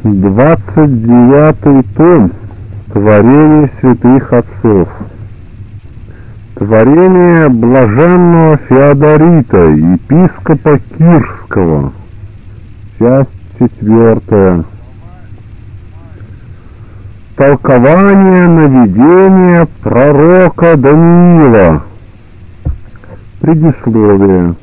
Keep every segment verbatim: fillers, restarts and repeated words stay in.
Двадцать девятый том. Творение святых отцов. Творение блаженного Феодорита, епископа Кирского. Часть четвертая. Толкование наведения пророка Даниила. Предисловие.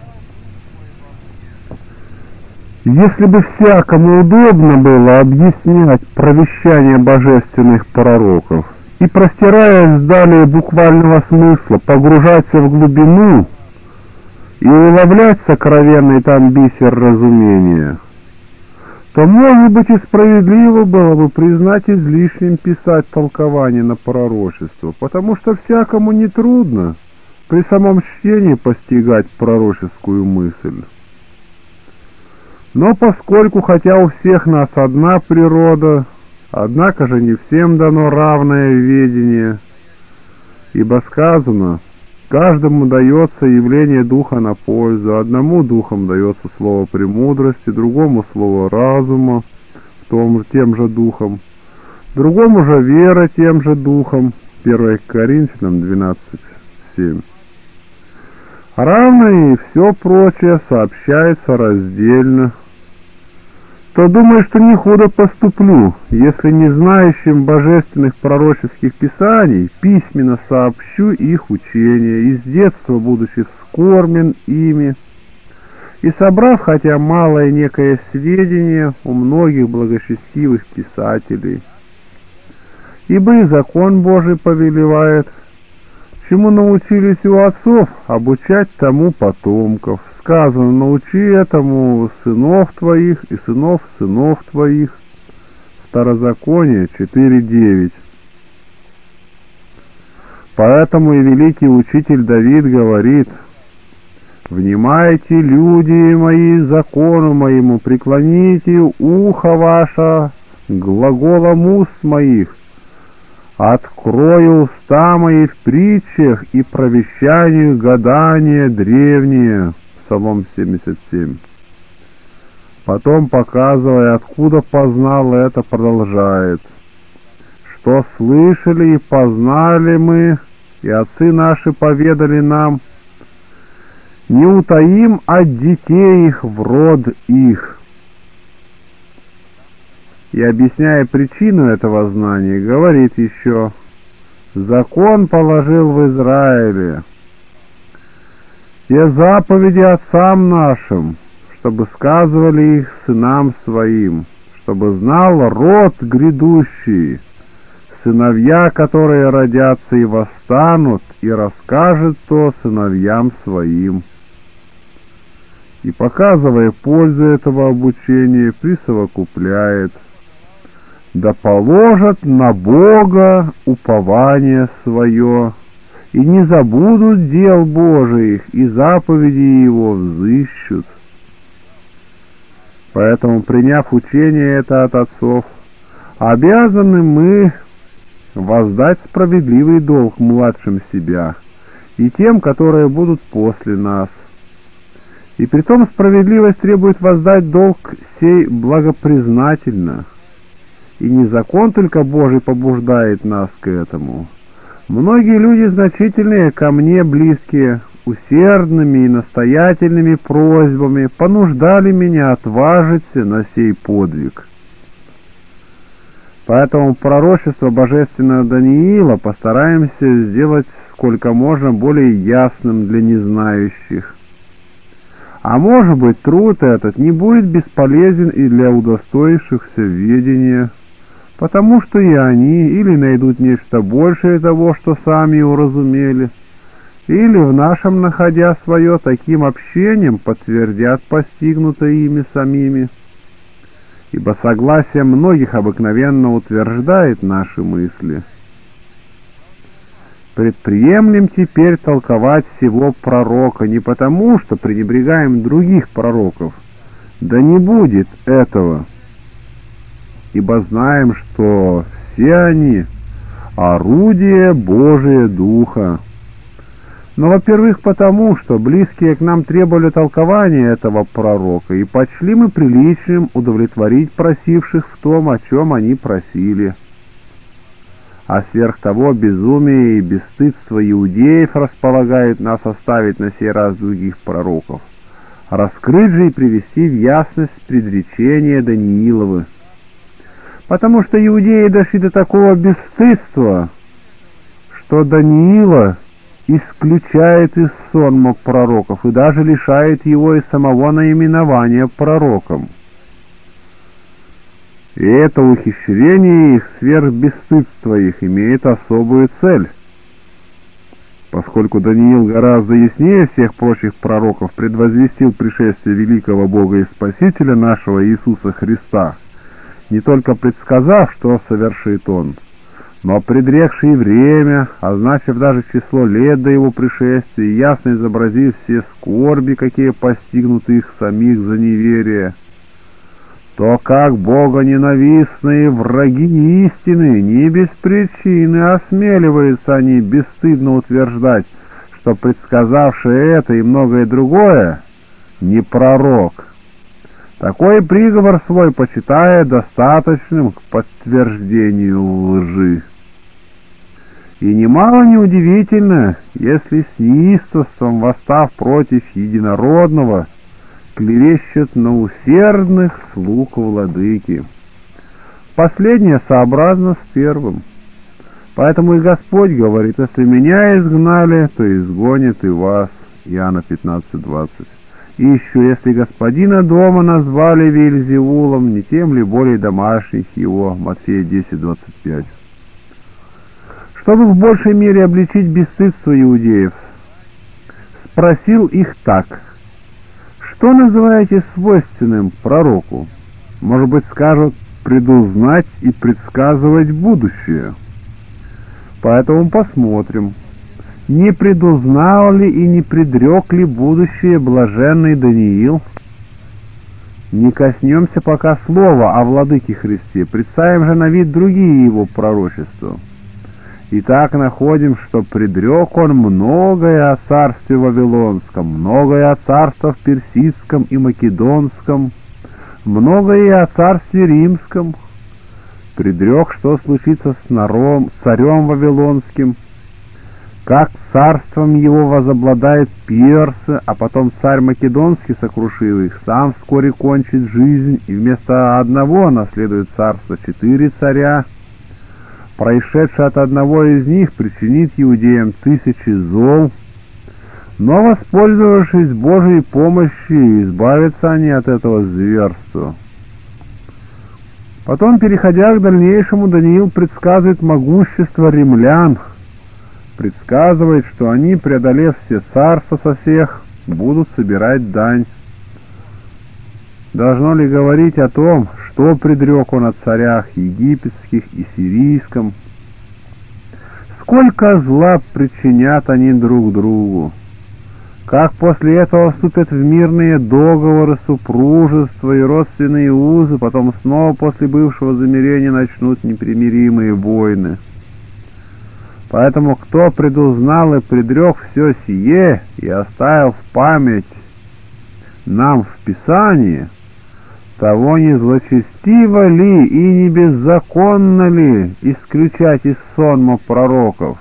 Если бы всякому удобно было объяснять провещание божественных пророков и, простираясь далее буквального смысла, погружаться в глубину и уловлять сокровенный там бисер разумения, то, может быть, и справедливо было бы признать излишним писать толкование на пророчество, потому что всякому нетрудно при самом чтении постигать пророческую мысль. Но поскольку, хотя у всех нас одна природа, однако же не всем дано равное ведение, ибо сказано, каждому дается явление духа на пользу, одному духом дается слово премудрости, другому слово разума, в том, тем же духом, другому же вера тем же духом, первое Коринфянам двенадцать семь. Равное и все прочее сообщается раздельно, то думаю, что не худо поступлю, если не знающим божественных пророческих писаний письменно сообщу их учения, и с детства будучи вскормен ими, и собрав хотя малое некое сведение у многих благочестивых писателей. Ибо и закон Божий повелевает, чему научились у отцов, обучать тому потомков. Сказано, научи этому сынов твоих и сынов сынов твоих. Второзаконие четыре девять. Поэтому и великий учитель Давид говорит: «Внимайте, люди мои, закону моему, преклоните ухо ваше к глаголам уст моих, открою уста мои в притчах и провещанию гадания древние». Псалом семьдесят семь. Потом, показывая, откуда познал это, продолжает: «Что слышали и познали мы, и отцы наши поведали нам, не утаим от детей их в род их». И, объясняя причину этого знания, говорит еще: «Закон положил в Израиле, те заповеди отцам нашим, чтобы сказывали их сынам своим, чтобы знал род грядущий, сыновья, которые родятся и восстанут, и расскажет то сыновьям своим». И, показывая пользу этого обучения, присовокупляет: «Да положат на Бога упование свое, и не забудут дел Божиих, и заповеди Его взыщут». Поэтому, приняв учение это от отцов, обязаны мы воздать справедливый долг младшим себя и тем, которые будут после нас. И притом справедливость требует воздать долг сей благопризнательно. И не закон только Божий побуждает нас к этому. Многие люди, значительные ко мне близкие, усердными и настоятельными просьбами понуждали меня отважиться на сей подвиг. Поэтому пророчество божественного Даниила постараемся сделать сколько можно более ясным для незнающих. А может быть, труд этот не будет бесполезен и для удостоившихся ведения, потому что и они или найдут нечто большее того, что сами уразумели, или в нашем, находя свое, таким общением подтвердят постигнутое ими самими, ибо согласие многих обыкновенно утверждает наши мысли. Предприемлем теперь толковать всего пророка не потому, что пренебрегаем других пророков, да не будет этого, ибо знаем, что все они — орудие Божие Духа. Но, во-первых, потому, что близкие к нам требовали толкования этого пророка, и почли мы приличным удовлетворить просивших в том, о чем они просили. А сверх того, безумие и бесстыдство иудеев располагают нас оставить на сей раз других пророков, раскрыть же и привести в ясность предречения Данииловы. Потому что иудеи дошли до такого бесстыдства, что Даниила исключает из сонмов пророков и даже лишает его и самого наименования пророком. И это ухищрение их, сверхбесстыдство их, имеет особую цель. Поскольку Даниил гораздо яснее всех прочих пророков предвозвестил пришествие великого Бога и Спасителя нашего Иисуса Христа, не только предсказав, что совершит Он, но предрекший время, означив даже число лет до его пришествия, ясно изобразив все скорби, какие постигнут их самих за неверие, то как Бога ненавистные враги истины не без причины осмеливаются они бесстыдно утверждать, что предсказавший это и многое другое не пророк. Такой приговор свой почитая достаточным к подтверждению лжи. И немало неудивительно, если с неистовством, восстав против единородного, клевещут на усердных слуг владыки. Последнее сообразно с первым. Поэтому и Господь говорит: если меня изгнали, то изгонит и вас. Иоанна пятнадцать двадцать. И еще, если господина дома назвали Вельзевулом, не тем ли более домашних его. Матфея десять двадцать пять. Чтобы в большей мере обличить бесстыдство иудеев, спросил их так: что называете свойственным пророку? Может быть, скажут: предузнать и предсказывать будущее. Поэтому посмотрим, не предузнал ли и не предрек ли будущее блаженный Даниил. Не коснемся пока слова о владыке Христе, представим же на вид другие его пророчества. Итак, находим, что предрек он многое о царстве Вавилонском, многое о царствах Персидском и Македонском, многое и о царстве Римском. Предрек, что случится с наром, царем Вавилонским, как царством его возобладают персы, а потом царь Македонский, сокрушив их, сам вскоре кончит жизнь, и вместо одного наследует царство четыре царя. Происшедший от одного из них причинит иудеям тысячи зол, но, воспользовавшись Божьей помощью, избавятся они от этого зверства. Потом, переходя к дальнейшему, Даниил предсказывает могущество римлян, предсказывает, что они, преодолев все царства со всех, будут собирать дань. Должно ли говорить о том, что предрек он о царях египетских и сирийском? Сколько зла причинят они друг другу? Как после этого вступят в мирные договоры, супружества и родственные узы, потом снова после бывшего замирения начнут непримиримые войны. Поэтому кто предузнал и предрек все сие и оставил в память нам в Писании, того не злочестиво ли и не беззаконно ли исключать из сонма пророков?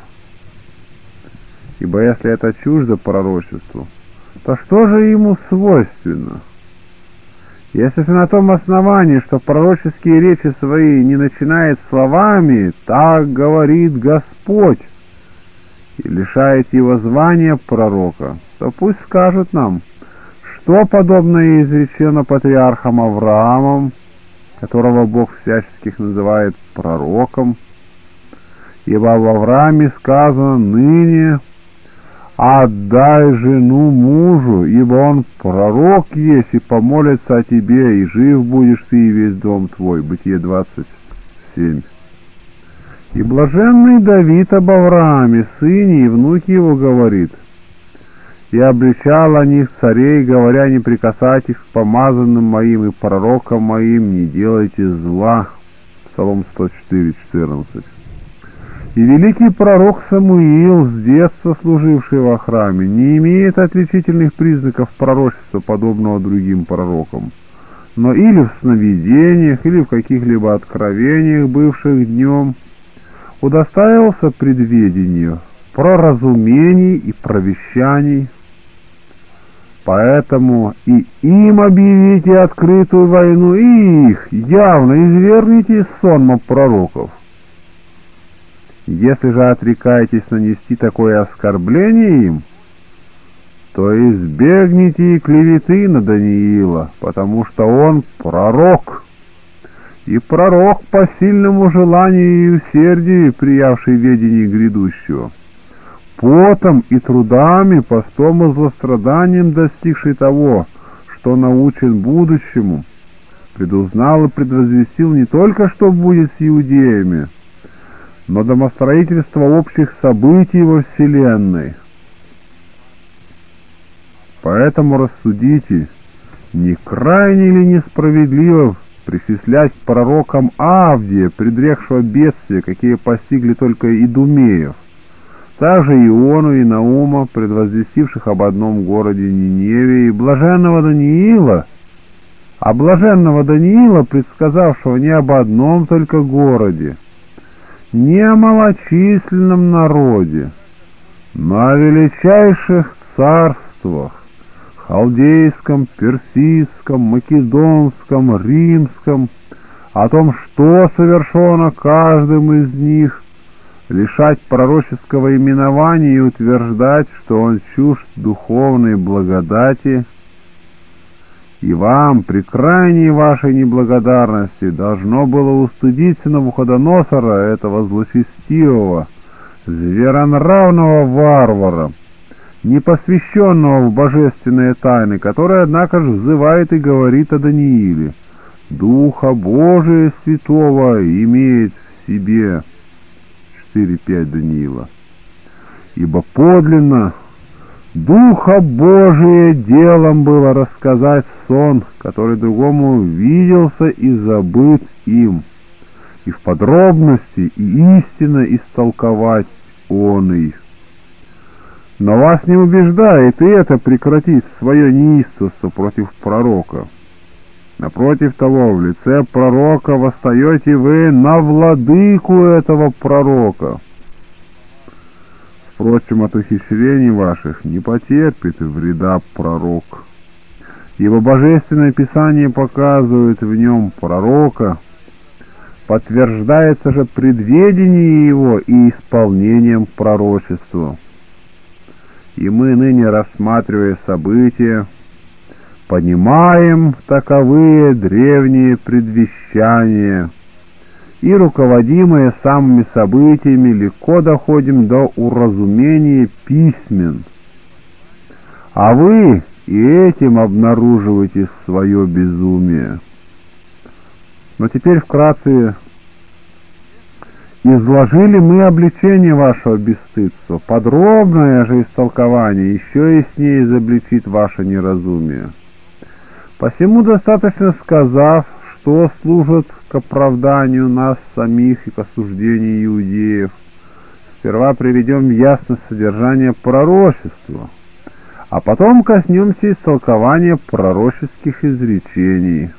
Ибо если это чуждо пророчеству, то что же ему свойственно? Если же на том основании, что пророческие речи свои не начинает словами «так говорит Господь» и лишает его звания пророка, то пусть скажут нам, что подобное изречено патриархом Авраамом, которого Бог всяческих называет пророком, ибо в Аврааме сказано: «Ныне отдай жену мужу, ибо он пророк есть и помолится о тебе, и жив будешь ты и весь дом твой». Бытие двадцать семь. И блаженный Давид об Аврааме, сыне и внуке его, говорит: «И обличал о них царей, говоря: не прикасайтесь к помазанным моим и пророкам моим, не делайте зла». Псалом сто четыре четырнадцать. И великий пророк Самуил, с детства служивший во храме, не имеет отличительных признаков пророчества, подобного другим пророкам, но или в сновидениях, или в каких-либо откровениях, бывших днем, удостаивался предведению, проразумений и провещаний. Поэтому и им объявите открытую войну, и их явно извергните из сонма пророков. Если же отрекаетесь нанести такое оскорбление им, то избегните и клеветы на Даниила, потому что он пророк, и пророк по сильному желанию и усердию, приявший ведение грядущего, потом и трудами, постом и злостраданием достигший того, что научен будущему, предузнал и предвозвестил не только, что будет с иудеями, но домостроительство общих событий во вселенной. Поэтому рассудите, не крайне ли несправедливо причислять к пророкам Авдия, предрекшего бедствия, какие постигли только идумеев, также Иону и Наума, предвозвестивших об одном городе Ниневе, и блаженного Даниила, а блаженного Даниила, предсказавшего не об одном только городе, не о малочисленном народе, но о величайших царствах, халдейском, персидском, македонском, римском, о том, что совершено каждым из них, лишать пророческого именования и утверждать, что он чужд духовной благодати, и вам, при крайней вашей неблагодарности, должно было устыдиться Навуходоносора, этого злочестивого, зверонравного варвара, непосвященного в божественные тайны, который, однако же, взывает и говорит о Данииле: «Духа Божия Святого имеет в себе». четыре пять Даниила. «Ибо подлинно Духа Божия делом было рассказать сон, который другому виделся и забыт им, и в подробности и истинно истолковать он их. Но вас не убеждает и это прекратить свое неистовство против пророка. Напротив того, в лице пророка восстаете вы на владыку этого пророка. Впрочем, от ухищрений ваших не потерпит вреда пророк, ибо Божественное Писание показывает в нем пророка, подтверждается же предведение его и исполнением пророчества. И мы ныне, рассматривая события, понимаем таковые древние предвещания, и, руководимые самыми событиями, легко доходим до уразумения письмен. А вы и этим обнаруживаете свое безумие. Но теперь вкратце изложили мы обличение вашего бесстыдства. Подробное же истолкование еще яснее изобличит ваше неразумие. Посему достаточно, сказав, что служит к оправданию нас самих и к осуждению иудеев, сперва приведем в ясность содержание пророчества, а потом коснемся истолкования пророческих изречений.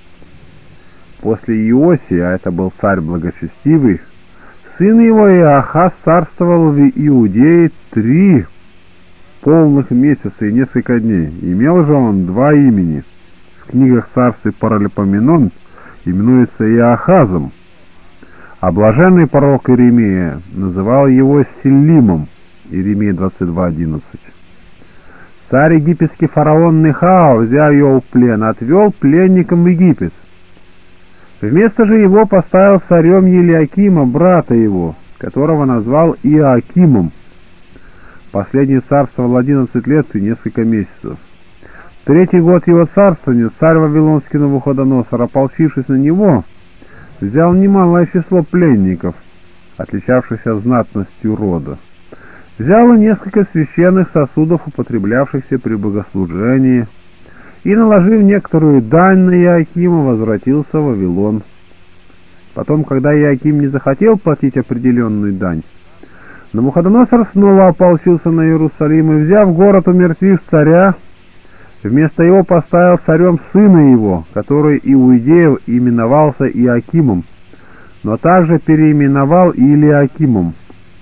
После Иосия, а это был царь благочестивый, сын его Иоахаз царствовал в Иудее три полных месяца и несколько дней. Имел же он два имени. В книгах царствий Паралипоменон именуется Иоахазом, а блаженный пророк Иеремия называл его Селимом, Иеремия двадцать два одиннадцать. Царь египетский фараон Нехао, взяв его в плен, отвел пленником в Египет. Вместо же его поставил царем Елиакима, брата его, которого назвал Иоакимом. Последний царствовал одиннадцать лет и несколько месяцев. Третий год его царствования царь Вавилонский Навуходоносор, ополчившись на него, взял немалое число пленников, отличавшихся знатностью рода. Взял и несколько священных сосудов, употреблявшихся при богослужении, и, наложив некоторую дань на Иоакима, возвратился в Вавилон. Потом, когда Иоаким не захотел платить определенную дань, Навуходоносор снова ополчился на Иерусалим и, взяв город, умертвив царя, вместо его поставил царем сына его, который иудеев именовался Иоакимом, но также переименовал и Илиакимом.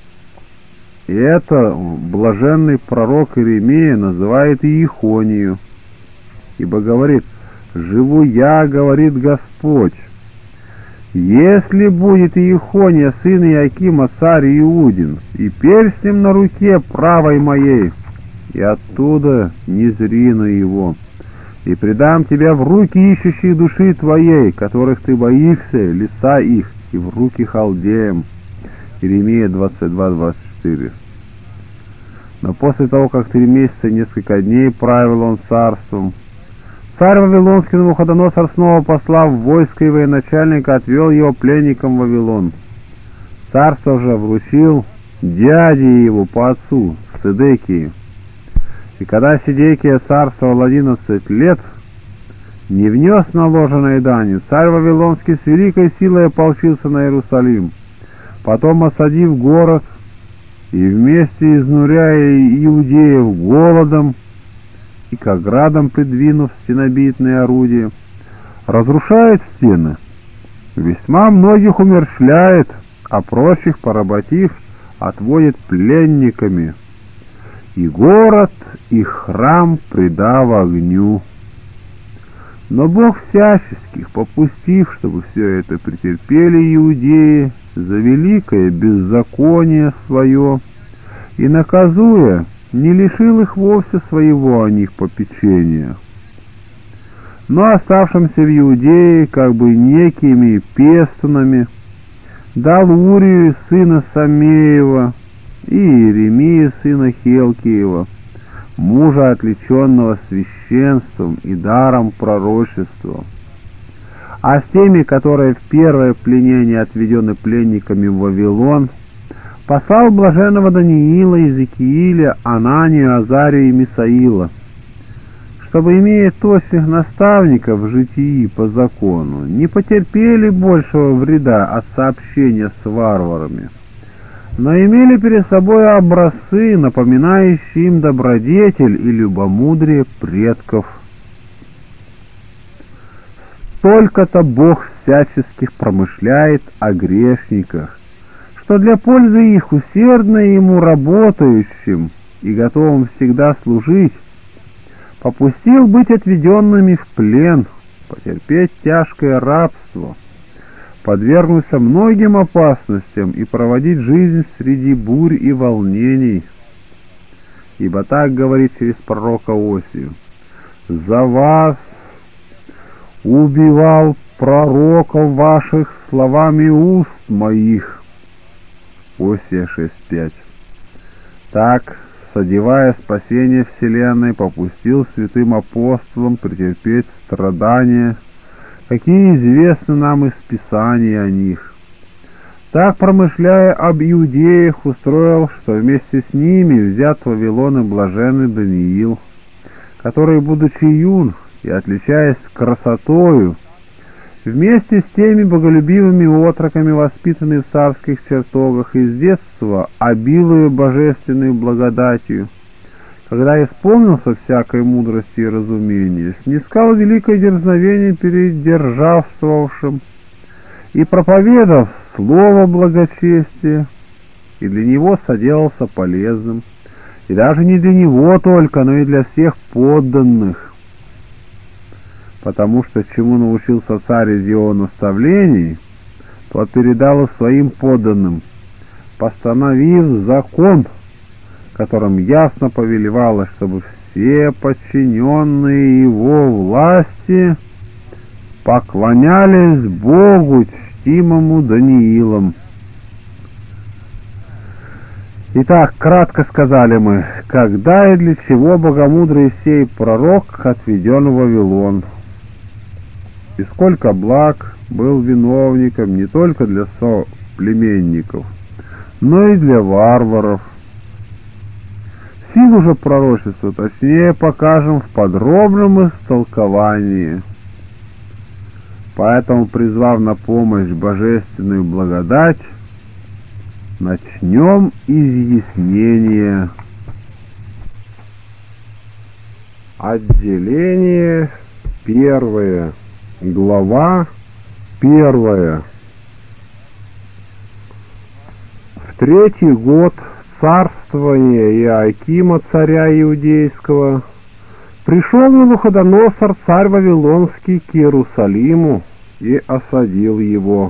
И это блаженный пророк Иеремия называет Иехонию, ибо говорит: «Живу я, говорит Господь, если будет Иехония, сын Иоакима, царь Иудин, и перстнем на руке правой моей, и оттуда не зрину его, и предам тебя в руки ищущих души твоей, которых ты боишься, лица их, и в руки халдеям». Иеремия двадцать два двадцать четыре. Но после того, как три месяца и несколько дней правил он царством, царь Вавилонский Навуходоносор, снова послав войско и военачальника, отвел его пленником в Вавилон. Царство же вручил дяде его по отцу, Седекии. И когда Седекия царствовал одиннадцать лет, не внес наложенной данью, царь Вавилонский с великой силой ополчился на Иерусалим. Потом, осадив город и вместе изнуряя иудеев голодом и к оградам придвинув стенобитные орудия, разрушает стены, весьма многих умерщвляет, а прочих, поработив, отводит пленниками, и город, и храм предав огню. Но Бог всяческих, попустив, чтобы все это претерпели иудеи за великое беззаконие свое, и, наказуя, не лишил их вовсе своего о них попечения, но оставшимся в Иудее, как бы некими пестунами, дал Урию сына Самеева и Иеремии сына Хелкиева, мужа, отличенного священством и даром пророчества. А с теми, которые в первое пленение отведены пленниками в Вавилон, послал блаженного Даниила, Иезекииля, Ананию, Азарию и Мисаила, чтобы, имея точных наставников в житии по закону, не потерпели большего вреда от сообщения с варварами, но имели перед собой образцы, напоминающие им добродетель и любомудрие предков. Столько-то Бог всяческих промышляет о грешниках, что для пользы их усердно ему работающим и готовым всегда служить, попустил быть отведенными в плен, потерпеть тяжкое рабство, подвергнуться многим опасностям и проводить жизнь среди бурь и волнений. Ибо так говорит через пророка Осию: «За вас убивал пророков ваших словами уст моих». Осия шесть пять. Так, содевая спасение вселенной, попустил святым апостолам претерпеть страдания, какие известны нам из Писаний о них. Так, промышляя об иудеях, устроил, что вместе с ними взят в Вавилон и блаженный Даниил, который, будучи юн и отличаясь красотою, вместе с теми боголюбивыми отроками, воспитанный в царских чертогах из детства, обилуя божественной благодатью, когда исполнился всякой мудрости и разумения, снискал великое дерзновение перед державствовавшим и, проповедав слово благочестия, и для него соделался полезным, и даже не для него только, но и для всех подданных. Потому что чему научился царь из его наставлений, то передал их своим подданным, постановив закон, которым ясно повелевалось, чтобы все подчиненные его власти поклонялись Богу, чтимому Даниилом. Итак, кратко сказали мы, когда и для чего богомудрый сей пророк отведен в Вавилон, и сколько благ был виновником не только для соплеменников, но и для варваров. Силу же пророчества точнее покажем в подробном истолковании. Поэтому, призвав на помощь божественную благодать, начнем изъяснение. Отделение первое. Глава первая. В третий год царствования Иоакима, царя иудейского, пришел Навуходоносор, царь Вавилонский, к Иерусалиму и осадил его.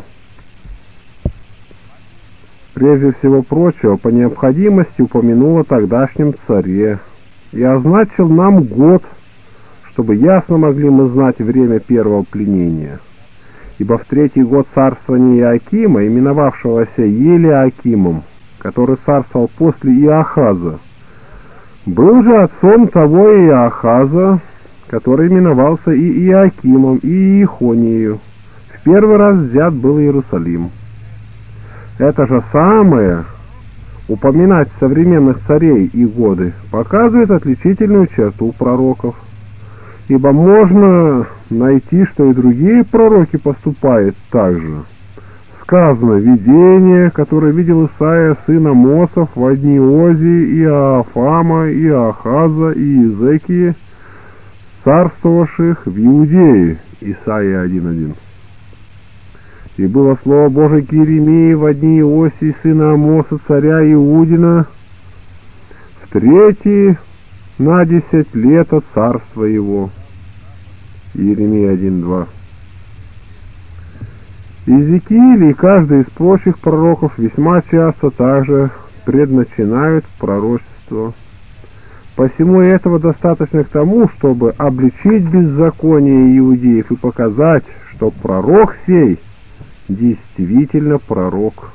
Прежде всего прочего, по необходимости упомянул о тогдашнем царе и означил нам год, чтобы ясно могли мы знать время первого пленения. Ибо в третий год царствования Иоакима, именовавшегося Елиакимом, который царствовал после Иоахаза, был же отцом того Иоахаза, который именовался и Иоакимом, и Иехониею. В первый раз взят был Иерусалим. Это же самое, упоминать современных царей и годы, показывает отличительную черту пророков. Ибо можно найти, что и другие пророки поступают так же. Сказано, видение, которое видел Исаия, сын Амосов, во дни Озии, и Иоафама, и Иоахаза, и Иезекии, царствовавших в Иудее. Исаия один один. И было слово Божие к Иеремии во дни Иосии, сына Амоса, царя Иудина, в третий на десять лет от царства его. Иеремия один два. Иезекииль и каждый из прочих пророков весьма часто также предначинают пророчество. Посему и этого достаточно к тому, чтобы обличить беззаконие иудеев и показать, что пророк сей действительно пророк.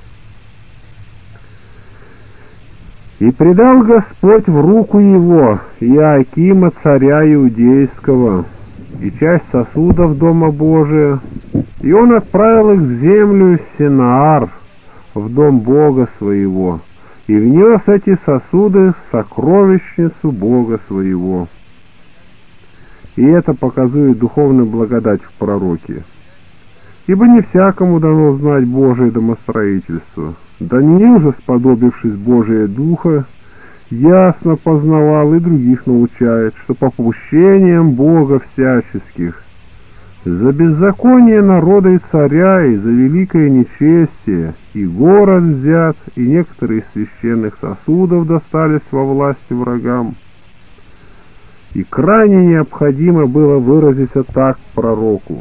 И предал Господь в руку его Иоакима, царя иудейского, и часть сосудов Дома Божия, и он отправил их в землю Синаар, в дом Бога своего, и внес эти сосуды в сокровищницу Бога своего. И это показывает духовную благодать в пророке. Ибо не всякому дано знать Божие домостроительство. Даниил же, сподобившись Божия Духа, ясно познавал и других научает, что по попущениям Бога всяческих, за беззаконие народа и царя, и за великое нечестие, и город взят, и некоторые из священных сосудов достались во власти врагам. И крайне необходимо было выразиться так пророку.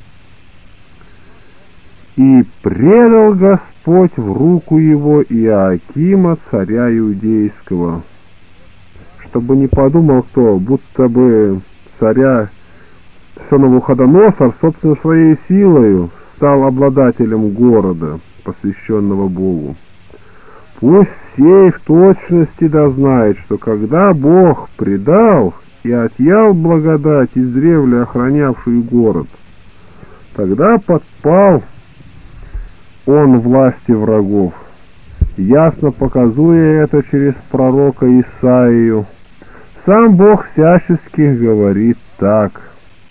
И предал Господь в руку его Иоакима, царя иудейского. Чтобы не подумал кто, будто бы царя Навуходоносор, собственно, своей силою стал обладателем города, посвященного Богу. Пусть сей в точности дознает, что когда Бог предал и отъял благодать издревле охранявшую город, тогда подпал он власти врагов, ясно показуя это через пророка Исаию. Сам Бог всяческих говорит так.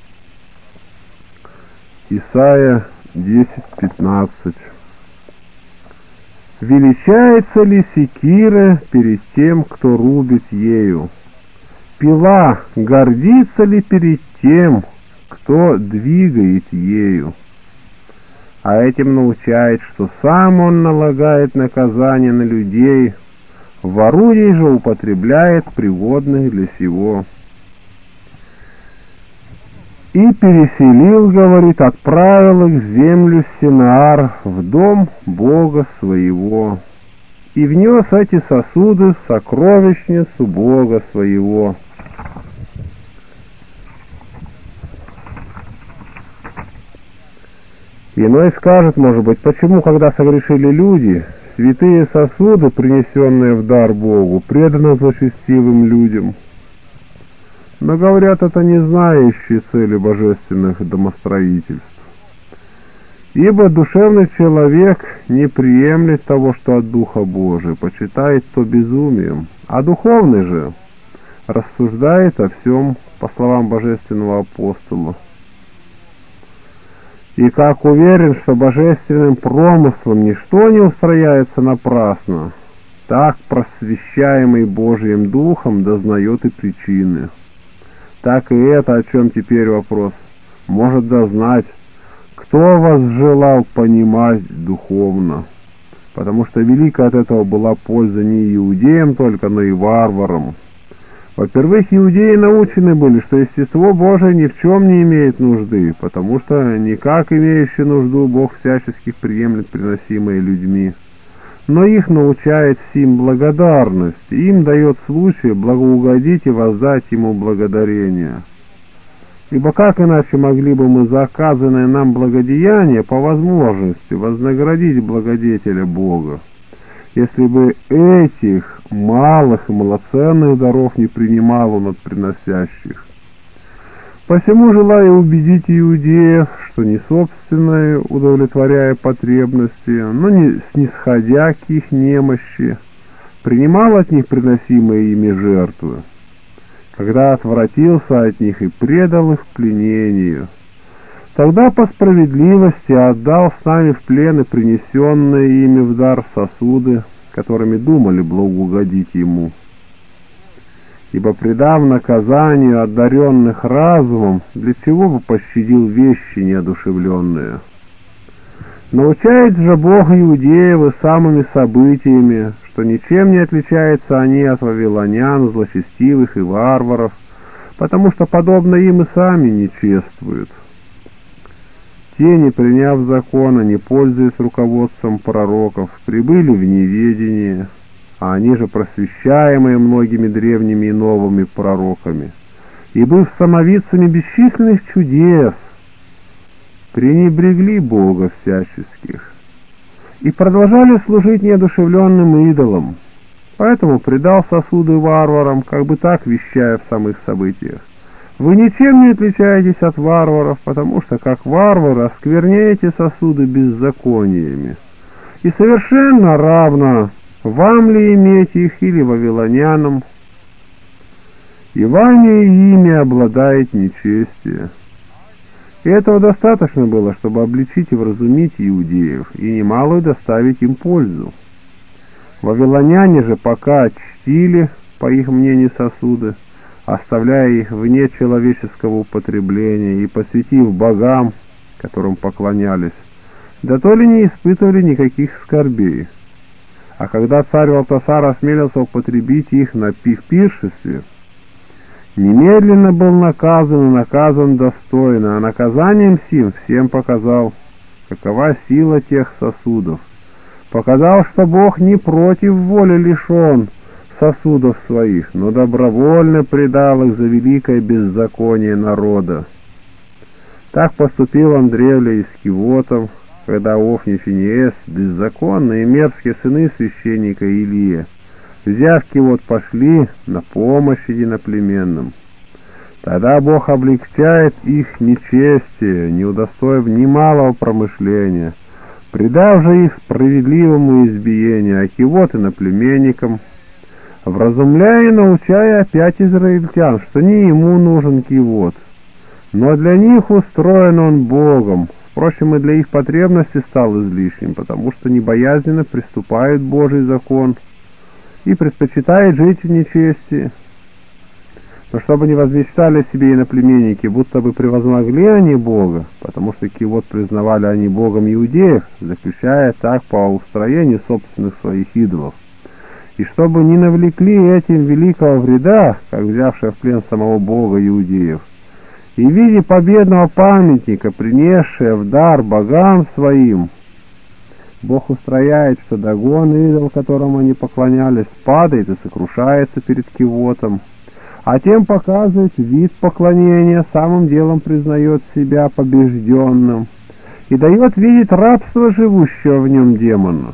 Исайя десять пятнадцать. Величается ли секира перед тем, кто рубит ею? Пила гордится ли перед тем, кто двигает ею? А этим научает, что сам он налагает наказание на людей, в орудии же употребляет пригодных для сего. И переселил, говорит, отправил их в землю Синаар, в дом Бога своего, и внес эти сосуды в сокровищницу Бога своего. Иной скажет, может быть, почему, когда согрешили люди, святые сосуды, принесенные в дар Богу, преданы злочестивым людям? Но говорят, это не знающие цели божественных домостроительств. Ибо душевный человек не приемлет того, что от Духа Божия, почитает то безумием, а духовный же рассуждает о всем, по словам божественного апостола. И как уверен, что божественным промыслом ничто не устрояется напрасно, так просвещаемый Божьим Духом дознает и причины. Так и это, о чем теперь вопрос, может дознать, кто возжелал понимать духовно, потому что великая от этого была польза не иудеям только, но и варварам. Во-первых, иудеи научены были, что естество Божие ни в чем не имеет нужды, потому что никак имеющий нужду Бог всяческих приемлет приносимые людьми. Но их научает сим благодарность, и им дает случай благоугодить и воздать ему благодарение. Ибо как иначе могли бы мы за оказанное нам благодеяние по возможности вознаградить благодетеля Бога, если бы этих малых и малоценных даров не принимал он от приносящих? Посему, желая убедить иудеев, что не собственное удовлетворяя потребности, но не снисходя к их немощи, принимал от них приносимые ими жертвы, когда отвратился от них и предал их пленению, тогда по справедливости отдал с нами в плен и принесенные ими в дар сосуды, которыми думали благоугодить ему. Ибо, предав наказанию одаренных разумом, для чего бы пощадил вещи неодушевленные? Научает же Бог иудеев и самыми событиями, что ничем не отличаются они от вавилонян, злочестивых и варваров, потому что подобно им и сами не чествуют. Те, не приняв закона, не пользуясь руководством пророков, прибыли в неведение, а они же просвещаемые многими древними и новыми пророками, и, быв самовидцами бесчисленных чудес, пренебрегли Бога всяческих и продолжали служить неодушевленным идолам, поэтому предал сосуды варварам, как бы так вещая в самых событиях: вы ничем не отличаетесь от варваров, потому что, как варвары, оскверняете сосуды беззакониями, и совершенно равно вам ли иметь их или вавилонянам, и вами и ими обладает нечестие. И этого достаточно было, чтобы обличить и вразумить иудеев, и немалую доставить им пользу. Вавилоняне же пока чтили, по их мнению, сосуды, оставляя их вне человеческого употребления и посвятив богам, которым поклонялись, да то ли не испытывали никаких скорбей. А когда царь Валтасар осмелился употребить их на пиршестве, немедленно был наказан и наказан достойно, а наказанием сим всем показал, какова сила тех сосудов. Показал, что Бог не против воли лишен сосудов своих, но добровольно предал их за великое беззаконие народа. Так поступил он древле и с Кивотом, когда Офни и Финиэс, беззаконные и мерзкие сыны священника Илии, взяв Кивот, пошли на помощь единоплеменным. Тогда Бог облегчает их нечестие, не удостоив ни малого промышления, предав же их справедливому избиению, а Кивот иноплеменникам, вразумляя и научая опять израильтян, что не ему нужен Кивот, но для них устроен он Богом. Впрочем, и для их потребности стал излишним, потому что небоязненно приступает Божий закон и предпочитает жить в нечестии. Но чтобы не возвещали себе иноплеменники, будто бы превозмогли они Бога, потому что Кивот признавали они Богом иудеев, заключая так по устроению собственных своих идолов, и чтобы не навлекли этим великого вреда, как взявшие в плен самого Бога иудеев, и в виде победного памятника, принесшие в дар богам своим, Бог устрояет, что Дагон, идол, которому они поклонялись, падает и сокрушается перед Кивотом, а тем показывает вид поклонения, самым делом признает себя побежденным и дает видеть рабство живущего в нем демона.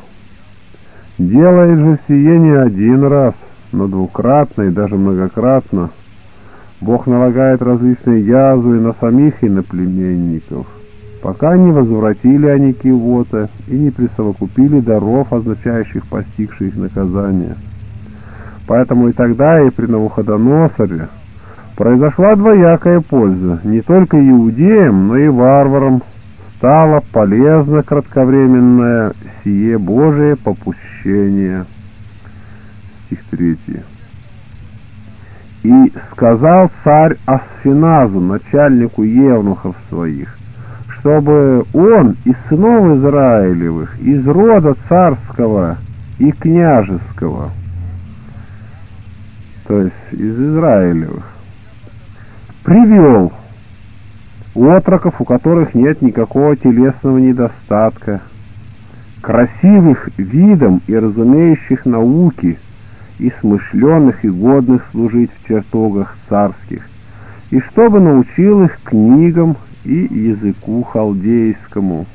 Делает же сие не один раз, но двукратно и даже многократно. Бог налагает различные язвы на самих иноплеменников, пока не возвратили они Кивота и не присовокупили даров, означающих постигшие их наказание. Поэтому и тогда, и при Навуходоносоре произошла двоякая польза, не только иудеям, но и варварам, стало полезно кратковременное сие Божие попущение. Стих третий. И сказал царь Асфеназу, начальнику евнухов своих, чтобы он из сынов Израилевых, из рода царского и княжеского, то есть из Израилевых, привел отроков, у которых нет никакого телесного недостатка, красивых видом и разумеющих науки, и смышленных и годных служить в чертогах царских, и чтобы научил их книгам и языку халдейскому.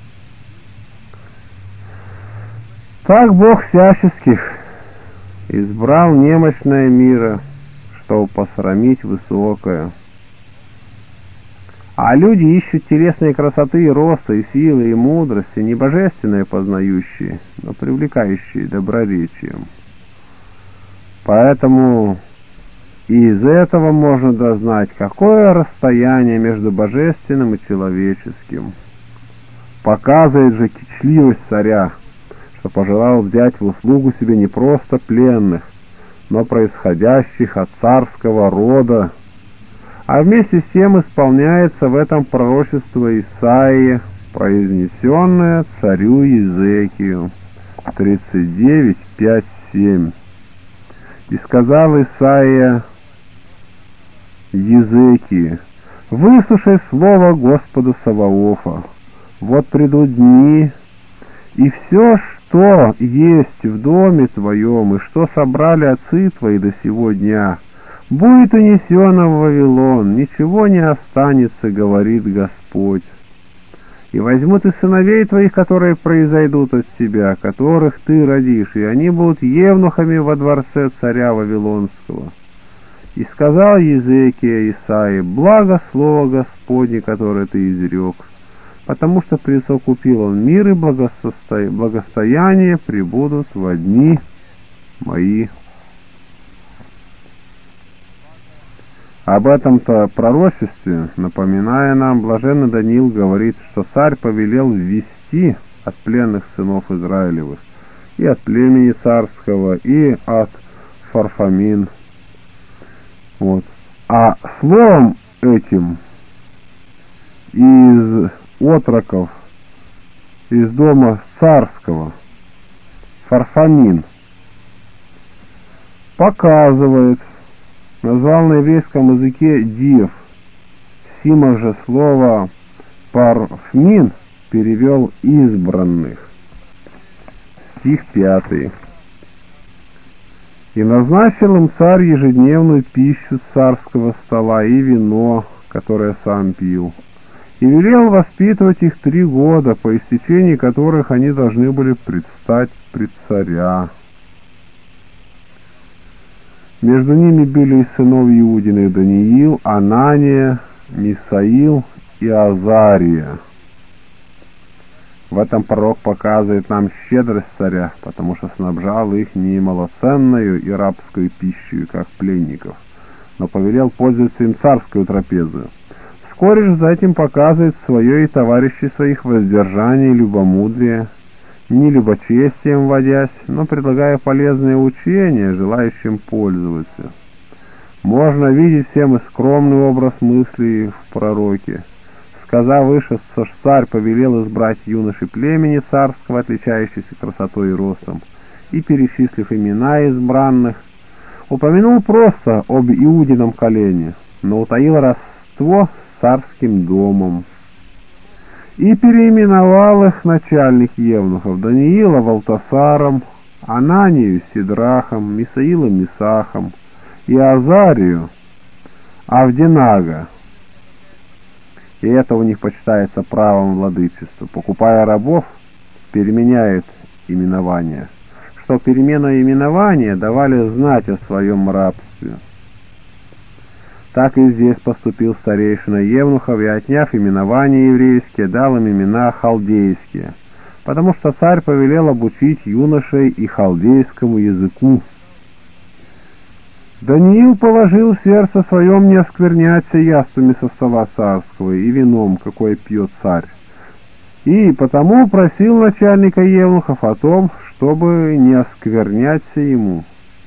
Так Бог всяческих избрал немощное мира, чтобы посрамить высокое. А люди ищут телесной красоты и роста, и силы, и мудрости, не божественные познающие, но привлекающие доброречием. Поэтому и из этого можно дознать, какое расстояние между божественным и человеческим. Показывает же кичливость царя, что пожелал взять в услугу себе не просто пленных, но происходящих от царского рода, а вместе с тем исполняется в этом пророчество Исаии, произнесенное царю Иезекию. тридцать девять, пять, семь. И сказал Исаия Иезекии: «Выслушай слово Господа Саваофа. Вот придут дни, и все, что есть в доме твоем, и что собрали отцы твои до сего дня, будет унесено в Вавилон, ничего не останется, говорит Господь. И возьмут и сыновей твоих, которые произойдут от тебя, которых ты родишь, и они будут евнухами во дворце царя Вавилонского». И сказал Иезекия Исаии: «Благо слово Господне, которое ты изрек, потому что присовокупил он мир и благососто... благостояние пребудут во дни мои». Об этом-то пророчестве, напоминая нам, блаженный Даниил говорит, что царь повелел ввести от пленных сынов Израилевых и от племени царского, и от Фарфамин. Вот. А словом этим из отроков из дома царского Фарфамин показывает, назвал на еврейском языке див. Симах же слово парфмин перевел избранных. Стих пятый. И назначил им царь ежедневную пищу с царского стола и вино, которое сам пил, и велел воспитывать их три года, по истечении которых они должны были предстать пред царя. Между ними были из сынов Иудиных Даниил, Анания, Мисаил и Азария. В этом пророк показывает нам щедрость царя, потому что снабжал их не малоценную и рабскую пищей, как пленников, но повелел пользоваться им царскую трапезу. Вскоре же за этим показывает свое и товарищей своих воздержание и любомудрие, не любочестием водясь, но предлагая полезные учения, желающим пользоваться. Можно видеть всем и скромный образ мыслей в пророке. Сказав выше, что царь повелел избрать юноши племени царского, отличающихся красотой и ростом, и, перечислив имена избранных, упомянул просто об Иудином колене, но утаил родство с царским домом. И переименовал их начальник евнухов: Даниила Валтасаром, Ананию Сидрахом, Мисаила Мисахом и Азарию Авдинага. И это у них почитается правом владычества. Покупая рабов, переменяют именование, что перемену именования давали знать о своем рабстве. Так и здесь поступил старейшина евнухов, и, отняв именования еврейские, дал им имена халдейские, потому что царь повелел обучить юношей и халдейскому языку. Даниил положил в сердце своем не оскверняться яствами со стола царского и вином, какое пьет царь, и потому просил начальника евнухов о том, чтобы не оскверняться ему.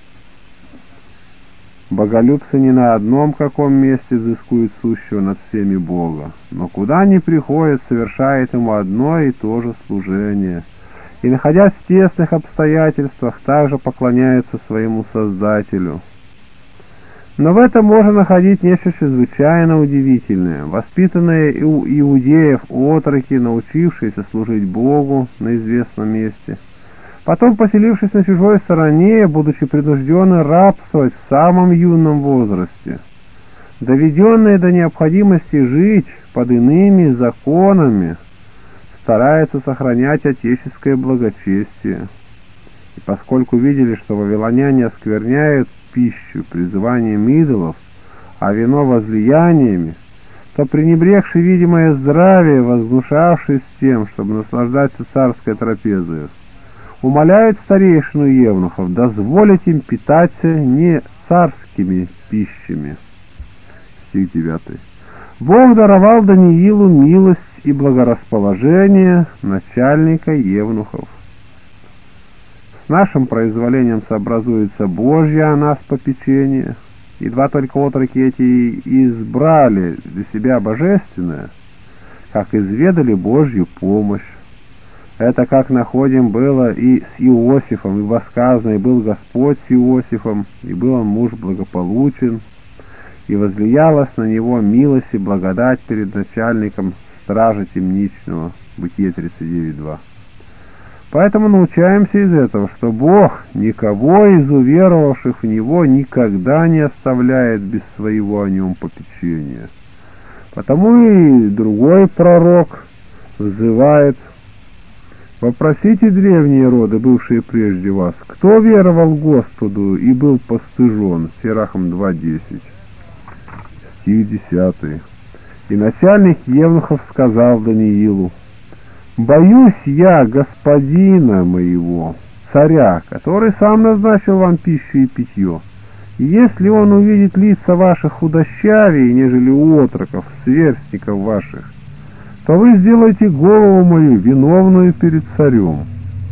Боголюбцы не на одном каком месте взыскуют сущего над всеми Бога, но куда ни приходит, совершает ему одно и то же служение, и, находясь в тесных обстоятельствах, также поклоняются своему Создателю. Но в этом можно находить нечто чрезвычайно удивительное. Воспитанные у иудеев отроки, научившиеся служить Богу на известном месте, потом, поселившись на чужой стороне, будучи принуждены рабствовать в самом юном возрасте, доведенные до необходимости жить под иными законами, стараются сохранять отеческое благочестие. И поскольку видели, что вавилоняне оскверняют пищу призыванием идолов, а вино возлияниями, то, пренебрегши видимое здравие, возгнушавшись тем, чтобы наслаждаться царской трапезою, умоляют старейшину евнухов дозволить им питаться не царскими пищами. Стих девятый. Бог даровал Даниилу милость и благорасположение начальника евнухов. С нашим произволением сообразуется Божье о нас попечение. Едва только отроки эти избрали для себя божественное, как изведали Божью помощь. Это, как находим, было и с Иосифом, ибо сказано: «И был Господь с Иосифом, и был он муж благополучен, и возлиялась на него милость и благодать перед начальником стражи темничного». Бытие тридцать девять два. Поэтому научаемся из этого, что Бог никого из уверовавших в Него никогда не оставляет без своего о нем попечения. Потому и другой пророк взывает: «Вопросите древние роды, бывшие прежде вас, кто веровал Господу и был постыжен?» Сирахам два десять. Стих десятый. И начальник евнухов сказал Даниилу: «Боюсь я господина моего, царя, который сам назначил вам пищу и питье. И если он увидит лица ваших худощавее, нежели у отроков, сверстников ваших, то вы сделаете голову мою виновную перед царем».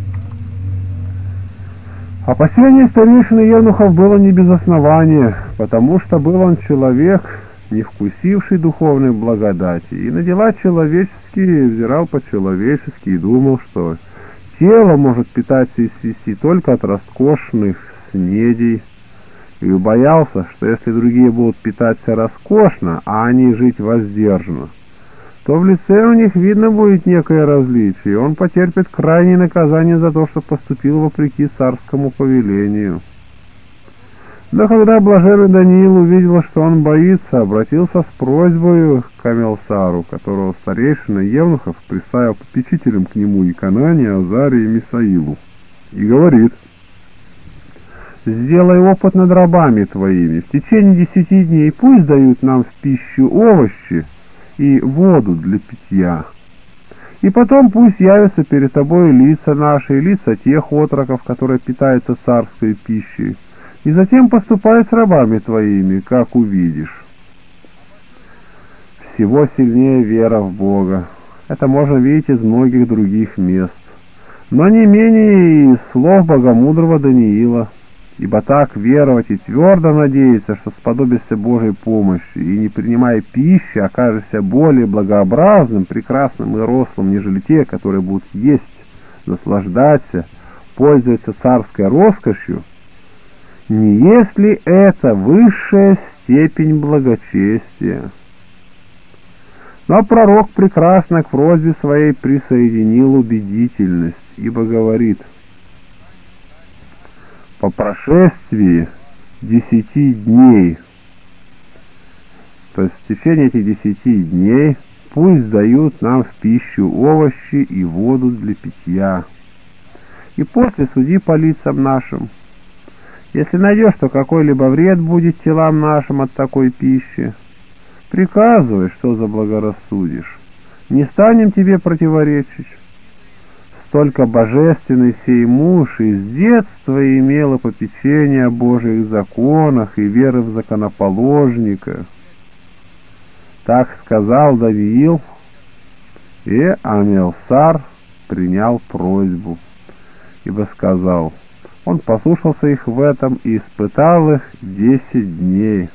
Опасение старейшины евнухов было не без основания, потому что был он человек, не вкусивший духовной благодати, и на дела человеческие взирал по-человечески и думал, что тело может питаться и свести только от роскошных снедей, и боялся, что если другие будут питаться роскошно, а они жить воздержанно, то в лице у них видно будет некое различие, и он потерпит крайнее наказание за то, что поступил вопреки царскому повелению. Но когда блаженный Даниил увидел, что он боится, обратился с просьбой к Амелсару, которого старейшина евнухов приставил попечителем к нему Иконане, Азаре и Мисаилу, и говорит: «Сделай опыт над рабами твоими, в течение десяти дней пусть дают нам в пищу овощи и воду для питья, и потом пусть явятся перед тобой лица наши и лица тех отроков, которые питаются царской пищей, и затем поступай с рабами твоими, как увидишь». Всего сильнее вера в Бога. Это можно видеть из многих других мест, но не менее и из слов богомудрого Даниила. Ибо так веровать и твердо надеяться, что сподобишься Божьей помощи, и, не принимая пищи, окажешься более благообразным, прекрасным и рослым, нежели те, которые будут есть, наслаждаться, пользоваться царской роскошью, не есть ли это высшая степень благочестия? Но пророк прекрасно к просьбе своей присоединил убедительность, ибо говорит: «По прошествии десяти дней», то есть в течение этих десяти дней, пусть дают нам в пищу овощи и воду для питья. И после суди по лицам нашим. Если найдешь, что какой-либо вред будет телам нашим от такой пищи, приказывай, что заблагорассудишь. Не станем тебе противоречить. Столько божественный сей муж из детства имела попечение о Божьих законах и веры в законоположника. Так сказал Даниил, И Амилсар принял просьбу, ибо сказал: он послушался их в этом и испытал их десять дней.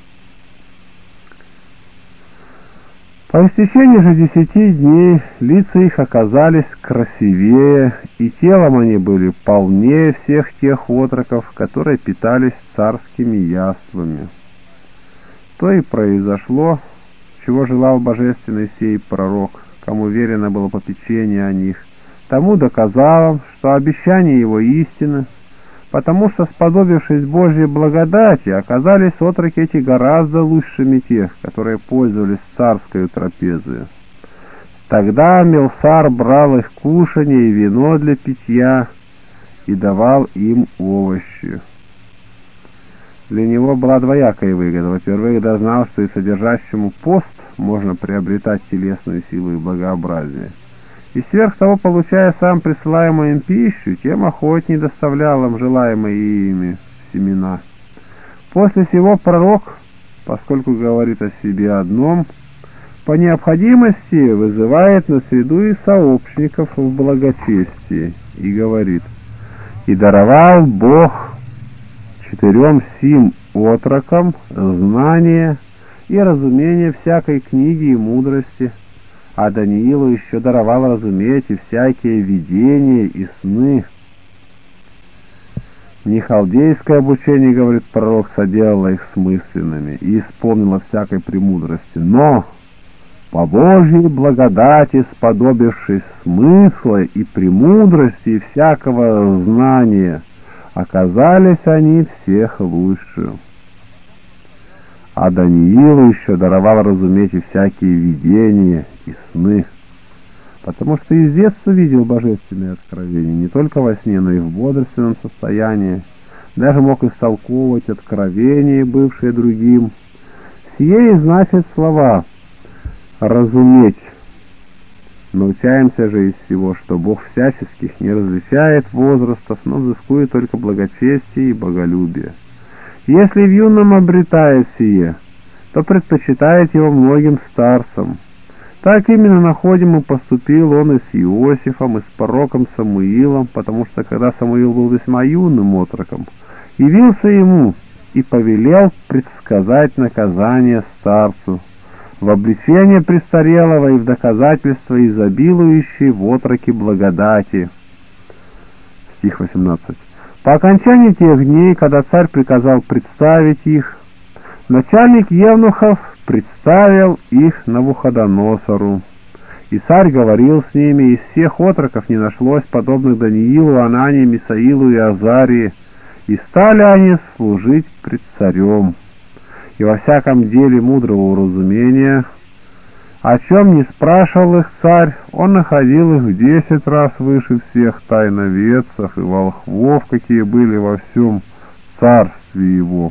По истечении же десяти дней лица их оказались красивее, и телом они были полнее всех тех отроков, которые питались царскими яствами. То и произошло, чего желал божественный сей пророк, кому верено было попечение о них. Тому доказал он, что обещание его истины, потому что, сподобившись Божьей благодати, оказались отроки эти гораздо лучшими тех, которые пользовались царской трапезой. Тогда Мелсар брал их кушанье и вино для питья и давал им овощи. Для него была двоякая выгода. Во-первых, дознал, что и содержащему пост можно приобретать телесную силу и благообразие. И сверх того, получая сам присылаемую им пищу, тем охотнее доставлял им желаемые ими семена. После сего пророк, поскольку говорит о себе одном, по необходимости вызывает на среду и сообщников в благочестии и говорит: «И даровал Бог четырем сим отрокам знание и разумение всякой книги и мудрости, а Даниилу еще даровал разуметь и всякие видения и сны». Не халдейское обучение, говорит пророк, соделало их смысленными и исполнило всякой премудрости, но по Божьей благодати, сподобившись смысла и премудрости и всякого знания, оказались они всех лучше. А Даниилу еще даровал разуметь и всякие видения и сны, потому что и с детства видел божественные откровения, не только во сне, но и в бодрственном состоянии, даже мог истолковывать откровения, бывшие другим. Сие и значит слова «разуметь». Научаемся же из всего, что Бог всяческих не различает возрастов, но взыскует только благочестие и боголюбие. Если в юном обретает сие, то предпочитает его многим старцам. Так именно находим и поступил он и с Иосифом, и с пророком Самуилом, потому что, когда Самуил был весьма юным отроком, явился ему и повелел предсказать наказание старцу в обличение престарелого и в доказательство изобилующей в отроке благодати. Стих восемнадцать. По окончании тех дней, когда царь приказал представить их, начальник евнухов представил их Навуходоносору. И царь говорил с ними, из всех отроков не нашлось подобных Даниилу, Анании, Мисаилу и Азарии, и стали они служить пред царем. И во всяком деле мудрого уразумения, о чем не спрашивал их царь, он находил их в десять раз выше всех тайноведцев и волхвов, какие были во всем царстве его.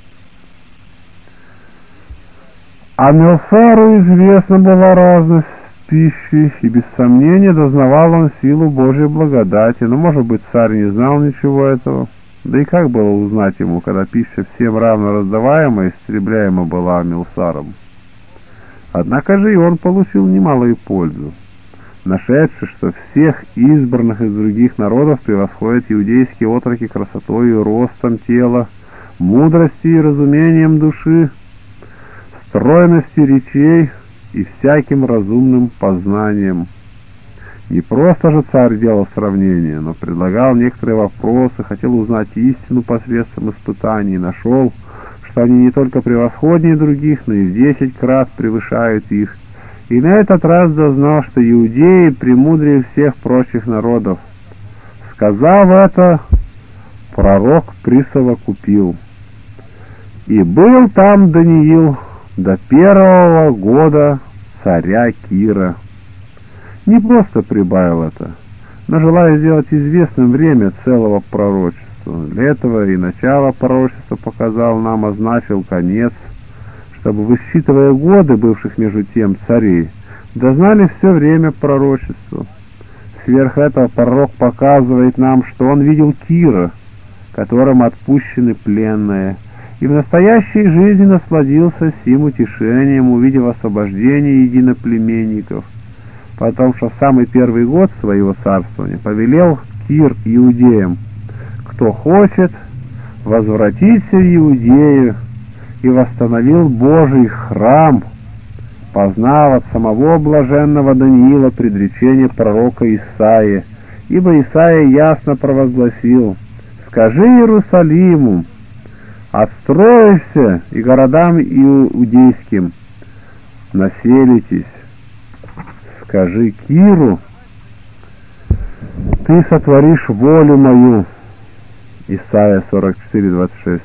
А Мелсару известна была разность пищи, и без сомнения дознавал он силу Божьей благодати, но, может быть, царь не знал ничего этого. Да и как было узнать ему, когда пища всем равно раздаваема и истребляема была Мелсаром? Однако же и он получил немалую пользу, нашедший, что всех избранных из других народов превосходят иудейские отроки красотой и ростом тела, мудростью и разумением души, стройностью речей и всяким разумным познанием. Не просто же царь делал сравнение, но предлагал некоторые вопросы, хотел узнать истину посредством испытаний, и нашел, что они не только превосходнее других, но и в десять крат превышают их, и на этот раз дознал, что иудеи премудрее всех прочих народов. Сказав это, пророк присовокупил: «И был там Даниил до первого года царя Кира». Не просто прибавил это, но желая сделать известным время целого пророчества. Для этого и начало пророчества показал нам, означил конец, чтобы, высчитывая годы бывших между тем царей, дознали все время пророчества. Сверх этого пророк показывает нам, что он видел Кира, которым отпущены пленные, и в настоящей жизни насладился сим утешением, увидев освобождение единоплеменников. потому что в самый первый год своего царствования повелел Кир иудеям: кто хочет, возвратиться в Иудею, и восстановил Божий храм, познав от самого блаженного Даниила предречение пророка Исаии, ибо Исаия ясно провозгласил: «Скажи Иерусалиму, отстроишься, и городам иудейским населитесь. Скажи Киру, ты сотворишь волю мою». Исайя сорок четыре, двадцать шесть.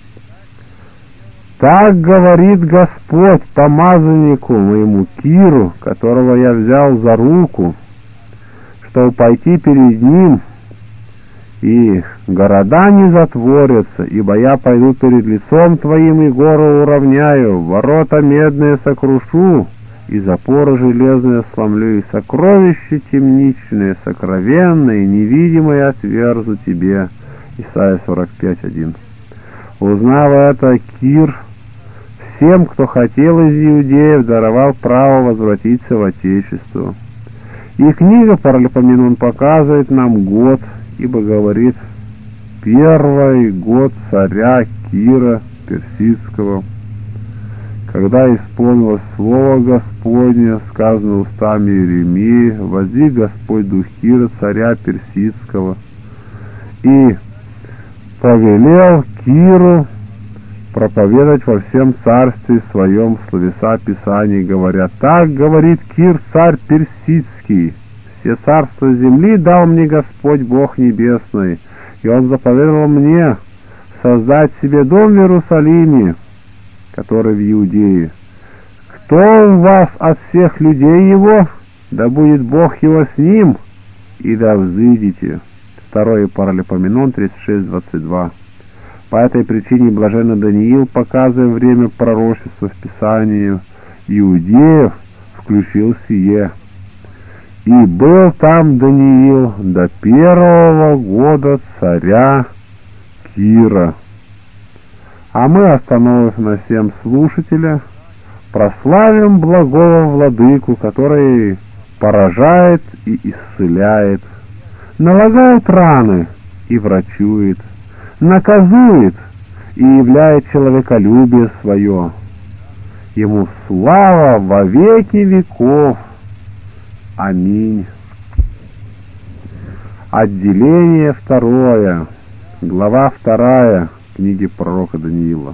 Так говорит Господь помазаннику моему Киру, которого я взял за руку, чтобы пойти перед ним, и города не затворятся, ибо я пойду перед лицом твоим и гору уравняю, ворота медные сокрушу, и запоры железные сломлю, и сокровища темничные, сокровенные, невидимые отверзу тебе. Исайя сорок пять, один. Узнав это, Кир всем, кто хотел из иудеев, даровал право возвратиться в Отечество. И книга Паралипоменон показывает нам год, ибо говорит: первый год царя Кира Персидского, когда исполнилось слово Господне, сказано устами Иеремии: воздвиг Господь дух Кира, царя Персидского, и повелел Киру проповедать во всем царстве своем словеса Писаний, говоря: так говорит Кир, царь Персидский: все царства земли дал мне Господь Бог Небесный, и Он заповедовал мне создать себе дом в Иерусалиме, который в Иудее. Кто у вас от всех людей его, да будет Бог его с ним, и да взыдите. Второе Паралипоменон тридцать шесть, двадцать два. По этой причине блаженный Даниил, показывая время пророчества в Писании иудеев, включил сие: и был там Даниил до первого года царя Кира. А мы, остановив на всем слушателя, прославим благого владыку, который поражает и исцеляет, налагает раны и врачует, наказует и являет человеколюбие свое. Ему слава во веки веков. Аминь. Отделение второе. Глава вторая книги пророка Даниила.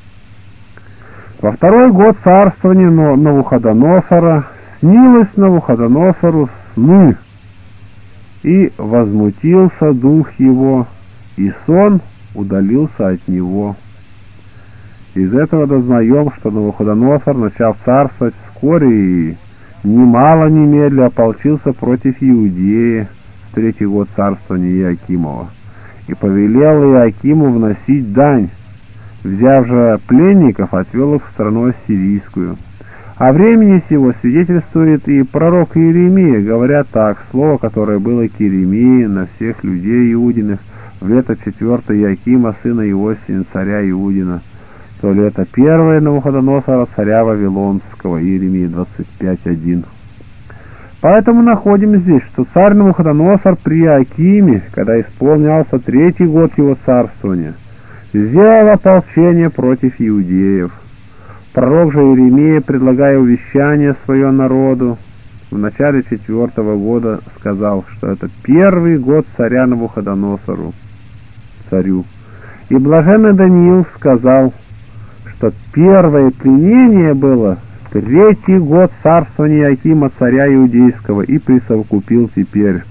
Во второй год царствования Навуходоносора снилось Навуходоносору сны, и возмутился дух его, и сон удалился от него. Из этого дознаем, что Навуходоносор, начав царствовать вскоре и немало немедля, ополчился против Иудеи в третий год царствования Иоакимова, и повелел Иоакиму вносить дань. Взяв же пленников, отвел их в страну ассирийскую. О времени сего свидетельствует и пророк Иеремия, говоря так: слово, которое было к Иеремии на всех людей Иудиных в лето четвертое Иоакима, сына Иосия, царя Иудина, то лето первое Навуходоносора, царя Вавилонского. Иеремия двадцать пять, один. Поэтому находим здесь, что царь Навуходоносор при Иоакиме, когда исполнялся третий год его царствования, сделал ополчение против иудеев. Пророк же Иеремия, предлагая увещание свое народу, в начале четвертого года сказал, что это первый год царя Навуходоносору, царю. И блаженный Даниил сказал, что первое пленение было в третий год царствования Иоакима, царя Иудейского, и присовокупил теперь: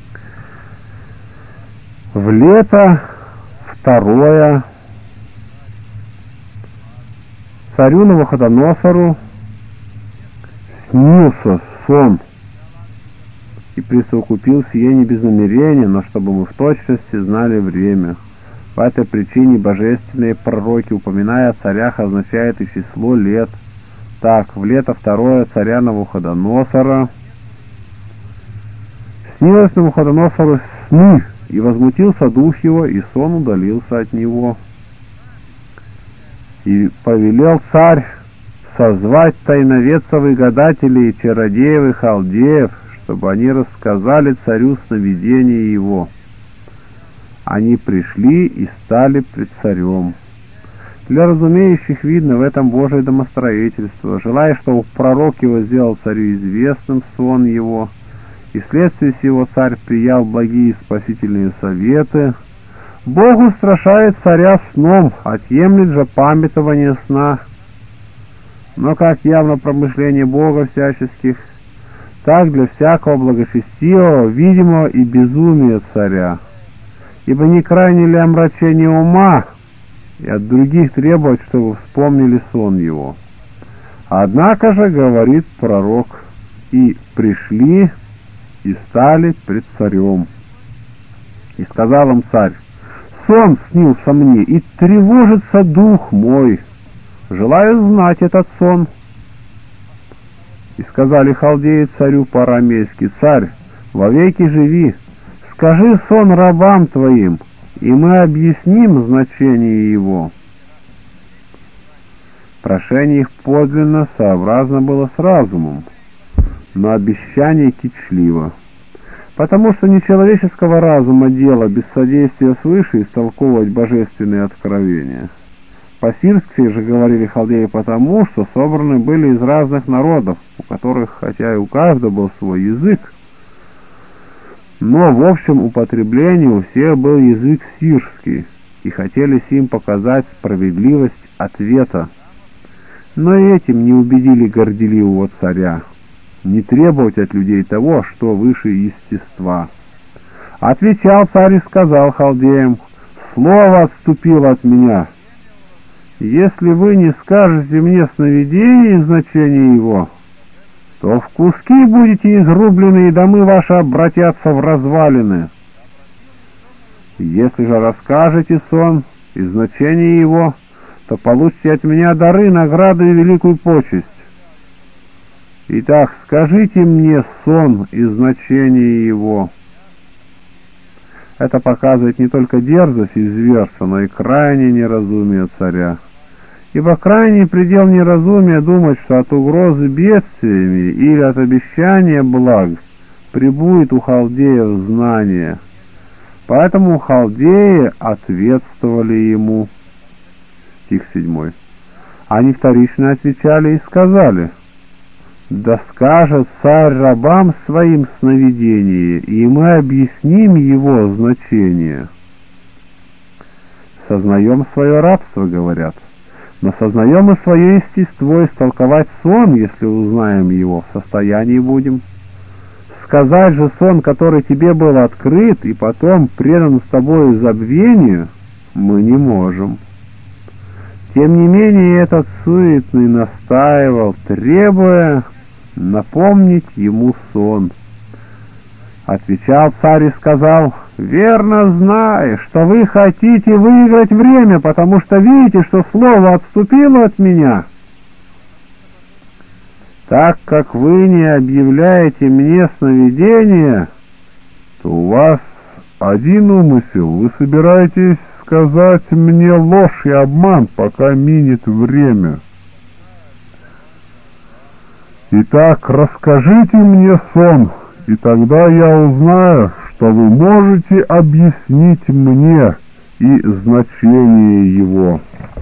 в лето второе царю Навуходоносору снился сон, и присовокупил сие не без намерения, но чтобы мы в точности знали время. По этой причине божественные пророки, упоминая о царях, означают и число лет. Так, в лето второе царя Навуходоносора снилось Навуходоносору сны, и возмутился дух его, и сон удалился от него. И повелел царь созвать тайноведцев и гадателей, и чародеев и халдеев, чтобы они рассказали царю сновидение его. Они пришли и стали пред царем. Для разумеющих видно в этом Божие домостроительство, желая, чтобы пророк его сделал царю известным сон его, и вследствие сего царь приял благие спасительные советы. Бог устрашает царя сном, отъемлет же памятование сна. Но как явно промышление Бога всяческих, так для всякого благочестивого, видимого и безумия царя. Ибо не крайне ли омрачение ума, и от других требовать, чтобы вспомнили сон его. Однако же, говорит пророк, и пришли, и стали пред царем. И сказал им царь: сон снился мне, и тревожится дух мой. Желаю знать этот сон. И сказали халдеи царю по-арамейски: царь, вовеки живи, скажи сон рабам твоим, и мы объясним значение его. Прошение их подлинно сообразно было с разумом, но обещание кичливо, потому что нечеловеческого разума дело без содействия свыше истолковывать божественные откровения. По-сирски же говорили халдеи потому, что собраны были из разных народов, у которых, хотя и у каждого был свой язык, но в общем употреблении у всех был язык сирский, и хотели сим показать справедливость ответа. Но и этим не убедили горделивого царя не требовать от людей того, что выше естества. Отвечал царь и сказал халдеям: слово отступило от меня. Если вы не скажете мне сновидение и значение его, то в куски будете изрублены, и домы ваши обратятся в развалины. Если же расскажете сон и значение его, то получите от меня дары, награды и великую почесть. Итак, скажите мне сон и значение его. Это показывает не только дерзость и зверство, но и крайнее неразумие царя. Ибо крайний предел неразумия думать, что от угрозы бедствиями или от обещания благ прибудет у халдеев знание. Поэтому халдеи ответствовали ему. Стих седьмой. Они вторично отвечали и сказали: да скажет царь рабам своим сновидение, и мы объясним его значение. Сознаем свое рабство, говорят, но сознаем и свое естество, истолковать сон, если узнаем его, в состоянии будем. Сказать же сон, который тебе был открыт, и потом предан с тобой забвению, мы не можем. Тем не менее, этот суетный настаивал, требуя напомнить ему сон. Отвечал царь и сказал: верно знаю, что вы хотите выиграть время, потому что видите, что слово отступило от меня. Так как вы не объявляете мне сновидения, то у вас один умысел: вы собираетесь сказать мне ложь и обман, пока минет время. Итак, расскажите мне сон, и тогда я узнаю, что вы можете объяснить мне и значение его.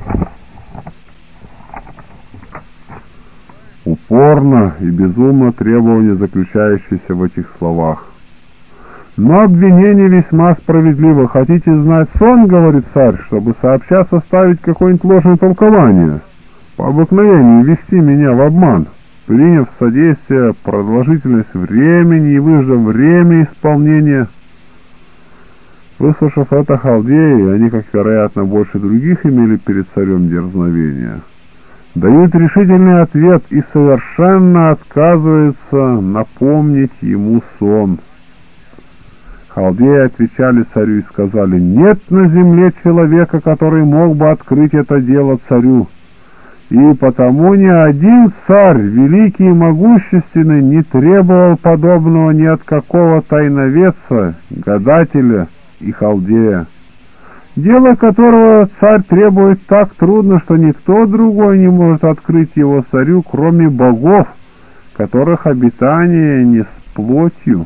Упорно и безумно требование, заключающееся в этих словах. Но обвинение весьма справедливо. Хотите знать сон, говорит царь, чтобы сообща составить какое-нибудь ложное толкование, по обыкновению ввести меня в обман, приняв содействие продолжительность времени и выждав время исполнения. Выслушав это, халдеи, они, как вероятно, больше других имели перед царем дерзновение, дают решительный ответ и совершенно отказываются напомнить ему сон. Халдеи отвечали царю и сказали: нет на земле человека, который мог бы открыть это дело царю, и потому ни один царь, великий и могущественный, не требовал подобного ни от какого тайноведца, гадателя и халдея. дело которого царь требует так трудно, что никто другой не может открыть его царю, кроме богов, которых обитание не с плотью.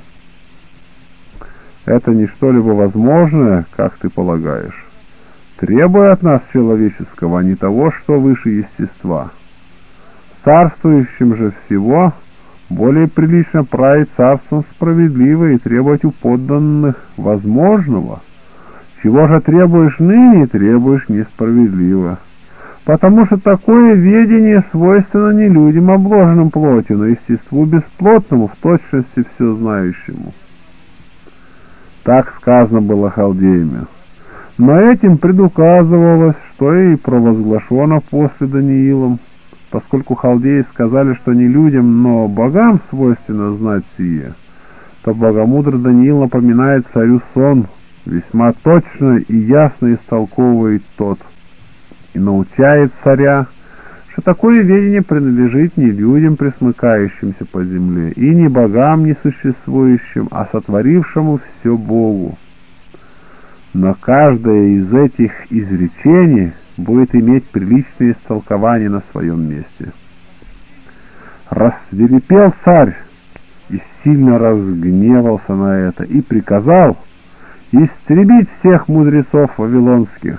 Это не что-либо возможное, как ты полагаешь, требуя от нас человеческого, а не того, что выше естества. Царствующим же всего более прилично править царством справедливо и требовать у подданных возможного. Чего же требуешь ныне, требуешь несправедливо, потому что такое ведение свойственно не людям, обложенным плотью, но естеству бесплотному, в точности все знающему. Так сказано было халдеями. Но этим предуказывалось, что и провозглашено после Даниилом, поскольку халдеи сказали, что не людям, но богам свойственно знать сие, то богомудрый Даниил напоминает царю сон, весьма точно и ясно истолковывает тот, и научает царя, что такое ведение принадлежит не людям, пресмыкающимся по земле, и не богам несуществующим, а сотворившему все Богу. Но каждое из этих изречений будет иметь приличное истолкование на своем месте. Рассвирепел царь и сильно разгневался на это, и приказал истребить всех мудрецов вавилонских.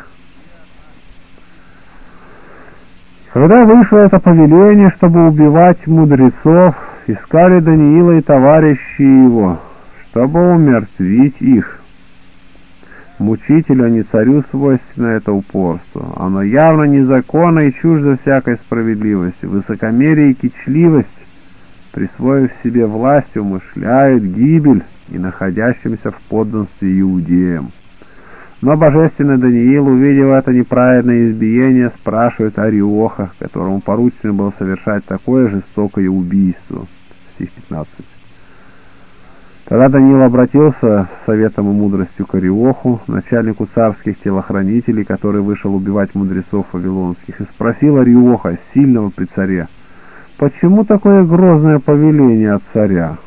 Когда вышло это повеление, чтобы убивать мудрецов, искали Даниила и товарищи его, чтобы умертвить их. Мучителю, а не царю свойственно это упорство. Оно явно незаконно и чуждо всякой справедливости. Высокомерие и кичливость, присвоив себе власть, умышляют гибель и находящимся в подданстве иудеям. Но божественный Даниил, увидев это неправедное избиение, спрашивает Ариоха, которому поручено было совершать такое жестокое убийство. Стих пятнадцать. Тогда Даниил обратился с советом и мудростью к Ариоху, начальнику царских телохранителей, который вышел убивать мудрецов вавилонских, и спросил Ариоха, сильного при царе: «Почему такое грозное повеление от царя?»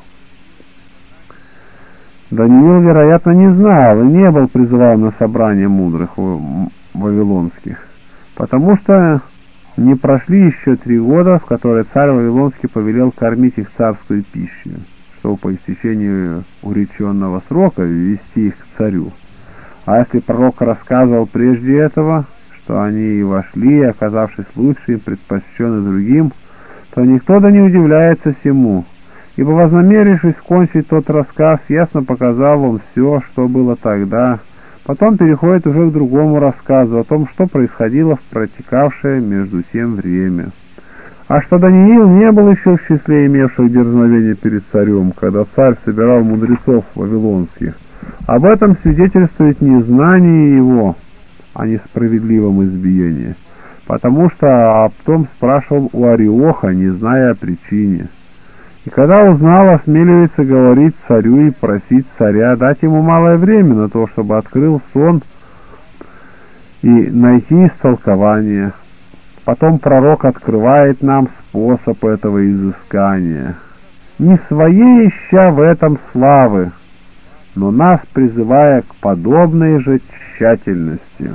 Даниил, вероятно, не знал и не был призыван на собрание мудрых вавилонских, потому что не прошли еще три года, в которые царь Вавилонский повелел кормить их царскую пищу, чтобы по истечению уреченного срока ввести их к царю. А если пророк рассказывал прежде этого, что они и вошли, оказавшись лучше и предпочтены другим, то никто да не удивляется всему, ибо, вознамерившись кончить тот рассказ, ясно показал он все, что было тогда. Потом переходит уже к другому рассказу о том, что происходило в протекавшее между тем время. А что Даниил не был еще в числе имевших дерзновение перед царем, когда царь собирал мудрецов вавилонских, об этом свидетельствует незнание его о несправедливом избиении, потому что об том спрашивал у Ариоха, не зная о причине. И когда узнал, осмеливается говорить царю и просить царя дать ему малое время на то, чтобы открыл сон и найти истолкование. Потом пророк открывает нам способ этого изыскания, не своей ища в этом славы, но нас призывая к подобной же тщательности.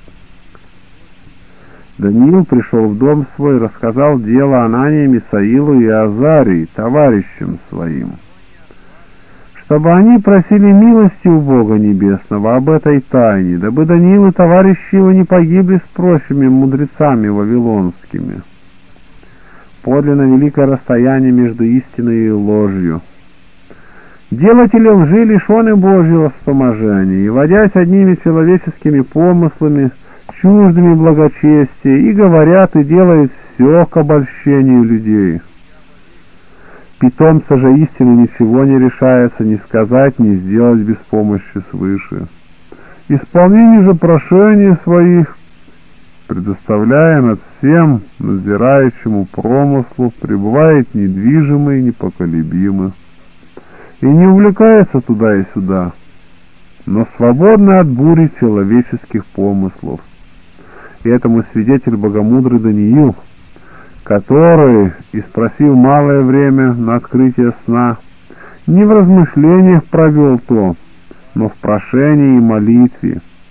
Даниил пришел в дом свой, рассказал дело Анании, Мисаилу и Азарии, товарищам своим, чтобы они просили милости у Бога Небесного об этой тайне, дабы Даниил и товарищи его не погибли с прочими мудрецами вавилонскими. Подлинно великое расстояние между истиной и ложью. Делатели лжи лишены Божьего вспоможения, и, водясь одними человеческими помыслами, чуждыми благочестия, и говорят и делают все к обольщению людей. Питомца же истины ничего не решается ни сказать, ни сделать без помощи свыше. Исполнение же прошений своих, предоставляя над всем надзирающему промыслу, пребывает недвижимый, непоколебимый, и не увлекается туда и сюда, но свободный от бури человеческих помыслов. И этому свидетель богомудрый Даниил, который, испросив малое время на открытие сна, не в размышлениях провел то, но в прошении и молитве,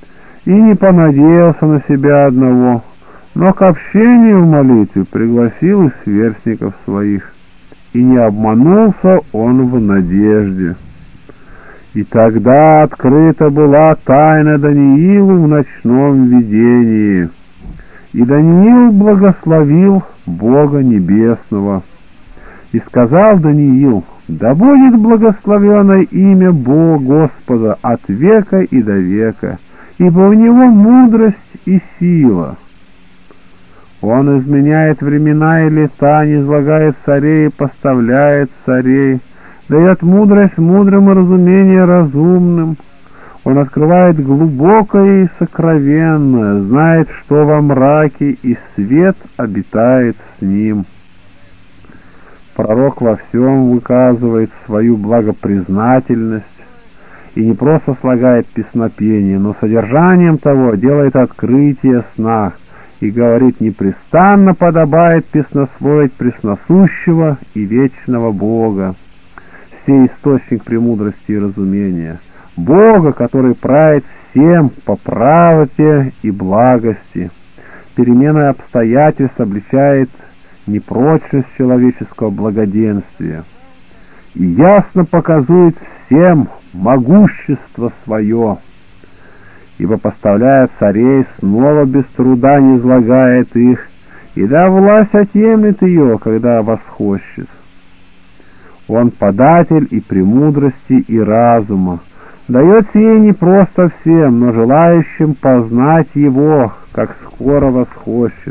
и не понадеялся на себя одного, но к общению в молитве пригласил и сверстников своих, и не обманулся он в надежде. И тогда открыта была тайна Даниилу в ночном видении, и Даниил благословил Бога Небесного. И сказал Даниил: да будет благословено имя Бога Господа от века и до века, ибо у Него мудрость и сила. Он изменяет времена и лета, низлагает царей и поставляет царей, дает мудрость мудрым и разумение разумным. Он открывает глубокое и сокровенное, знает, что во мраке, и свет обитает с ним. Пророк во всем выказывает свою благопризнательность и не просто слагает песнопение, но содержанием того делает открытие сна и говорит: непрестанно подобает песносвоить пресносущего и вечного Бога, сей источник премудрости и разумения, Бога, который правит всем по правоте и благости. Перемена обстоятельств обличает непрочность человеческого благоденствия и ясно показывает всем могущество свое, ибо, поставляя царей, снова без труда низлагает их, и да власть отъемлет ее, когда восхочет. Он податель и премудрости, и разума, дает сие не просто всем, но желающим познать его, как скоро восхочет.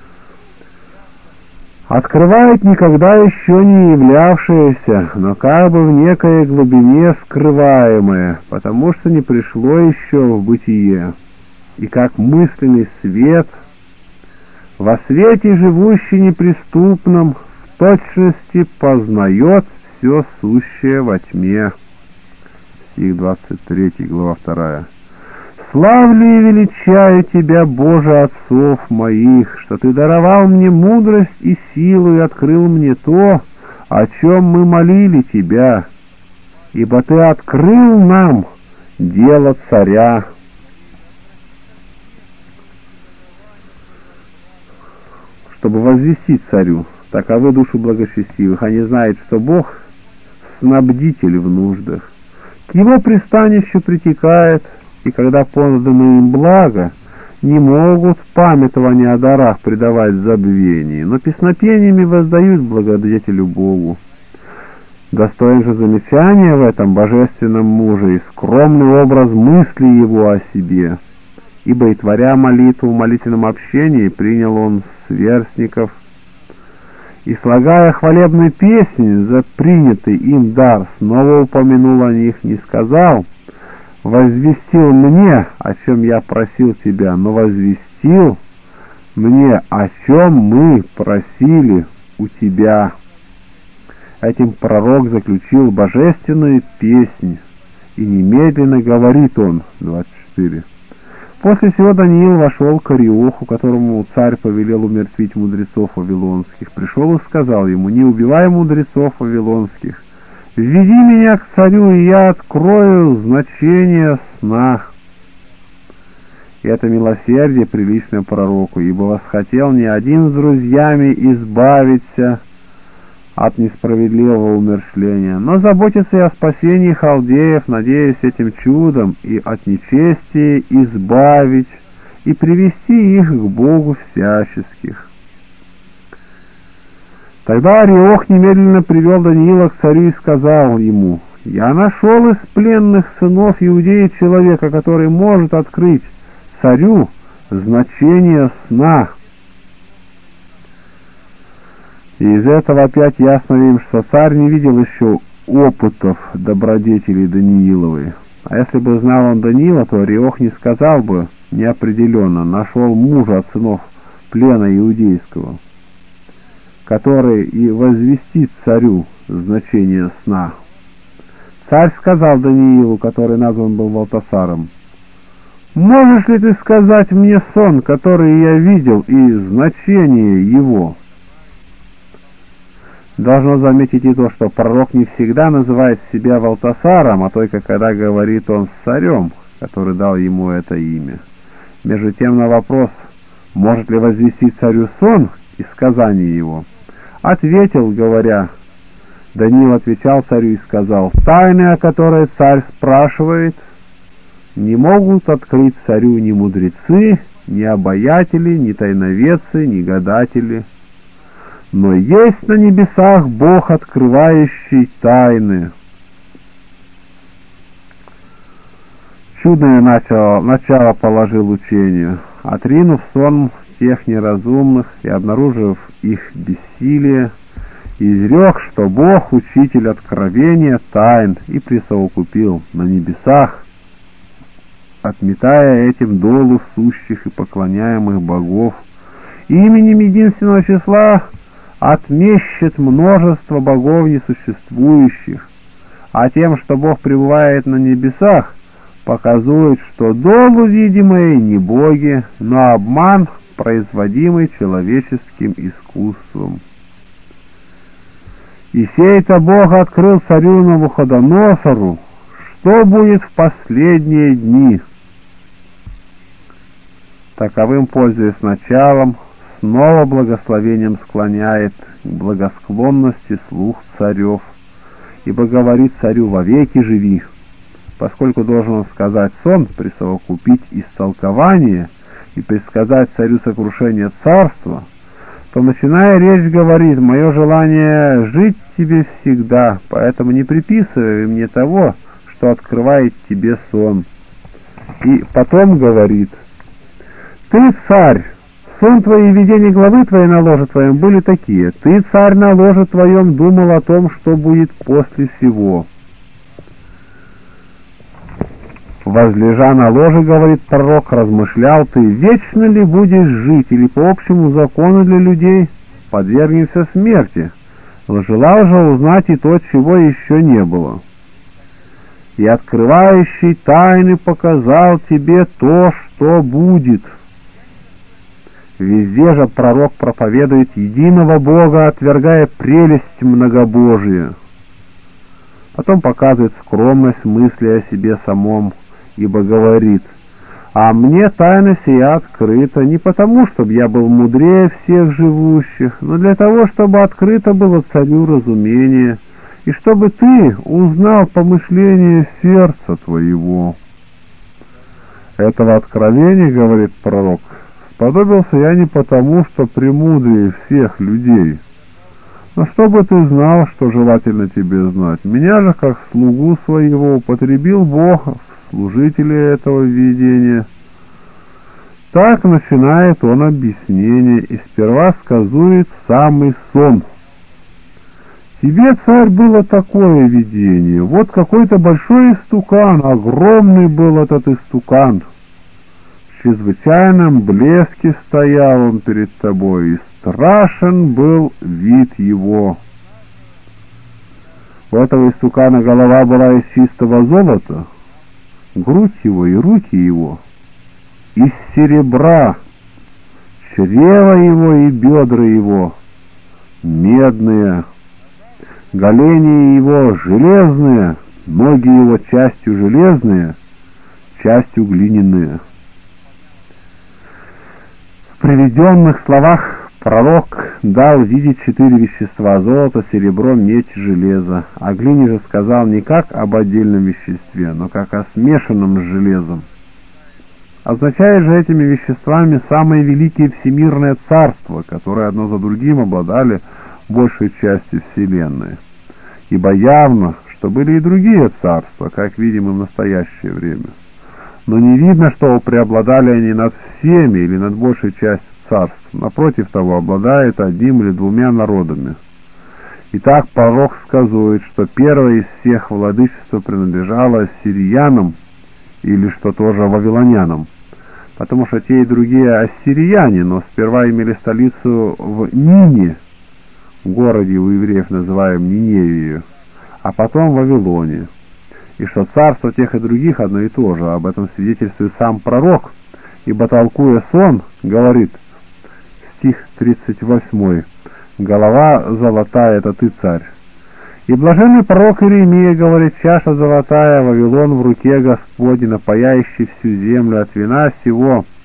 Открывает никогда еще не являвшееся, но как бы в некой глубине скрываемое, потому что не пришло еще в бытие, и как мысленный свет, во свете живущий неприступном, в точности познает все сущее во тьме. Стих двадцать три, глава вторая. «Славлю и величаю Тебя, Боже, отцов моих, что Ты даровал мне мудрость и силу и открыл мне то, о чем мы молили Тебя, ибо Ты открыл нам дело царя». Чтобы возвестить царю: таковы души благочестивых, они знают, что Бог — снабдитель в нуждах, к Его пристанищу притекает, и когда поздано им благо, не могут памятование о дарах предавать забвению, но песнопениями воздают благодетелю Богу. Достоин же замечания в этом божественном муже и скромный образ мысли его о себе, ибо и творя молитву в молитвенном общении, принял он сверстников, и, слагая хвалебную песнь за принятый им дар, снова упомянул о них, не сказал: возвестил мне, о чем я просил тебя, но возвестил мне, о чем мы просили у тебя. Этим пророк заключил божественную песнь, и немедленно говорит он, двадцать четыре. После сего Даниил вошел к Ариоху, которому царь повелел умертвить мудрецов вавилонских. Пришел и сказал ему: не убивай мудрецов вавилонских, введи меня к царю, и я открою значение сна. И это милосердие приличное пророку, ибо восхотел не один с друзьями избавиться от несправедливого умершления, но заботится и о спасении халдеев, надеясь этим чудом и от нечестия избавить и привести их к Богу всяческих. Тогда Ариох немедленно привел Даниила к царю и сказал ему: «Я нашел из пленных сынов Иудеи человека, который может открыть царю значение сна». И из этого опять ясно видим, что царь не видел еще опытов добродетелей Данииловой. А если бы знал он Даниила, то Ариох не сказал бы неопределенно: нашел мужа от сынов плена иудейского, который и возвестит царю значение сна. Царь сказал Даниилу, который назван был Валтасаром: «Можешь ли ты сказать мне сон, который я видел, и значение его?» Должно заметить и то, что пророк не всегда называет себя Валтасаром, а только когда говорит он с царем, который дал ему это имя. Между тем на вопрос, может ли возвестить царю сон из сказания его, ответил, говоря, Даниил отвечал царю и сказал, тайны, о которой царь спрашивает, не могут открыть царю ни мудрецы, ни обаятели, ни тайноведцы, ни гадатели. Но есть на небесах Бог, открывающий тайны. Чудное начало, начало положил учению, отринув сон тех неразумных и обнаружив их бессилие, изрек, что Бог — учитель откровения тайн, и присовокупил на небесах, отметая этим долу сущих и поклоняемых богов, именем единственного числа отмещет множество богов несуществующих, а тем, что Бог пребывает на небесах, показывает, что долу видимые не боги, но обман, производимый человеческим искусством. И сей-то Бог открыл царю Навуходоносору, что будет в последние дни. Таковым, пользуясь началом, снова благословением склоняет к благосклонности слух царев, ибо говорит царю: «Вовеки живи», поскольку должен он сказать сон, присовокупить истолкование и предсказать царю сокрушение царства, то, начиная речь, говорит: «Мое желание жить тебе всегда, поэтому не приписывай мне того, что открывает тебе сон». И потом говорит: «Ты, царь, сон твои и видение главы твоей на ложе твоем были такие. Ты, царь, на ложе твоем думал о том, что будет после всего. Возлежа на ложе, говорит пророк, размышлял ты, вечно ли будешь жить, или по общему закону для людей подвергнешься смерти. Желал же узнать и то, чего еще не было. И открывающий тайны показал тебе то, что будет». Везде же пророк проповедует единого Бога, отвергая прелесть многобожия. Потом показывает скромность мысли о себе самом, ибо говорит: «А мне тайна сия открыта не потому, чтобы я был мудрее всех живущих, но для того, чтобы открыто было царю разумение, и чтобы ты узнал помышление сердца твоего». Этого откровения, говорит пророк, сподобился я не потому, что премудрее всех людей, но чтобы ты знал, что желательно тебе знать. Меня же, как слугу своего, употребил Бог в служителя этого видения. Так начинает он объяснение и сперва сказует самый сон. «Тебе, царь, было такое видение. Вот какой-то большой истукан, огромный был этот истукан. В чрезвычайном блеске стоял он перед тобой, и страшен был вид его. У этого истукана голова была из чистого золота, грудь его и руки его из серебра, чрево его и бедра его медные, голени его железные, ноги его частью железные, частью глиняные». В приведенных словах пророк дал видеть четыре вещества: золото, серебро, медь, железо. О глине же сказал не как об отдельном веществе, но как о смешанном с железом. Означает же этими веществами самые великие всемирные царства, которые одно за другим обладали большей частью вселенной. Ибо явно, что были и другие царства, как видим и в настоящее время. Но не видно, что преобладали они над всеми или над большей частью царств. Напротив того, обладает одним или двумя народами. Итак, пророк сказывает, что первое из всех владычество принадлежало ассириянам, или что тоже вавилонянам, потому что те и другие ассирияне, но сперва имели столицу в Нине, в городе у евреев называем Ниневию, а потом в Вавилоне. И что царство тех и других одно и то же. Об этом свидетельствует сам пророк, ибо, толкуя сон, говорит, стих тридцать восьмой: «Голова золотая — это ты, царь». И блаженный пророк Иеремия говорит: «Чаша золотая, Вавилон в руке Господня, напояющий всю землю от вина сего,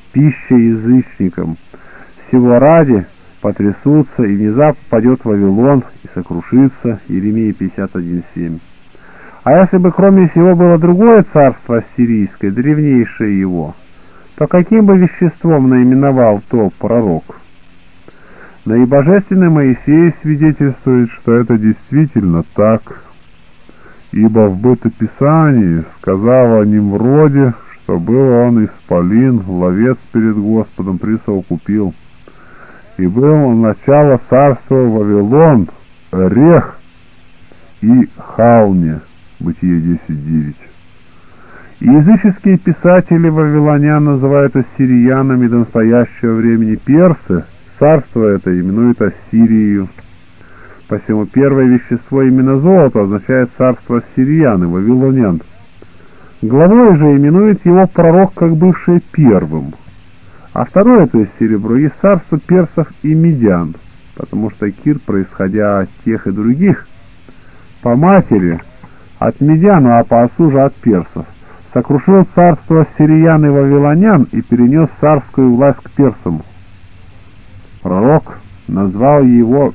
пища язычникам. Всего ради потрясутся, и внезапно падет Вавилон и сокрушится. Иеремия пятьдесят один семь. А если бы кроме всего было другое царство ассирийское, древнейшее его, то каким бы веществом наименовал то пророк? Но и божественный Моисей свидетельствует, что это действительно так, ибо в бытописании сказал о Nimроде, что был он исполин, ловец перед Господом присовокупил, и был он начало царства Вавилон, Рех и Халне. Бытие десять девять. И языческие писатели вавилонян называют ассириянами до настоящего времени персы. Царство это именует Ассирию. Посему первое вещество, именно золото, означает царство ассириян и вавилонян. Главой же именует его пророк как бывшее первым. А второе, то есть серебро, есть царство персов и медян, потому что Кир, происходя от тех и других, по матери от медян, а по отцу же от персов, сокрушил царство ассириян и вавилонян и перенес царскую власть к персам. Пророк назвал его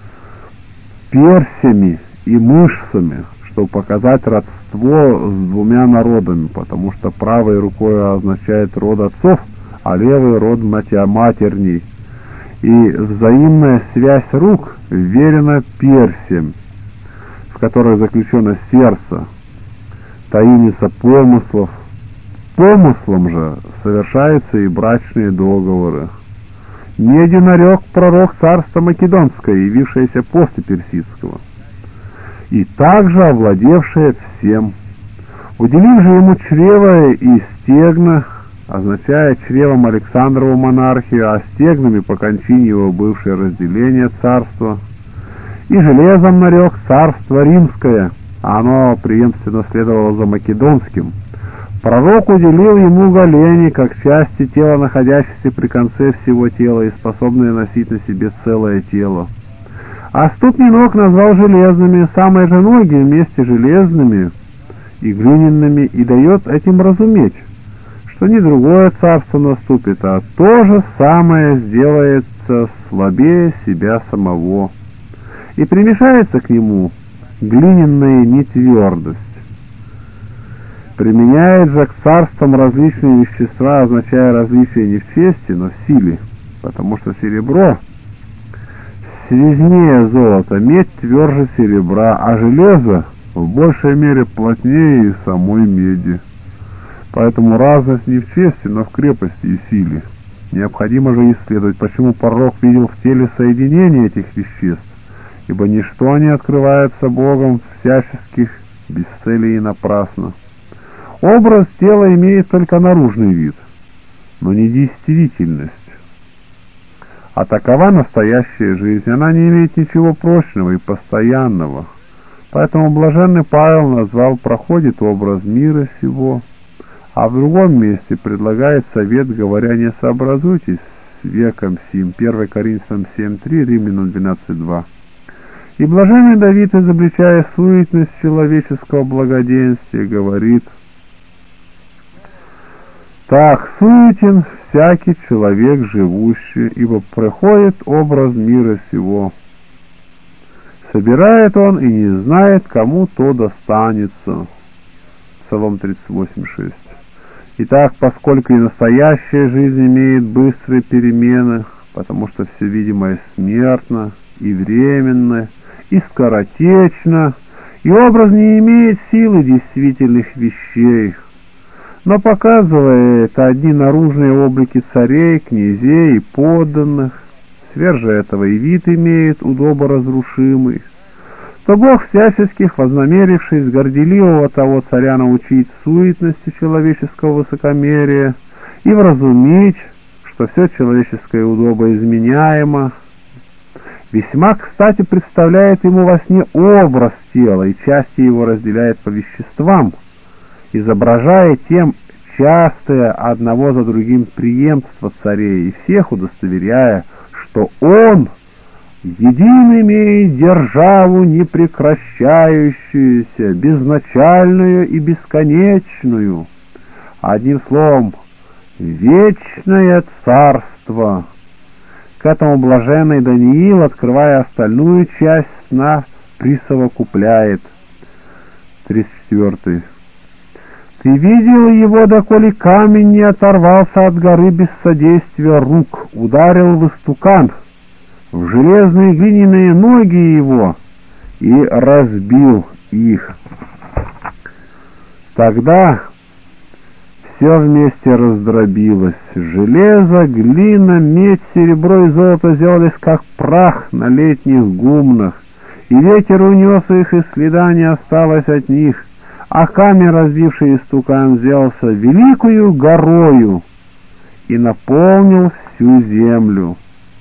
персями и мышцами, чтобы показать родство с двумя народами, потому что правой рукой означает род отцов, а левой род матерней. И взаимная связь рук верена Персиям, в которой заключено сердце, таинится помыслов. Помыслом же совершаются и брачные договоры. Не один нарек пророк царства Македонское, явившееся после персидского, и также овладевшее всем. Уделив же ему чрево и стегна, означая чревом Александрову монархию, а стегнами по кончине его бывшее разделение царства, и железом нарек царство римское, а оно преемственно следовало за македонским. Пророк уделил ему голени, как части тела, находящиеся при конце всего тела и способные носить на себе целое тело. А ступни ног назвал железными, самые же ноги вместе железными и глиняными, и дает этим разуметь, что не другое царство наступит, а то же самое сделается слабее себя самого. И примешается к нему глиняная нетвердость. Применяет же к царствам различные вещества, означая различие не в чести, но в силе, потому что серебро связнее золота, медь тверже серебра, а железо в большей мере плотнее и самой меди. Поэтому разность не в чести, но в крепости и силе. Необходимо же исследовать, почему пророк видел в теле соединение этих веществ, ибо ничто не открывается Богом всяческих без цели и напрасно. Образ тела имеет только наружный вид, но не действительность. А такова настоящая жизнь, она не имеет ничего прочного и постоянного. Поэтому блаженный Павел назвал «проходит образ мира сего», а в другом месте предлагает совет, говоря: «Не сообразуйтесь с веком сим». первое Коринфянам семь три, Римлянам двенадцать два. И блаженный Давид, изобличая суетность человеческого благоденствия, говорит: «Так суетен всякий человек живущий, ибо проходит образ мира сего. Собирает он и не знает, кому то достанется». Псалом тридцать восемь шесть. Итак, поскольку и настоящая жизнь имеет быстрые перемены, потому что все видимое смертно и временно, и скоротечно, и образ не имеет силы действительных вещей, но показывает одни наружные облики царей, князей и подданных, сверже этого и вид имеет удоборазрушимый, то Бог всяческих, вознамерившись горделивого того царя научить суетности человеческого высокомерия и вразумить, что все человеческое удобо изменяемо, весьма кстати представляет ему во сне образ тела и части его разделяет по веществам, изображая тем частое одного за другим преемство царей и всех удостоверяя, что он един имеет державу непрекращающуюся, безначальную и бесконечную. Одним словом, вечное царство. К этому блаженный Даниил, открывая остальную часть сна, присовокупляет. тридцать четвёртый. Ты видел его, доколе камень не оторвался от горы без содействия рук, ударил в истукан, в железные глиняные ноги его и разбил их. Тогда все вместе раздробилось. Железо, глина, медь, серебро и золото сделались как прах на летних гумнах, и ветер унес их, и следа не осталось от них, а камень, разбивший истукан, сделался великою горою и наполнил всю землю.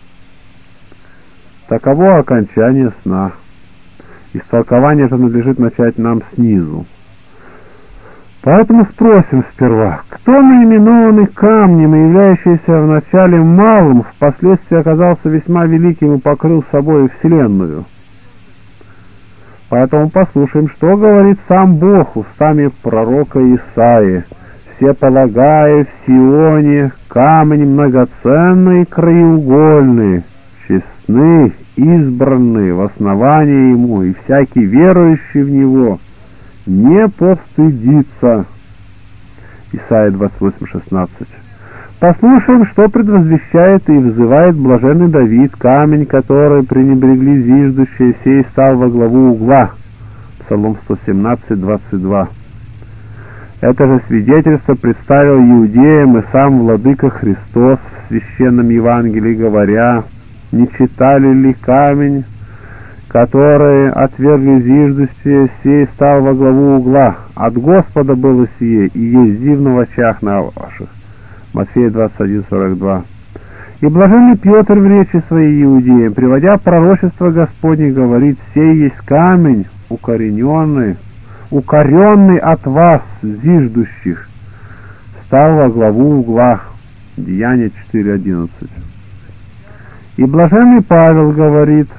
Таково окончание сна. Истолкование же надлежит начать нам снизу. Поэтому спросим сперва, кто наименованный камнем и являющийся вначале малым, впоследствии оказался весьма великим и покрыл собой вселенную? Поэтому послушаем, что говорит сам Бог устами пророка Исаии. «Все полагая в Сионе камень многоценный и краеугольный, честный, избранный в основании ему, и всякий верующий в него не повстыдится». Исайя двадцать восемь шестнадцать. Послушаем, что предвозвещает и взывает блаженный Давид: камень, который пренебрегли зиждущие, сей стал во главу угла. Псалом сто семнадцать двадцать два. Это же свидетельство представил иудеям и сам владыка Христос в священном Евангелии, говоря: не читали ли камень, который отвергли зиждущие, сей стал во главу угла? От Господа было сие, и есть дивно в очах на ваших. Матфея двадцать один сорок два. И блаженный Петр в речи своей иудеям, приводя пророчество Господне, говорит: сей есть камень укорененный, укоренный от вас, зиждущих, стал во главу угла. Деяния четыре одиннадцать. И блаженный Павел говорит: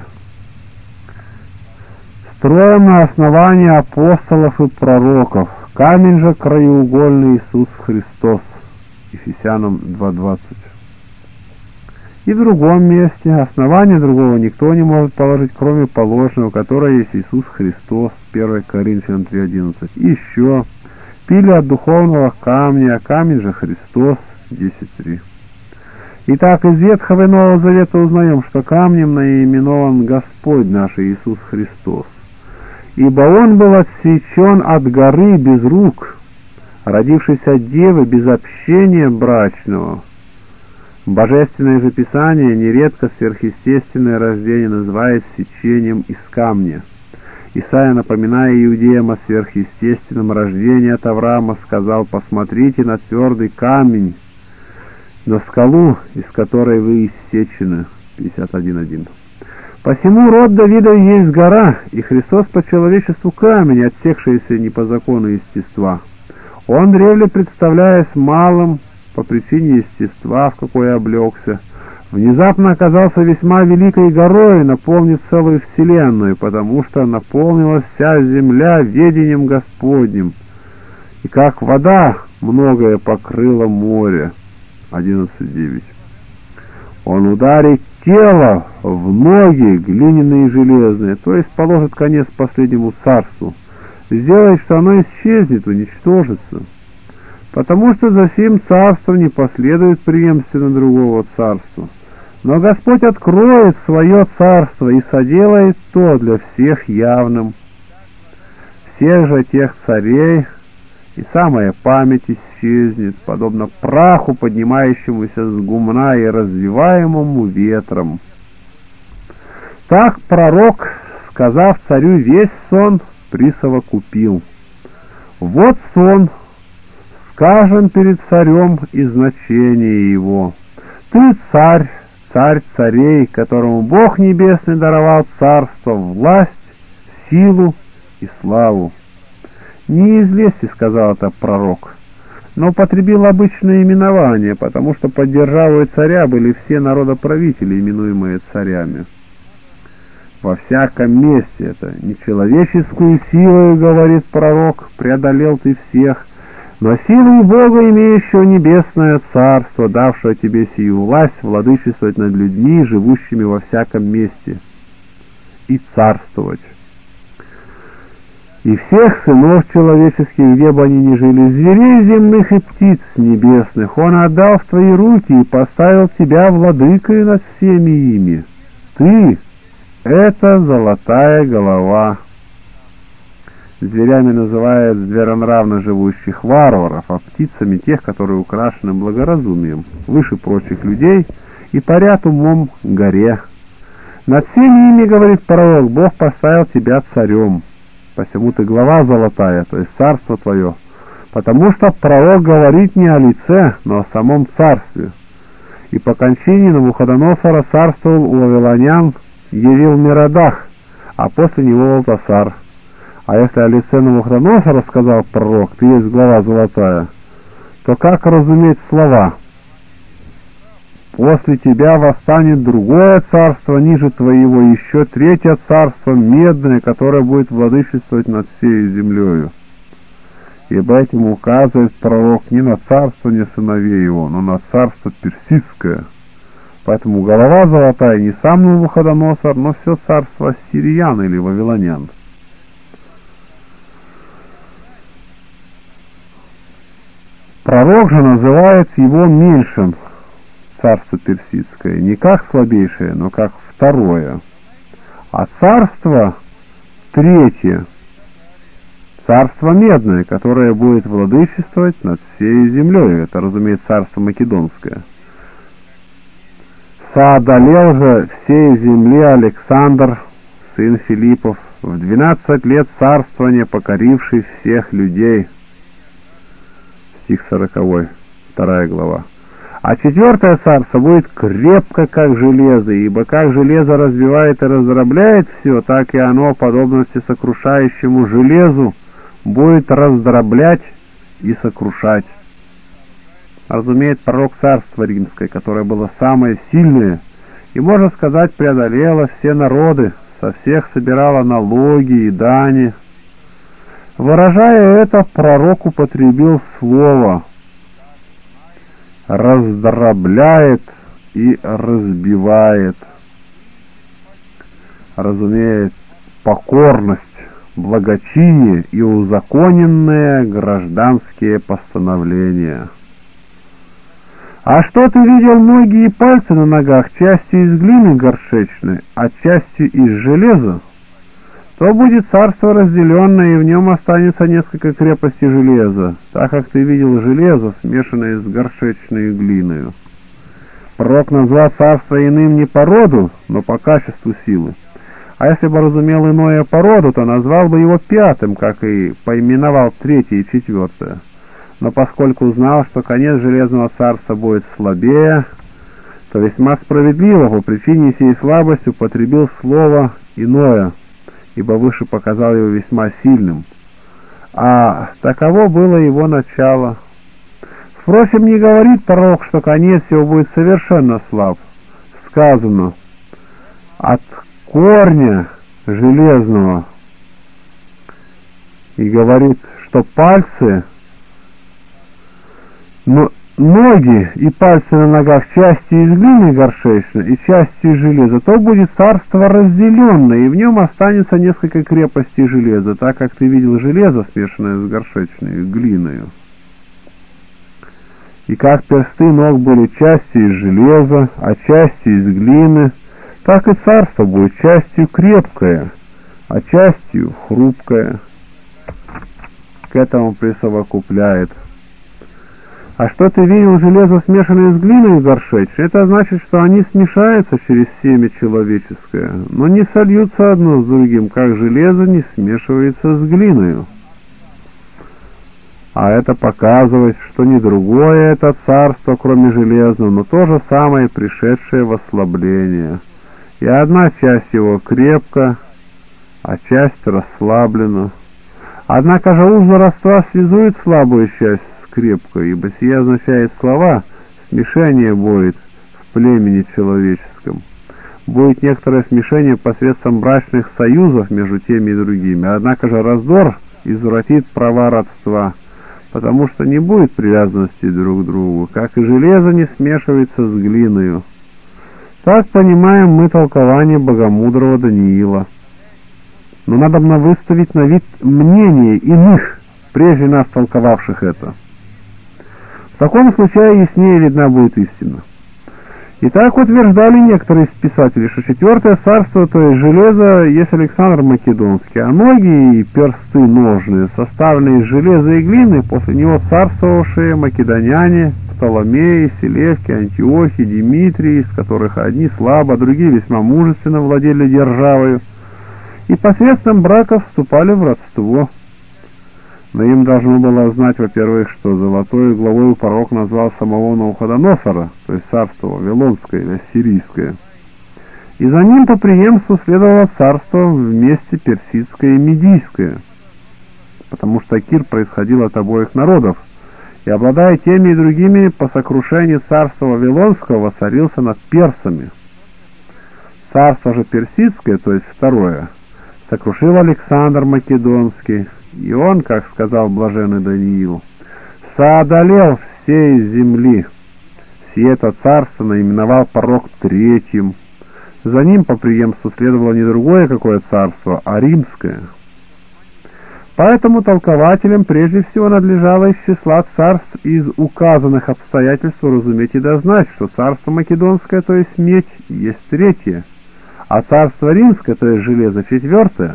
строим на основании апостолов и пророков, камень же краеугольный Иисус Христос. Ефесянам два двадцать. И в другом месте: основания другого никто не может положить, кроме положенного, которое есть Иисус Христос. первое Коринфянам три одиннадцать. И еще: пили от духовного камня, а камень же Христос. десять три. Итак, из Ветхого и Нового Завета узнаем, что камнем наименован Господь наш Иисус Христос. Ибо Он был отсечен от горы без рук, родившись от девы без общения брачного. Божественное же Писание нередко сверхъестественное рождение называет сечением из камня. Исайя, напоминая иудеям о сверхъестественном рождении от Авраама, сказал: посмотрите на твердый камень, на скалу, из которой вы иссечены. пятьдесят один один. Посему род Давида есть гора, и Христос по человечеству камень, отсекшийся не по закону естества. Он древле, представляясь малым по причине естества, в какое облегся, внезапно оказался весьма великой горой, наполнив целую вселенную, потому что наполнилась вся земля ведением Господним, и как вода многое покрыло море. одиннадцать девять. Он ударит тело в ноги глиняные и железные, то есть положит конец последнему царству, сделает, что оно исчезнет, уничтожится, потому что за сим царство не последует преемственно другого царства. Но Господь откроет свое царство и соделает то для всех явным. Всех же тех царей и самая память исчезнет, подобно праху, поднимающемуся с гумна и развиваемому ветром. Так пророк, сказав царю весь сон, присовокупил: вот сон, скажем перед царем и значение его. Ты царь, царь царей, которому Бог Небесный даровал царство, власть, силу и славу. Не из лести сказал это пророк, но употребил обычное именование, потому что под державой царя были все народоправители, именуемые царями. Во всяком месте это не человеческую силою, говорит пророк, преодолел ты всех, но силой Бога, имеющего небесное царство, давшего тебе сию власть владычествовать над людьми, живущими во всяком месте, и царствовать. И всех сынов человеческих, где бы они ни жили, зверей земных и птиц небесных, Он отдал в твои руки и поставил тебя владыкой над всеми ими. Ты — это золотая голова. Зверями называют зверонравно живущих варваров, а птицами тех, которые украшены благоразумием, выше прочих людей и парят умом горе. Над всеми ими, говорит пророк, Бог поставил тебя царем. Посему ты глава золотая, то есть царство твое, потому что пророк говорит не о лице, но о самом царстве. И по кончине Навуходоносора царствовал у вавилонян Евил-Меродах, а после него Валтасар. А если о лице Навуходоносора сказал пророк, ты есть глава золотая, то как разуметь слова? После тебя восстанет другое царство ниже твоего, еще третье царство медное, которое будет владычествовать над всей землею. Ибо этим указывает пророк не на царство, не сыновей его, но на царство персидское. Поэтому голова золотая не сам Навуходоносор, но все царство ассириян или вавилонян. Пророк же называет его меньшим, царство персидское, не как слабейшее, но как второе. А царство третье, царство медное, которое будет владычествовать над всей землей. Это, разумеется, царство македонское. Соодолел же всей земле Александр, сын Филиппов, в двенадцать лет царствования, покоривший всех людей. Стих сороковой, вторая глава. А четвертое царство будет крепко, как железо, ибо как железо разбивает и раздробляет все, так и оно, в подобности сокрушающему железу, будет раздроблять и сокрушать. Разумеет пророк царства римское, которое было самое сильное, и, можно сказать, преодолело все народы, со всех собирало налоги и дани. Выражая это, пророк употребил слово раздробляет и разбивает. Разумеет, покорность, благочиние и узаконенные гражданские постановления. А что ты видел ноги и пальцы на ногах, частью из глины горшечной, а частью из железа? То будет царство разделенное, и в нем останется несколько крепостей железа, так как ты видел железо, смешанное с горшечной глиною. Пророк назвал царство иным не по роду, но по качеству силы. А если бы разумел иное по роду, то назвал бы его пятым, как и поименовал третье и четвертое. Но поскольку узнал, что конец железного царства будет слабее, то весьма справедливо по причине сей слабости употребил слово иное, ибо выше показал его весьма сильным. А таково было его начало. Впрочем, не говорит пророк, что конец его будет совершенно слаб. Сказано, от корня железного. И говорит, что пальцы, но ноги и пальцы на ногах частью из глины горшечной и частью из железа, то будет царство разделенное, и в нем останется несколько крепостей железа, так как ты видел железо, смешанное с горшечной глиною. И как персты ног были частью из железа, а частью из глины, так и царство будет частью крепкое, а частью хрупкое. К этому присовокупляет: а что ты видел железо, смешанное с глиной горшечной, это значит, что они смешаются через семя человеческое, но не сольются одно с другим, как железо не смешивается с глиною. А это показывает, что не другое это царство, кроме железного, но то же самое пришедшее в ослабление. И одна часть его крепка, а часть расслаблена. Однако же узы родства связует слабую часть с крепкой, ибо сие означает слова «смешение будет в племени человеческом». Будет некоторое смешение посредством брачных союзов между теми и другими, однако же раздор извратит права родства. потому что не будет привязанности друг к другу, как и железо не смешивается с глиною. Так понимаем мы толкование богомудрого Даниила. Но надо бы выставить на вид мнение иных, прежде нас толковавших это. В таком случае яснее видна будет истина. И так утверждали некоторые из писателей, что четвертое царство, то есть железо, есть Александр Македонский, а ноги и персты ножные, составленные из железа и глины, после него царствовавшие македоняне, Птоломеи, Селевки, Антиохи, Димитрий, из которых одни слабо, другие весьма мужественно владели державою, и посредством брака вступали в родство. Но им должно было знать, во-первых, что золотой главой пророк назвал самого Навуходоносора, то есть царство Вавилонское или Ассирийское. И за ним по преемству следовало царство вместе персидское и медийское, потому что Кир происходил от обоих народов, и, обладая теми и другими, по сокрушению царства Вавилонского воцарился над персами. Царство же персидское, то есть второе, сокрушил Александр Македонский, и он, как сказал блаженный Даниил, соодолел всей земли. Сие это царство наименовал пророк третьим. За ним по преемству следовало не другое какое царство, а римское. Поэтому толкователям прежде всего надлежало из числа царств из указанных обстоятельств разуметь и дознать, что царство македонское, то есть медь, есть третье, а царство римское, то есть железо, четвертое.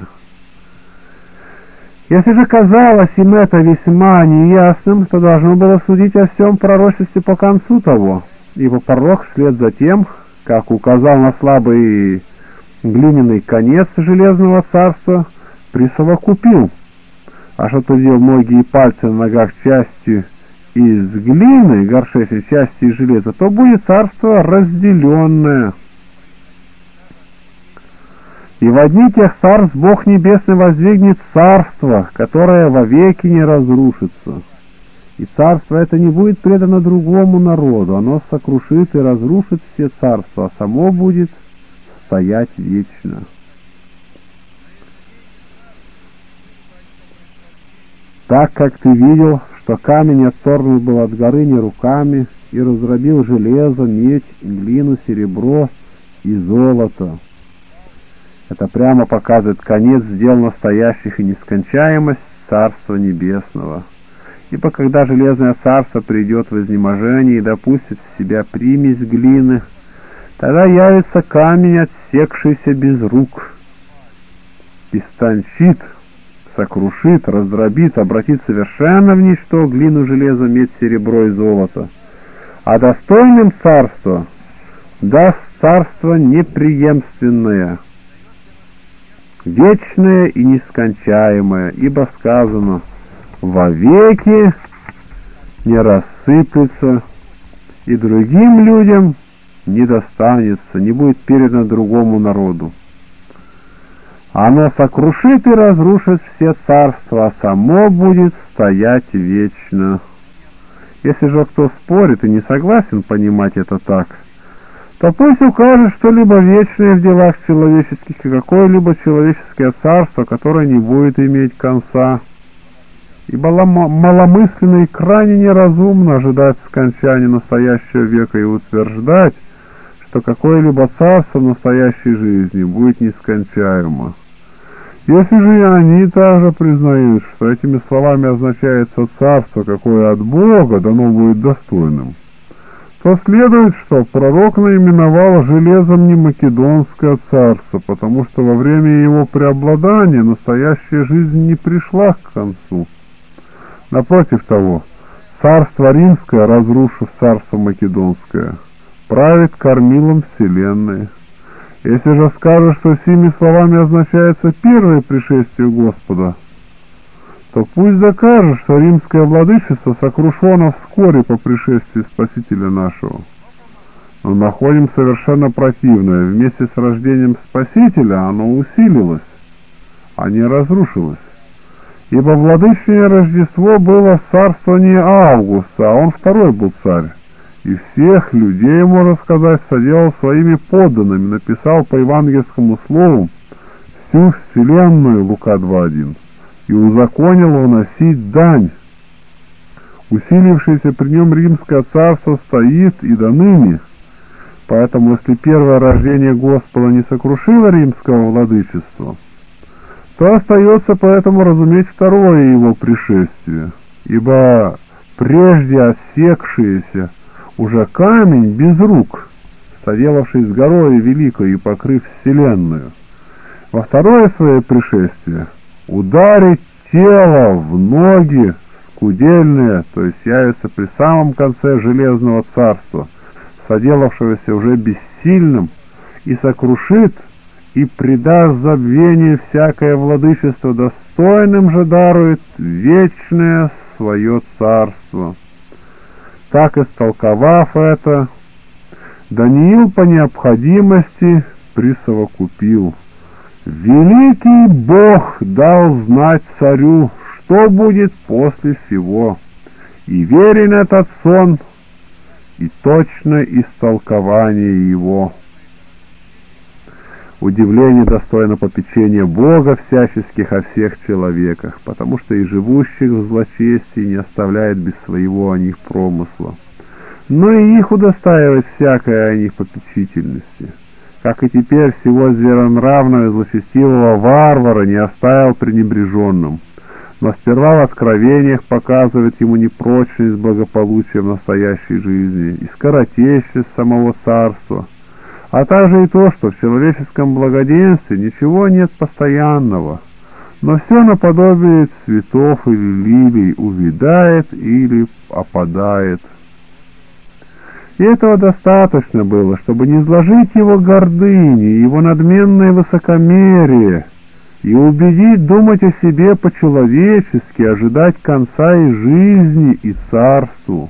Если же казалось им это весьма неясным, то должно было судить о всем пророчестве по концу того, ибо пророк вслед за тем, как указал на слабый глиняный конец железного царства, присовокупил, а что то делал ноги и пальцы на ногах частью из глины, горшечной частью из железа, то будет царство разделенное. И в одни тех царств Бог Небесный воздвигнет царство, которое вовеки не разрушится. И царство это не будет предано другому народу, оно сокрушит и разрушит все царства, а само будет стоять вечно. Так как ты видел, что камень отторгнут был от горы не руками, и разрубил железо, медь, глину, серебро и золото. Это прямо показывает конец дел настоящих и нескончаемость Царства Небесного. Ибо когда железное царство придет в изнеможение и допустит в себя примесь глины, тогда явится камень, отсекшийся без рук, истончит, сокрушит, раздробит, обратит совершенно в ничто глину, железо, медь, серебро и золото. А достойным царство даст царство непреемственное, вечное и нескончаемое, ибо сказано: вовеки не рассыплется, и другим людям не достанется, не будет передано другому народу. Оно сокрушит и разрушит все царства, а само будет стоять вечно. Если же кто спорит и не согласен понимать это так, то пусть укажет что-либо вечное в делах человеческих и какое-либо человеческое царство, которое не будет иметь конца. Ибо маломысленно и крайне неразумно ожидать скончания настоящего века и утверждать, что какое-либо царство в настоящей жизни будет нескончаемо. Если же они также признают, что этими словами означается царство, какое от Бога дано будет достойным, то следует, что пророк наименовал железом не македонское царство, потому что во время его преобладания настоящая жизнь не пришла к концу. Напротив того, царство римское, разрушив царство македонское, правит кормилом вселенной. Если же скажешь, что сими словами означается первое пришествие Господа, то пусть докажет, что римское владычество сокрушено вскоре по пришествии Спасителя нашего. Но находим совершенно противное: вместе с рождением Спасителя оно усилилось, а не разрушилось. Ибо владычное Рождество было царствование Августа, а он второй был царь. И всех людей, можно сказать, соделал своими подданными, написал по евангельскому слову всю вселенную, Лука два один, и узаконил уносить дань. Усилившееся при нем римское царство стоит и до ныне. Поэтому, если первое рождение Господа не сокрушило римского владычества, то остается поэтому разуметь второе его пришествие, ибо прежде осекшийся уже камень без рук, соделавший с горой великой и покрыв вселенную, во второе свое пришествие ударить тело в ноги скудельные, то есть явится при самом конце железного царства, соделавшегося уже бессильным, и сокрушит, и предаст забвению всякое владычество, достойным же дарует вечное свое царство. Так, истолковав это, Даниил по необходимости присовокупил: «Великий Бог дал знать царю, что будет после всего, и верен этот сон, и точно истолкование его». Удивление достойно попечения Бога всяческих о всех человеках, потому что и живущих в злочестии не оставляет без своего о них промысла, но и их удостаивает всякой о них попечительности, как и теперь всего зверонравного и злочестивого варвара не оставил пренебреженным, но сперва в откровениях показывает ему непрочность благополучия в настоящей жизни и скоротечность самого царства, а также и то, что в человеческом благоденствии ничего нет постоянного, но все наподобие цветов или лилий увядает или опадает. И этого достаточно было, чтобы не изложить его гордыни, его надменное высокомерие, и убедить думать о себе по-человечески, ожидать конца и жизни, и царству.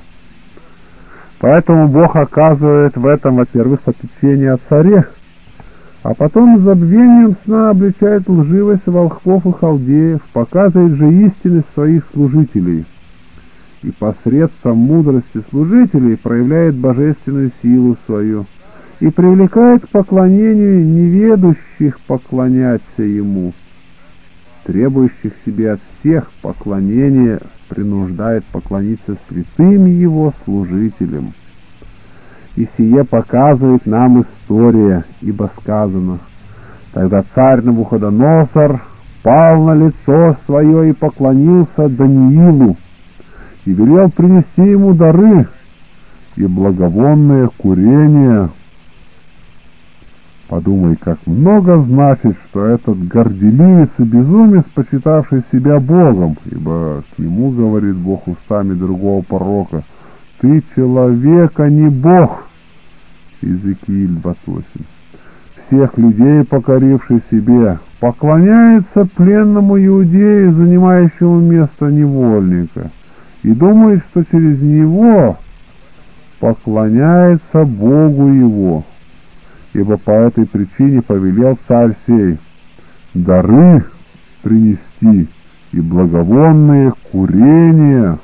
Поэтому Бог оказывает в этом, во-первых, попечение о царе, а потом забвением сна обличает лживость волхвов и халдеев, показывает же истинность своих служителей, и посредством мудрости служителей проявляет божественную силу свою и привлекает к поклонению неведущих поклоняться Ему, требующих себе от всех поклонения, принуждает поклониться святым Его служителям. И сие показывает нам история, ибо сказано: «Тогда царь Навуходоносор пал на лицо свое и поклонился Даниилу, и велел принести ему дары и благовонное курение». Подумай, как много значит, что этот горделивец и безумец, почитавший себя Богом, ибо к нему говорит Бог устами другого пророка: «Ты человек, а не Бог». Иезекииль двадцать восемь. Всех людей, покоривший себе, поклоняется пленному иудею, занимающему место невольника, и думает, что через него поклоняется Богу его. Ибо по этой причине повелел царь сей дары принести и благовонные курения,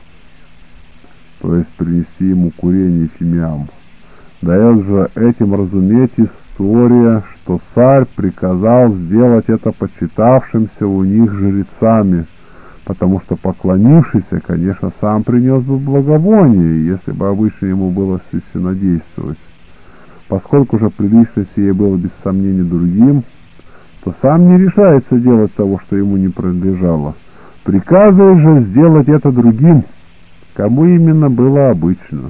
то есть принести ему курение фимиам. Дает же этим разуметь история, что царь приказал сделать это почитавшимся у них жрецами, потому что поклонившийся, конечно, сам принес бы благовоние, если бы обычно ему было священно действовать. Поскольку же прилично сие было без сомнения другим, то сам не решается делать того, что ему не принадлежало. Приказывает же сделать это другим, кому именно было обычно.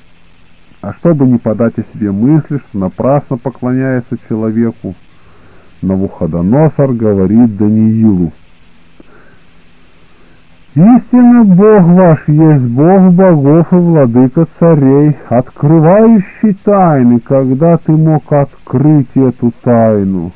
А чтобы не подать о себе мысли, что напрасно поклоняется человеку, Навуходоносор говорит Даниилу: «Истинно Бог ваш есть Бог богов и владыка царей, открывающий тайны, когда ты мог открыть эту тайну».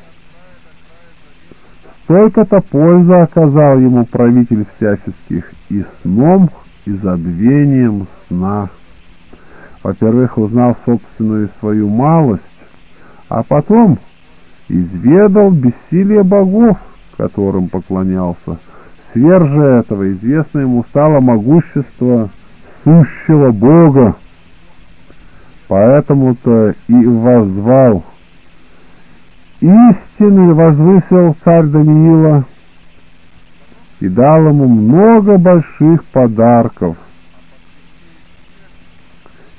Столько-то пользы оказал ему правитель всяческих и сном, и забвением сна. Во-первых, узнал собственную свою малость, а потом изведал бессилие богов, которым поклонялся. Сверх же этого известно ему стало могущество сущего Бога. Поэтому-то и воззвал. Истинный возвысил царь Даниила и дал ему много больших подарков,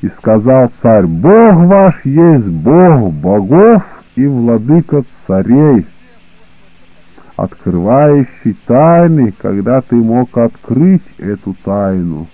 И сказал царь: Бог ваш есть Бог богов и владыка царей, открывающий тайны, когда ты мог открыть эту тайну.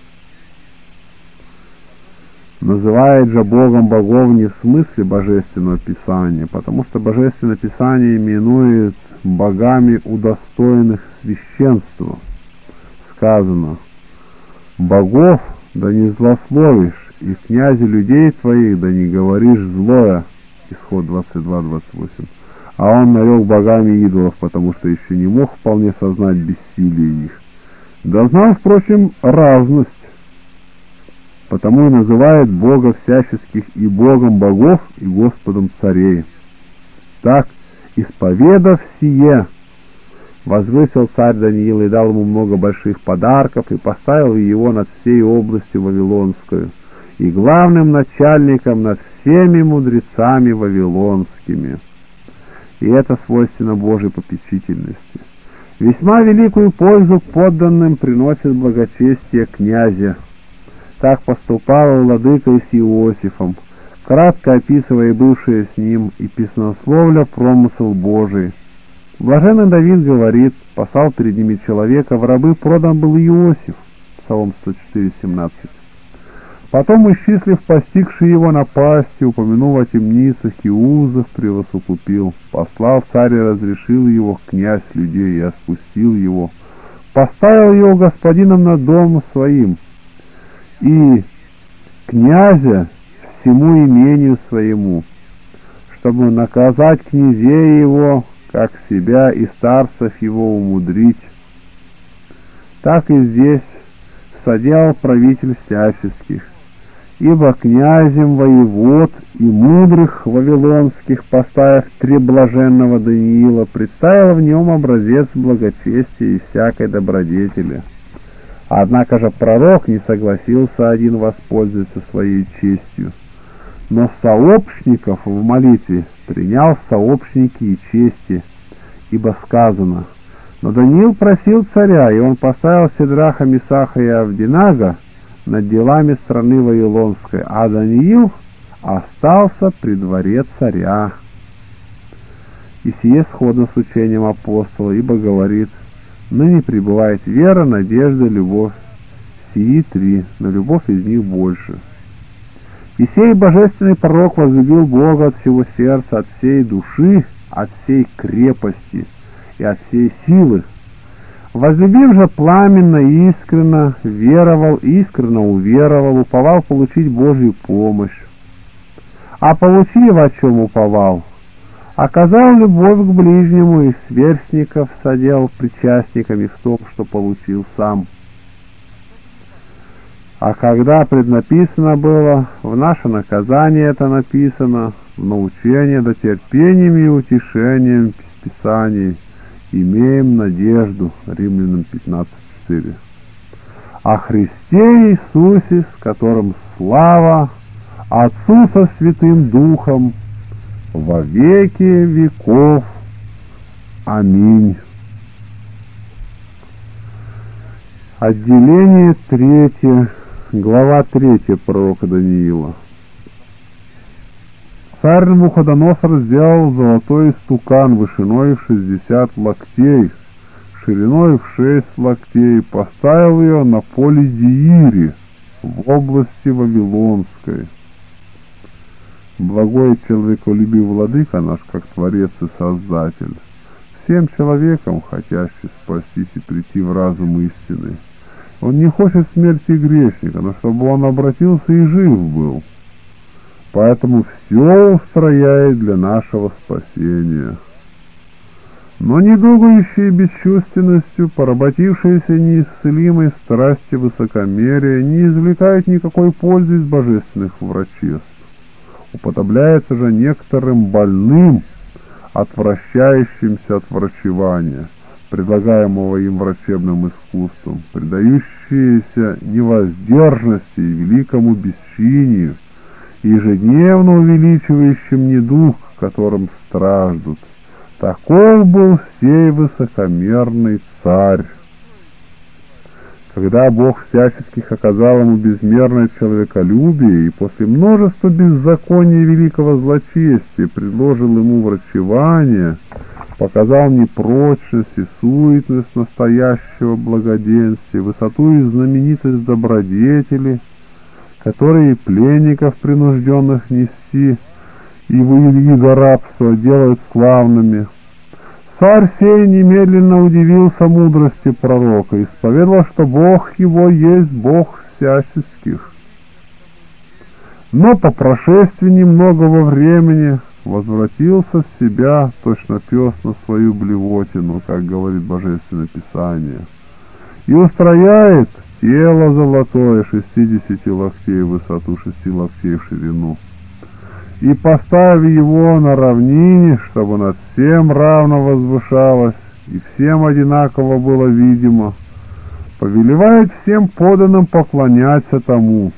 Называет же Богом богов не в смысле Божественного Писания, потому что Божественное Писание именует богами удостоенных священства. Сказано: богов да не злословишь, и князю людей твоих да не говоришь злое. Исход двадцать два двадцать восемь. А он нарек богами идолов, потому что еще не мог вполне сознать бессилие их. Да знал, впрочем, разность, потому и называет Бога всяческих и Богом богов, и Господом царей. Так, исповедав сие, возвысил царь Даниил и дал ему много больших подарков, и поставил его над всей областью Вавилонскую, и главным начальником над всеми мудрецами вавилонскими. И это свойственно Божьей попечительности. Весьма великую пользу подданным приносит благочестие князя. Так поступал владыка с Иосифом, кратко описывая бывшее с ним и писнословля промысл Божий. Блаженный Давид говорит: послал перед ними человека, в рабы продан был Иосиф. Псалом сто четыре семнадцать. Потом, исчислив постигший его напасти, упомянув о темницах и узах, превосукупил. Послал царь и разрешил его князь людей, и отпустил его. Поставил его господином над домом своим, и князя всему имению своему, чтобы наказать князей его, как себя, и старцев его умудрить. Так и здесь соделал правитель всяческих. Ибо князем воевод и мудрых вавилонских, поставив треблаженного Даниила, представил в нем образец благочестия и всякой добродетели. Однако же пророк не согласился один воспользоваться своей честью, но сообщников в молитве принял сообщники и чести, ибо сказано: но Даниил просил царя, и он поставил Сидраха, Месаха и Авдинага над делами страны Вавилонской, а Даниил остался при дворе царя. И сие сходно с учением апостола, ибо говорит: ныне пребывает вера, надежда, любовь. Сии три, но любовь из них больше. И сей божественный пророк возлюбил Бога от всего сердца, от всей души, от всей крепости и от всей силы. Возлюбив же пламенно и искренно, веровал, искренно уверовал, уповал получить Божью помощь. А получив, о чем уповал, оказал любовь к ближнему, и сверстников соделал причастниками в том, что получил сам. А когда преднаписано было, в наше наказание это написано, в научение да терпением и утешением Писаний, имеем надежду. Римлянам пятнадцать четыре. О Христе Иисусе, с которым слава Отцу со Святым Духом во веки веков. Аминь. Отделение третье, глава третья пророка Даниила. Царь Навуходоносор сделал золотой стукан вышиной в шестьдесят локтей, шириной в шесть локтей, поставил ее на поле Диири в области Вавилонской. Благой человеколюбивый владыка наш, как Творец и Создатель, всем человекам, хотящим спастись и прийти в разум истины, он не хочет смерти грешника, но чтобы он обратился и жив был. Поэтому все устрояет для нашего спасения. Но недугающие бесчувственностью, поработившиеся неисцелимой страсти высокомерия, не извлекают никакой пользы из божественных врачеств. Уподобляется же некоторым больным, отвращающимся от врачевания, предлагаемого им врачебным искусством, предающиеся невоздержности и великому бесчинию, ежедневно увеличивающим недуг, которым страждут. Таков был сей высокомерный царь. Когда Бог всяческих оказал ему безмерное человеколюбие и после множества беззаконий и великого злочестия предложил ему врачевание, показал непрочность и суетность настоящего благоденствия, высоту и знаменитость добродетели, которые пленников, принужденных нести и в иго рабства, делают славными, царь сей немедленно удивился мудрости пророка и исповедовал, что Бог его есть Бог всяческих. Но по прошествии немногого времени возвратился в себя, точно пес на свою блевотину, как говорит Божественное Писание, и устрояет тело золотое шестидесяти локтей в высоту, шести локтей в ширину, и поставив его на равнине, чтобы над всем равно возвышалось и всем одинаково было видимо, повелевает всем подданным поклоняться тому.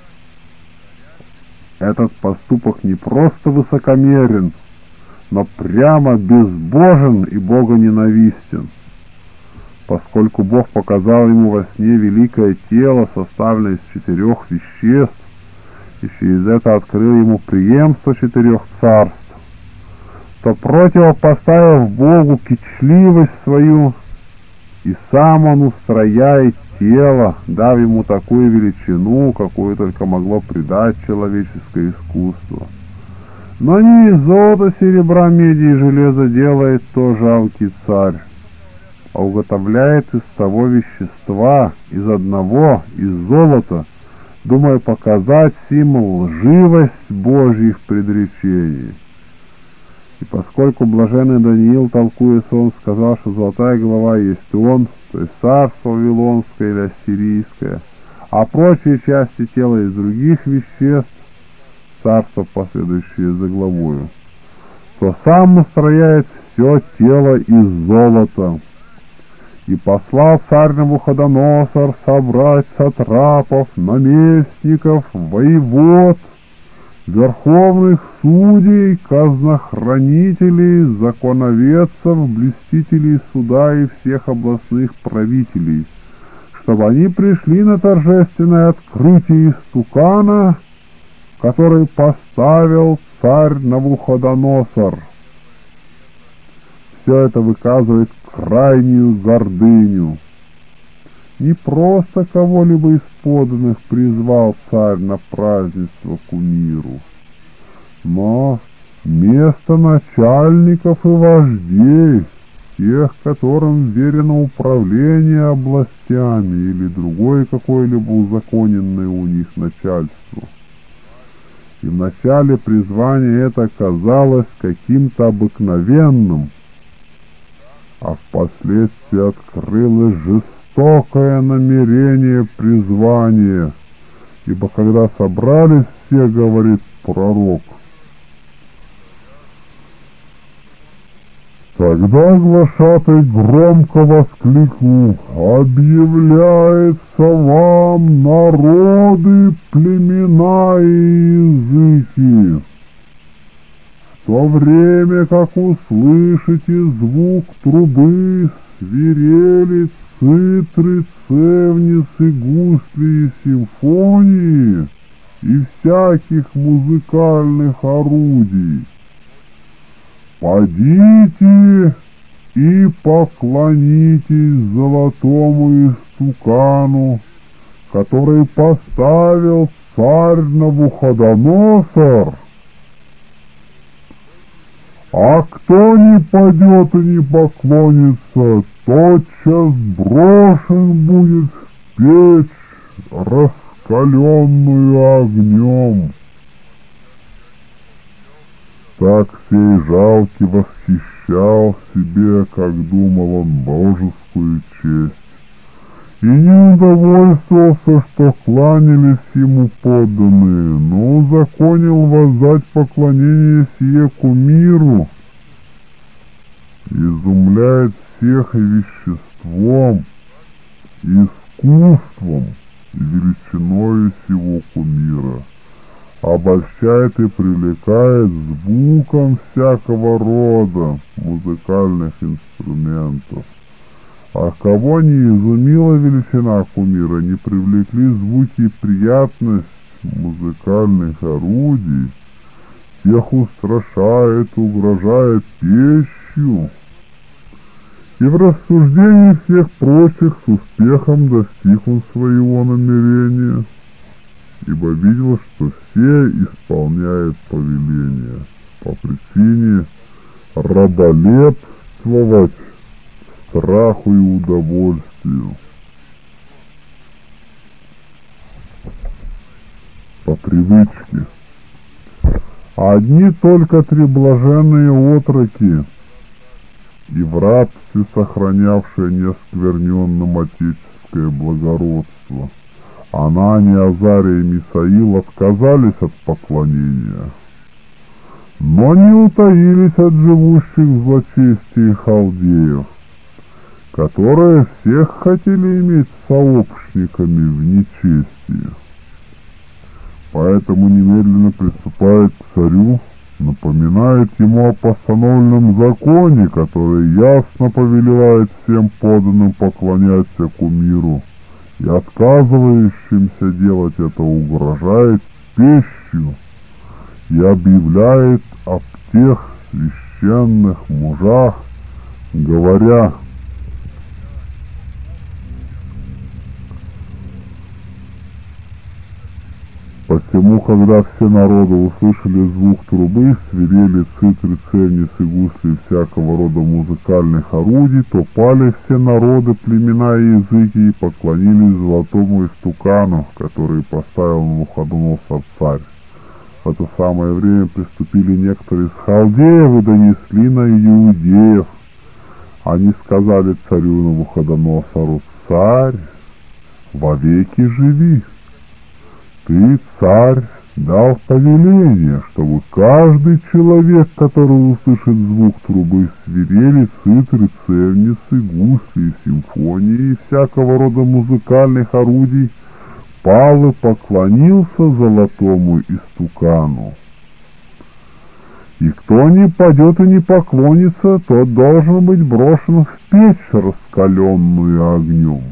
Этот поступок не просто высокомерен, но прямо безбожен и богоненавистен, поскольку Бог показал ему во сне великое тело, составленное из четырех веществ, и через это открыл ему преемство четырех царств, то, противопоставив Богу кичливость свою, и сам он устрояет тело, дав ему такую величину, какую только могло придать человеческое искусство. Но не из золота, серебра, меди и железа делает то жалкий царь, а уготовляет из того вещества, из одного, из золота, думая показать сим лживость Божьих предречений. И поскольку блаженный Даниил, толкуя сон, сказал, что золотая голова есть он, то есть царство вавилонское или ассирийское, а прочие части тела из других веществ, царство, последующее за главою, то сам устрояет все тело из золота. И послал царь Навуходоносор собрать сатрапов, наместников, воевод, верховных судей, казнохранителей, законоведцев, блюстителей суда и всех областных правителей, чтобы они пришли на торжественное открытие истукана, который поставил царь Навуходоносор. Все это выказывает крайнюю гордыню. Не просто кого-либо из подданных призвал царь на празднество кумиру, но место начальников и вождей, тех, которым верено управление областями или другое какое-либо узаконенное у них начальство. И вначале призвание это казалось каким-то обыкновенным, а впоследствии открылось жестокое намерение призвания, ибо когда собрались все, говорит пророк, тогда глашатай громко воскликнул: «Объявляется вам, народы, племена и языки! В то время, как услышите звук трубы, свирели, цитры, цевницы, гусли и симфонии и всяких музыкальных орудий, подите и поклонитесь золотому истукану, который поставил царь Навуходоносор. А кто не пойдет и не поклонится, тотчас брошен будет в печь, раскаленную огнем». Так сей жалкий восхищал себе, как думал он, божескую честь, и не удовольствовался, что кланялись ему подданные, но узаконил воздать поклонение сие кумиру, изумляет всех и веществом, и искусством, и величиною сего кумира, обольщает и привлекает звуком всякого рода музыкальных инструментов, А кого не изумила величина кумира, не привлекли звуки и приятность музыкальных орудий, тех устрашает, угрожает пищу. И в рассуждении всех прочих с успехом достиг он своего намерения, ибо видел, что все исполняют повеление по причине раболепствовать страху и удовольствию, по привычке. Одни только три блаженные отроки и в рабстве сохранявшие неоскверненным отеческое благородство, Анания, Азария и Мисаил, отказались от поклонения, но не утаились от живущих в злочестии халдеев, которые всех хотели иметь сообщниками в нечестии. Поэтому немедленно приступает к царю, напоминает ему о постановленном законе, который ясно повелевает всем подданным поклоняться кумиру, и отказывающимся делать это угрожает пищу и объявляет об тех священных мужах, говоря: посему, когда все народы услышали звук трубы, свирели, цитры, церницы, гусли всякого рода музыкальных орудий, то пали все народы, племена и языки, и поклонились золотому истукану, который поставил Навуходоносор царь. В это самое время приступили некоторые из халдеев и донесли на иудеев. Они сказали царю Навуходоносору: царь, вовеки живи! Ты, царь, дал повеление, чтобы каждый человек, который услышит звук трубы, свирели, цитры, церницы, гусли, симфонии и всякого рода музыкальных орудий, пал и поклонился золотому истукану. И кто не падет и не поклонится, тот должен быть брошен в печь, раскаленную огнем.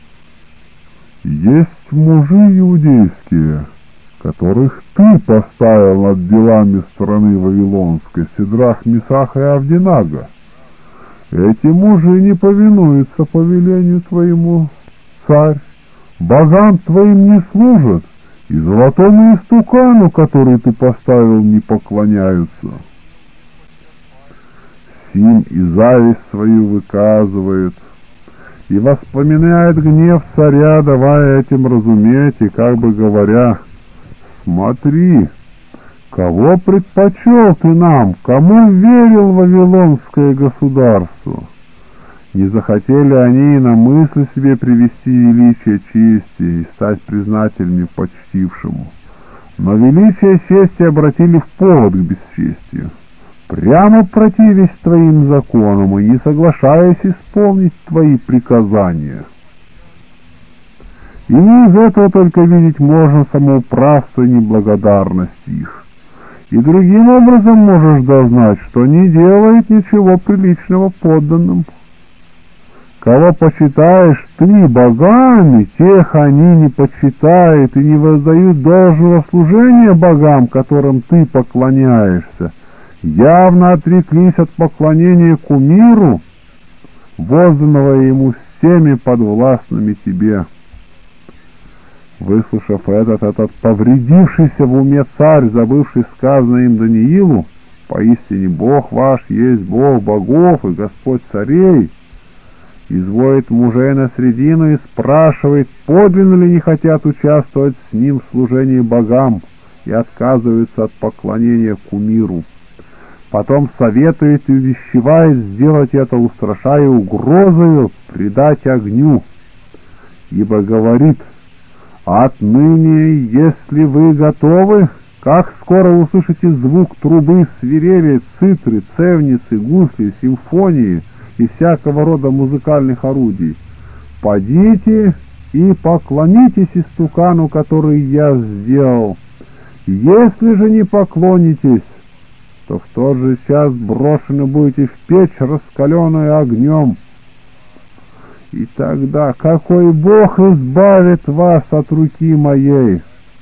Есть мужи иудейские, которых ты поставил над делами страны Вавилонской, Сидрах, Месах и Авдинага. Эти мужи не повинуются повелению твоему, царь, богам твоим не служат, и золотому истукану, который ты поставил, не поклоняются. Сим и зависть свою выказывает, и воспоминает гнев царя, давая этим разуметь, и как бы говоря: смотри, кого предпочел ты нам, кому верил вавилонское государство? Не захотели они и на мысль себе привести величие чести и стать признательными почтившему, но величие чести обратили в повод к бесчестию, прямо противясь твоим законам и не соглашаясь исполнить твои приказания. И не из этого только видеть можно самоуправство и неблагодарность их. И другим образом можешь дознать, что не делает ничего приличного подданным. Кого почитаешь ты богами, тех они не почитают и не воздают должного служения богам, которым ты поклоняешься, явно отреклись от поклонения кумиру, возданного ему всеми подвластными тебе. Выслушав этот, этот повредившийся в уме царь, забывший сказанное им Даниилу: поистине Бог ваш есть Бог богов и Господь царей, изводит мужей на средину и спрашивает, подлинно ли не хотят участвовать с ним в служении богам и отказываются от поклонения кумиру. Потом советует и увещевает сделать это, устрашая угрозою предать огню, ибо говорит: отныне, если вы готовы, как скоро услышите звук трубы, свирели, цитры, цевницы, гусли, симфонии и всякого рода музыкальных орудий, подите и поклонитесь истукану, который я сделал. Если же не поклонитесь, то в тот же час брошены будете в печь, раскаленную огнем. И тогда какой Бог избавит вас от руки моей?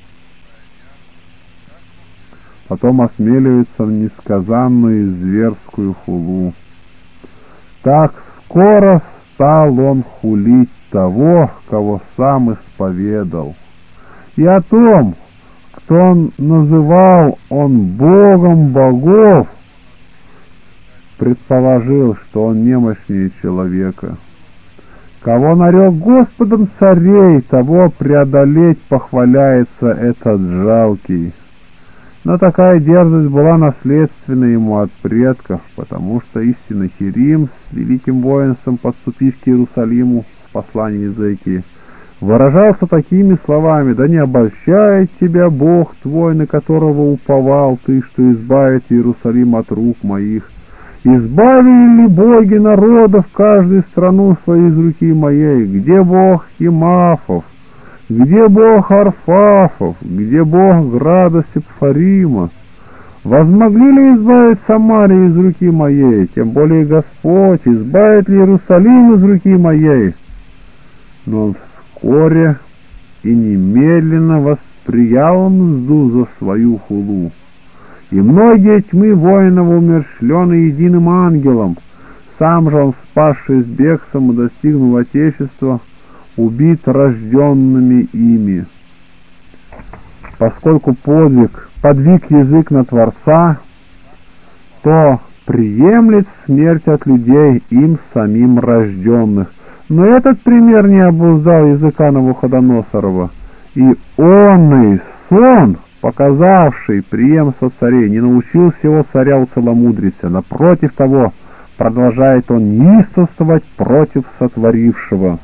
Потом осмеливается в несказанную и зверскую хулу. Так скоро стал он хулить того, кого сам исповедал, и о том, кто он называл он Богом богов, предположил, что он немощнее человека. Кого нарек Господом царей, того преодолеть похваляется этот жалкий. Но такая дерзость была наследственна ему от предков, потому что истинно Хирим с великим воинством, подступив к Иерусалиму в послании Иезекии, выражался такими словами: «Да не обольщает тебя Бог твой, на которого уповал ты, что избавит Иерусалим от рук моих. Избавили ли боги народов каждую страну свою из руки моей? Где Бог Химафов? Где Бог Арфафов? Где Бог Града Сепфарима? Возмогли ли избавить Самарию из руки моей? Тем более Господь избавит ли Иерусалим из руки моей?» Но он вскоре и немедленно восприял мзду за свою хулу. И многие тьмы воинов умерщвлены единым ангелом. Сам же он, спасшись бегством и достигнув отечества, убит рожденными ими. Поскольку подвиг, подвиг язык на Творца, то приемлет смерть от людей им самим рожденных. Но этот пример не обуздал языка Навуходоносорова, и онный сон, показавший преемство царей, не научил всего царя уцеломудриться. Напротив того, продолжает он неистовствовать против сотворившего.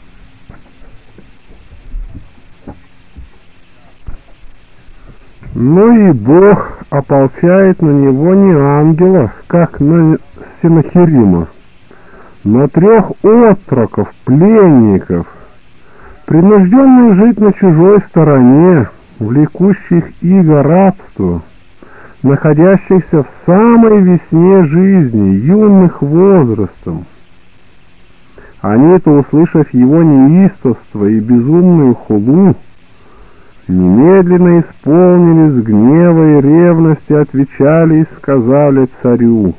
Но и Бог ополчает на него не ангелов, как на Сенахирима, но трех отроков, пленников, принужденных жить на чужой стороне, влекущих иго рабства, находящихся в самой весне жизни, юных возрастом. Они-то, услышав его неистовство и безумную хулу, немедленно исполнились гнева и ревности, отвечали и сказали царю: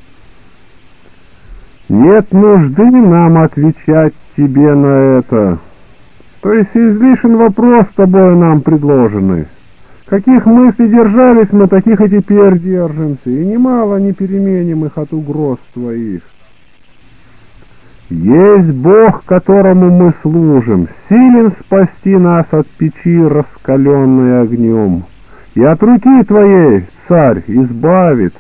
«Нет нужды нам отвечать тебе на это, то есть излишен вопрос с тобой нам предложенный. Каких мыслей держались мы, таких и теперь держимся, и немало не переменим их от угроз твоих. Есть Бог, которому мы служим, силен спасти нас от печи, раскаленной огнем, и от руки твоей, царь, избавит.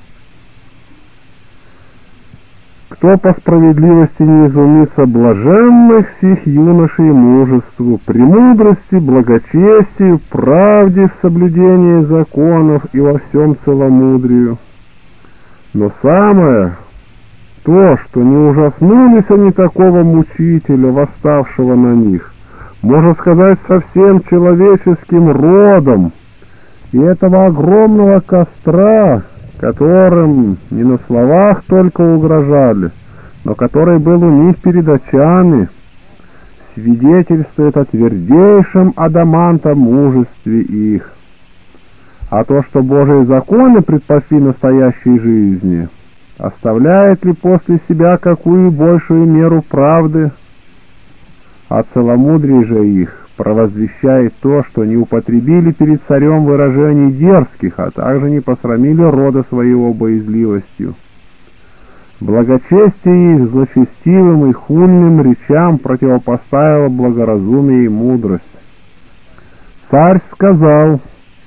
Кто по справедливости не изумится блаженных сих юношей мужеству, премудрости, благочестию, правде в соблюдении законов и во всем целомудрию. Но самое то, что не ужаснулись они такого мучителя, восставшего на них, можно сказать, со всем человеческим родом, и этого огромного костра, которым не на словах только угрожали, но который был у них перед очами, свидетельствует о твердейшем адамантом мужестве их. А то, что Божии законы предпочли настоящей жизни, оставляет ли после себя какую большую меру правды? А целомудрие же их провозвещает то, что не употребили перед царем выражений дерзких, а также не посрамили рода своего боязливостью. Благочестие их злочестивым и хульным речам противопоставило благоразумие и мудрость. Царь сказал: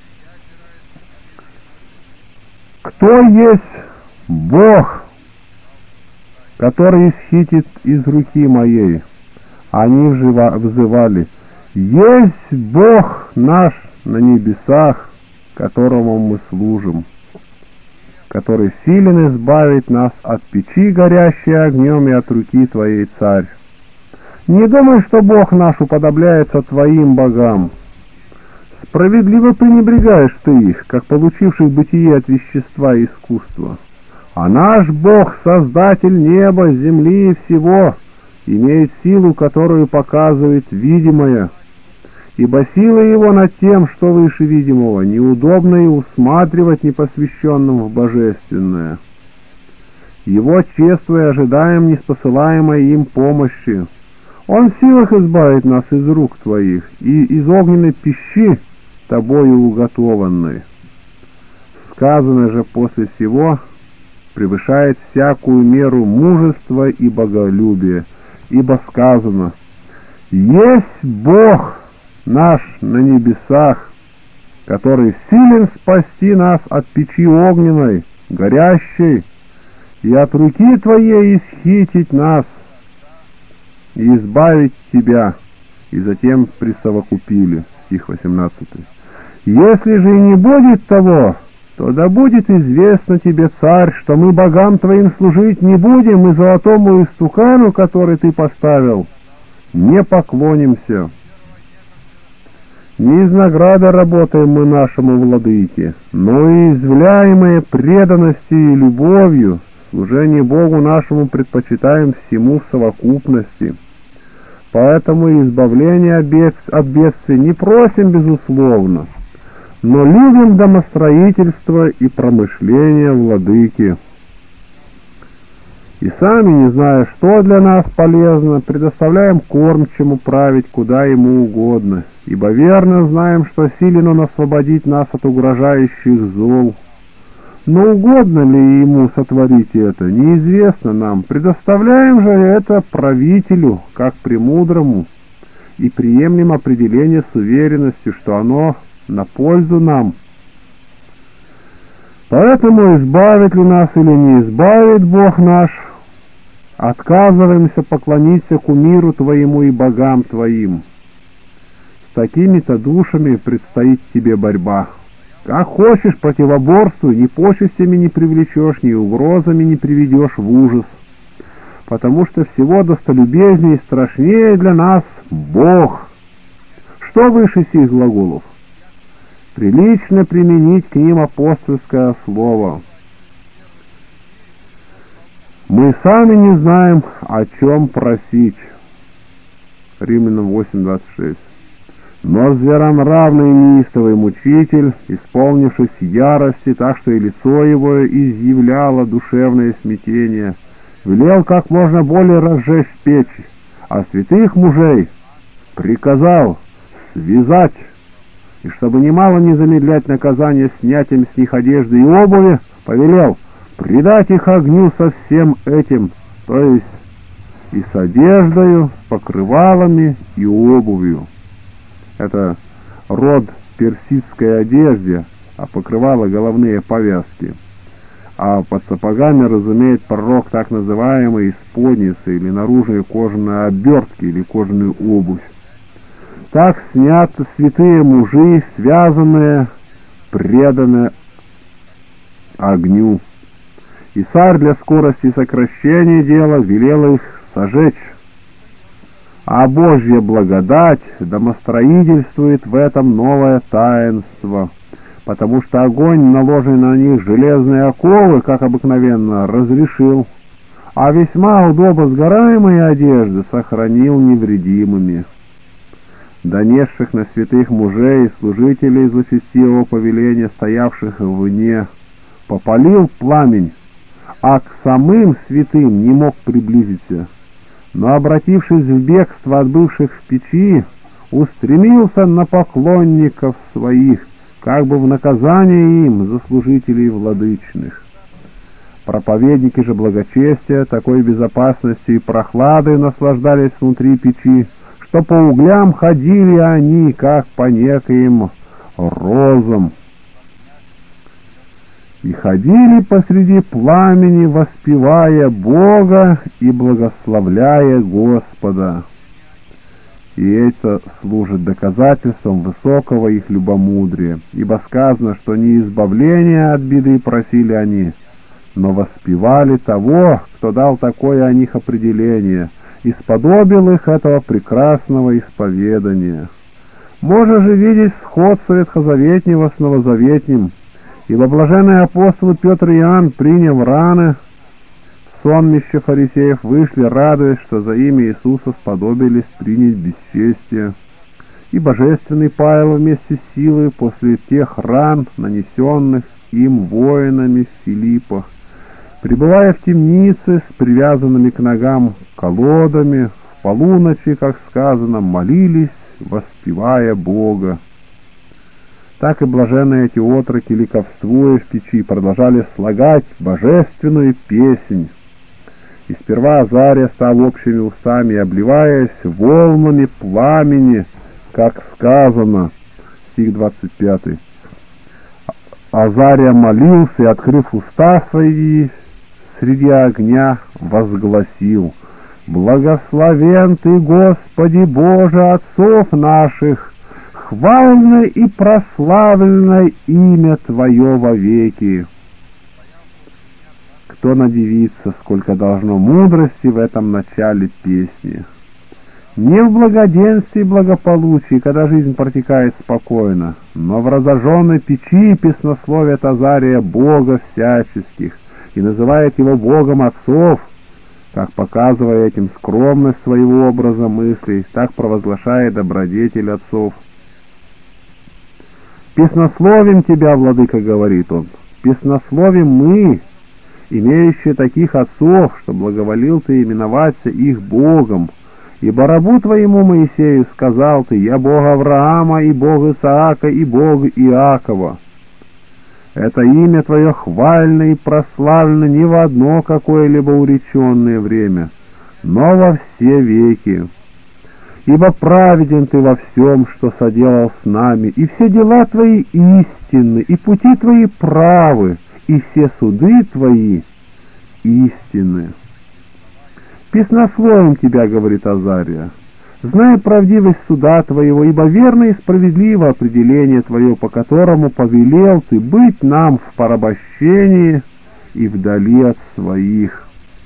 «Кто есть Бог, который исхитит из руки моей?» Они взывали: «Есть Бог наш на небесах, которому мы служим, который силен избавить нас от печи, горящей огнем, и от руки твоей, царь. Не думай, что Бог наш уподобляется твоим богам. Справедливо пренебрегаешь ты их, как получивших бытие от вещества и искусства. А наш Бог — создатель неба, земли и всего, имеет силу, которую показывает видимое, ибо сила его над тем, что выше видимого, неудобно и усматривать непосвященным в божественное. Его чествуя ожидаем неспосылаемой им помощи. Он в силах избавить нас из рук твоих и из огненной пищи, тобою уготованной. Сказанное же после сего превышает всякую меру мужества и боголюбия, ибо сказано: «Есть Бог наш на небесах, который силен спасти нас от печи огненной, горящей, и от руки твоей исхитить нас, и избавить тебя». И затем присовокупили, стих восемнадцатый. «Если же и не будет того, то да будет известно тебе, царь, что мы богам твоим служить не будем, и золотому истукану, который ты поставил, не поклонимся. Не из награды работаем мы нашему владыке, но и извляемые преданностью и любовью служение Богу нашему предпочитаем всему в совокупности. Поэтому избавления от бедствий не просим безусловно, но любим домостроительство и промышление владыки. И сами, не зная, что для нас полезно, предоставляем кормчему править, куда ему угодно, ибо верно знаем, что силен он освободить нас от угрожающих зол. Но угодно ли ему сотворить это, неизвестно нам. Предоставляем же это правителю, как премудрому, и приемлем определение с уверенностью, что оно на пользу нам. Поэтому избавит ли нас или не избавит Бог наш, отказываемся поклониться кумиру твоему и богам твоим. С такими-то душами предстоит тебе борьба. Как хочешь, противоборствуй, ни почестями не привлечешь, ни угрозами не приведешь в ужас, потому что всего достолюбезнее и страшнее для нас Бог. Что выше сих глаголов? Прилично применить к ним апостольское слово. Мы сами не знаем, о чем просить. Римлянам восемь двадцать шесть. Но зверонравный и неистовый мучитель, исполнившись ярости, так что и лицо его изъявляло душевное смятение, велел как можно более разжечь печь, а святых мужей приказал связать, и чтобы немало не замедлять наказание снятием с них одежды и обуви, повелел предать их огню со всем этим, то есть и с одеждою, с покрывалами и обувью. Это род персидской одежды, а покрывало головные повязки. А под сапогами разумеет пророк так называемые исподницы или наружные кожаные обертки или кожаную обувь. Так снятся святые мужи, связанные, преданные огню. И царь для скорости и сокращения дела велел их сожечь. А Божья благодать домостроительствует в этом новое таинство, потому что огонь, наложенный на них железные оковы, как обыкновенно, разрешил, а весьма удобно сгораемые одежды сохранил невредимыми. Донесших на святых мужей и служителей злочестивого повеления, стоявших вне, попалил пламень, а к самым святым не мог приблизиться, но, обратившись в бегство от бывших в печи, устремился на поклонников своих, как бы в наказание им за служителей владычных. Проповедники же благочестия такой безопасностью и прохладой наслаждались внутри печи, что по углям ходили они, как по некоим розам, и ходили посреди пламени, воспевая Бога и благословляя Господа. И это служит доказательством высокого их любомудрия, ибо сказано, что не избавления от беды просили они, но воспевали того, кто дал такое о них определение, и сподобил их этого прекрасного исповедания. Можно же видеть сходство ветхозаветнего с новозаветним, ибо блаженные апостолы Петр и Иоанн, приняв раны, сонмище фарисеев вышли, радуясь, что за имя Иисуса сподобились принять бесчестие. И божественный Павел вместе с силой после тех ран, нанесенных им воинами в Филиппах, пребывая в темнице с привязанными к ногам колодами, в полуночи, как сказано, молились, воспевая Бога. Так и блаженные эти отроки, ликовствуя в печи, продолжали слагать божественную песнь. И сперва Азария стал общими устами, обливаясь волнами пламени, как сказано, стих двадцать пятый. Азария молился и, открыв уста свои, среди огня возгласил: «Благословен Ты, Господи Боже отцов наших, хвалено и прославлено имя Твое вовеки». Кто надивится, сколько должно мудрости в этом начале песни. Не в благоденствии и благополучии, когда жизнь протекает спокойно, но в разожженной печи песнословит Азария Бога всяческих и называет его Богом отцов, как показывая этим скромность своего образа мыслей, так провозглашает добродетель отцов. «Песнословим тебя, владыка, — говорит он, — песнословим мы, имеющие таких отцов, что благоволил ты именоваться их Богом. Ибо рабу твоему Моисею сказал ты: я Бог Авраама, и Бог Исаака, и Бог Иакова. Это имя твое хвально и прославлено не в одно какое-либо уреченное время, но во все веки. Ибо праведен ты во всем, что соделал с нами, и все дела твои истинны, и пути твои правы, и все суды твои истинны. Песнословим тебя, — говорит Азария, — зная правдивость суда твоего, ибо верно и справедливо определение твое, по которому повелел ты быть нам в порабощении и вдали от своих.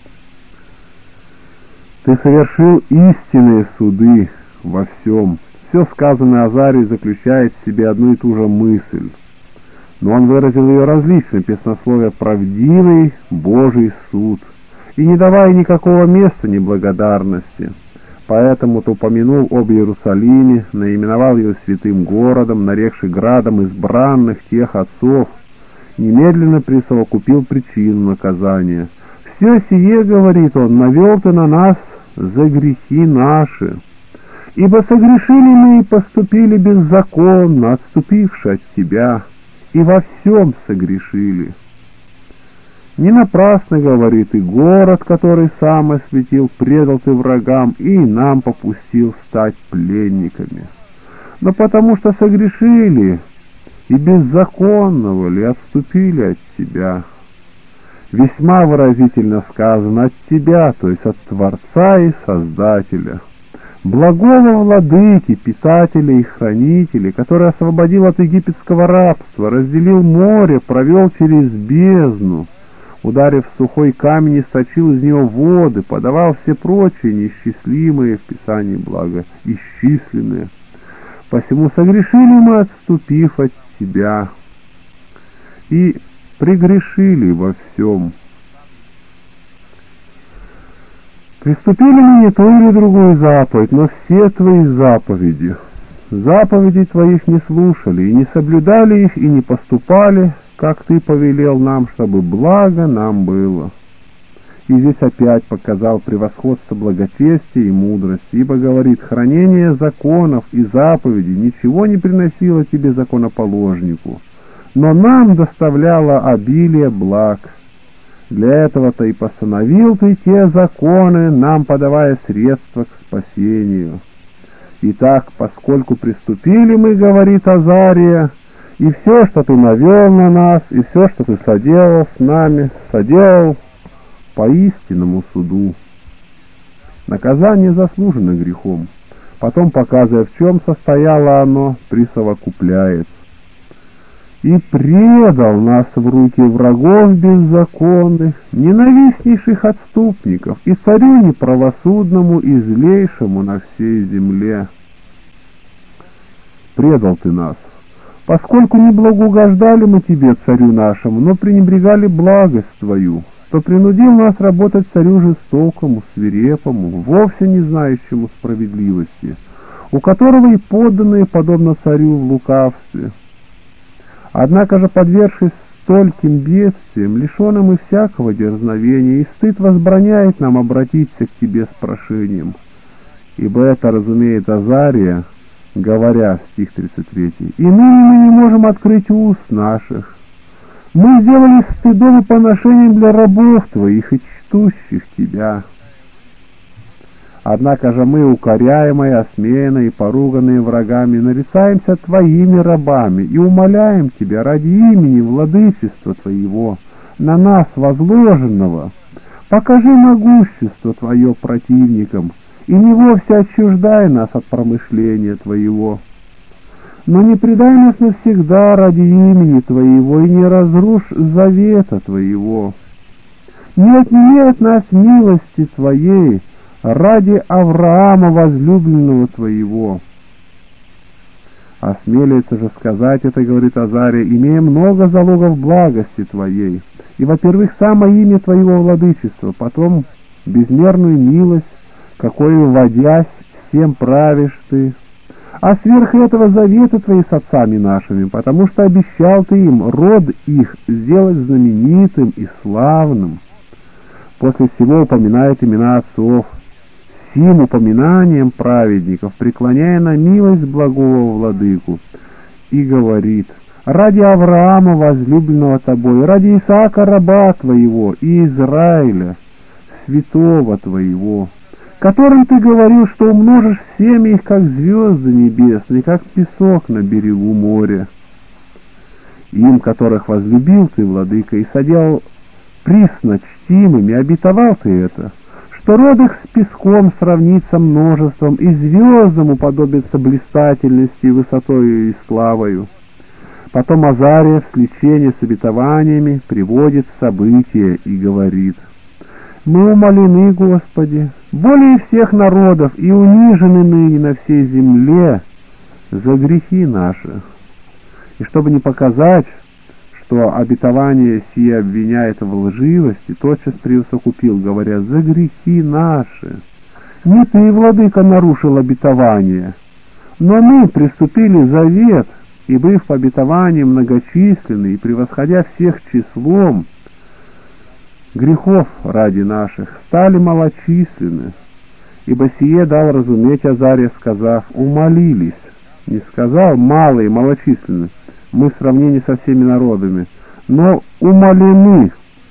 Ты совершил истинные суды во всем. Все сказанное Азарии заключает в себе одну и ту же мысль, но он выразил ее различно, песнословие правдивый Божий суд, и не давая никакого места неблагодарности. Поэтому-то упомянул об Иерусалиме, наименовал ее святым городом, нарекший градом избранных тех отцов, немедленно присовокупил причину наказания. «Все сие, — говорит он, — навел ты на нас за грехи наши, ибо согрешили мы и поступили беззаконно, отступивши от тебя, и во всем согрешили». Не напрасно, — говорит, — и город, который сам осветил, предал ты врагам, и нам попустил стать пленниками. Но потому что согрешили и беззаконного ли отступили от тебя. Весьма выразительно сказано: от тебя, то есть от Творца и Создателя, благого владыки, питателя и хранителя, который освободил от египетского рабства, разделил море, провел через бездну, ударив в сухой камень, источил из него воды, подавал все прочие неисчислимые в Писании блага, исчисленные. Посему согрешили мы, отступив от тебя, и прегрешили во всем. Приступили мы не ту или другую заповедь, но все твои заповеди. Заповедей твоих не слушали, и не соблюдали их, и не поступали, как ты повелел нам, чтобы благо нам было. И здесь опять показал превосходство благочестия и мудрости, ибо, говорит, хранение законов и заповедей ничего не приносило тебе, законоположнику, но нам доставляло обилие благ. Для этого-то и постановил ты те законы, нам подавая средства к спасению. Итак, поскольку приступили мы, говорит Азария, и все, что ты навел на нас, и все, что ты соделал с нами, соделал по истинному суду. Наказание заслужено грехом. Потом, показывая, в чем состояло оно, присовокупляет: и предал нас в руки врагов беззаконных, ненавистнейших отступников, и царю неправосудному и злейшему на всей земле. Предал ты нас, поскольку не благоугождали мы тебе, царю нашему, но пренебрегали благость твою, что принудил нас работать царю жестокому, свирепому, вовсе не знающему справедливости, у которого и подданные, подобно царю, в лукавстве. Однако же, подвергшись стольким бедствиям, лишенным и всякого дерзновения, и стыд возбраняет нам обратиться к тебе с прошением. Ибо это разумеет Азария, говоря, стих тридцать три, «И ныне мы не можем открыть уст наших. Мы сделали стыдом и поношением для рабов твоих и чтущих тебя. Однако же мы, укоряемые, осмеянные и поруганные врагами, нарицаемся твоими рабами и умоляем тебя ради имени владычества твоего, на нас возложенного. Покажи могущество твое противникам, и не вовсе отчуждай нас от промышления твоего. Но не предай нас навсегда ради имени твоего, и не разрушь завета твоего. Не отними от нас милости твоей, ради Авраама, возлюбленного твоего». Осмелится же сказать это, говорит Азария, имея много залогов благости твоей, и, во-первых, самое имя твоего владычества, потом безмерную милость, какой, вводясь, всем правишь ты, а сверх этого заветы твои с отцами нашими, потому что обещал ты им род их сделать знаменитым и славным. После всего упоминает имена отцов, сим упоминанием праведников, преклоняя на милость благого владыку, и говорит: ради Авраама, возлюбленного тобой, ради Исаака, раба твоего, и Израиля, святого твоего, которым ты говорил, что умножишь семя их, как звезды небесные, как песок на берегу моря. Им, которых возлюбил ты, владыка, и соделал присно чтимыми, обетовал ты это, что род их с песком сравнится множеством, и звездам уподобится блистательности, высотою и славою. Потом Азария в сличении с обетованиями приводит события и говорит: «Мы умолены, Господи, более всех народов, и унижены ныне на всей земле за грехи наши». И чтобы не показать, что обетование сие обвиняет в лживости, тотчас присовокупил, говоря: «За грехи наши. Не ты, владыка, нарушил обетование, но мы приступили завет, и, быв по обетованию многочисленны и превосходя всех числом, грехов ради наших стали малочисленны, ибо сие дал разуметь Азария, сказав: умолились». Не сказал малые, малочисленны, мы в сравнении со всеми народами, но умолены,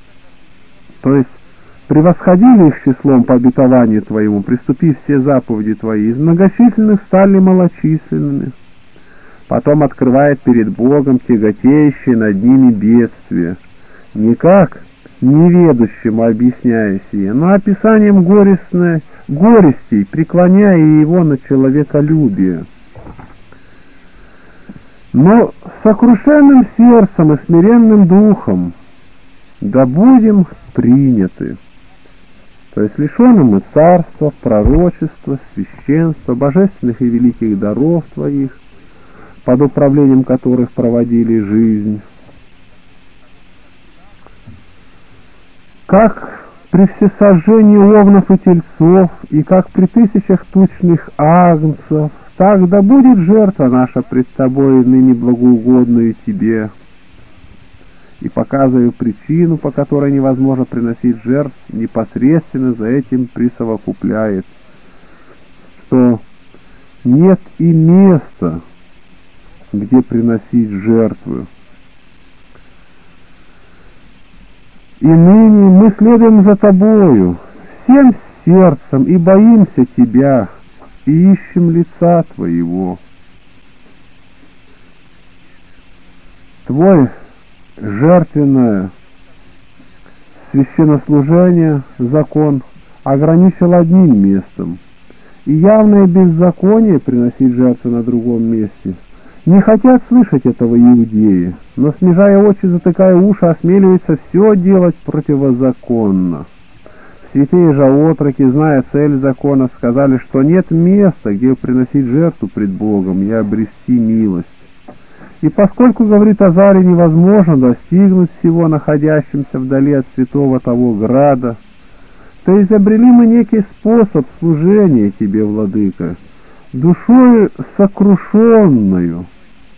то есть превосходили их числом по обетованию твоему, приступив все заповеди твои, из многочисленных стали малочисленными. Потом открывает перед Богом тяготеющее над ними бедствие, не как неведущему объясняя сие, но описанием горестной, горестей, преклоняя его на человеколюбие. Но с сокрушенным сердцем и смиренным духом да будем приняты, то есть лишенным мы царства, пророчества, священства, божественных и великих даров твоих, под управлением которых проводили жизнь. Как при всесожжении овнов и тельцов, и как при тысячах тучных агнцев, так да будет жертва наша пред тобой, ныне благоугодную тебе. И показываю причину, по которой невозможно приносить жертв, непосредственно за этим присовокупляет, что нет и места, где приносить жертвы. И ныне мы следуем за тобою всем сердцем и боимся тебя, и ищем лица твоего. Твой жертвенное священнослужение, закон, ограничил одним местом, и явное беззаконие приносить жертвы на другом месте. Не хотят слышать этого иудеи, но, смежая очи, затыкая уши, осмеливаются все делать противозаконно. Святые же отроки, зная цель закона, сказали, что нет места, где приносить жертву пред Богом и обрести милость. И поскольку, говорит Азарий, невозможно достигнуть всего находящимся вдали от святого того града, то изобрели мы некий способ служения тебе, владыка, душою сокрушенную.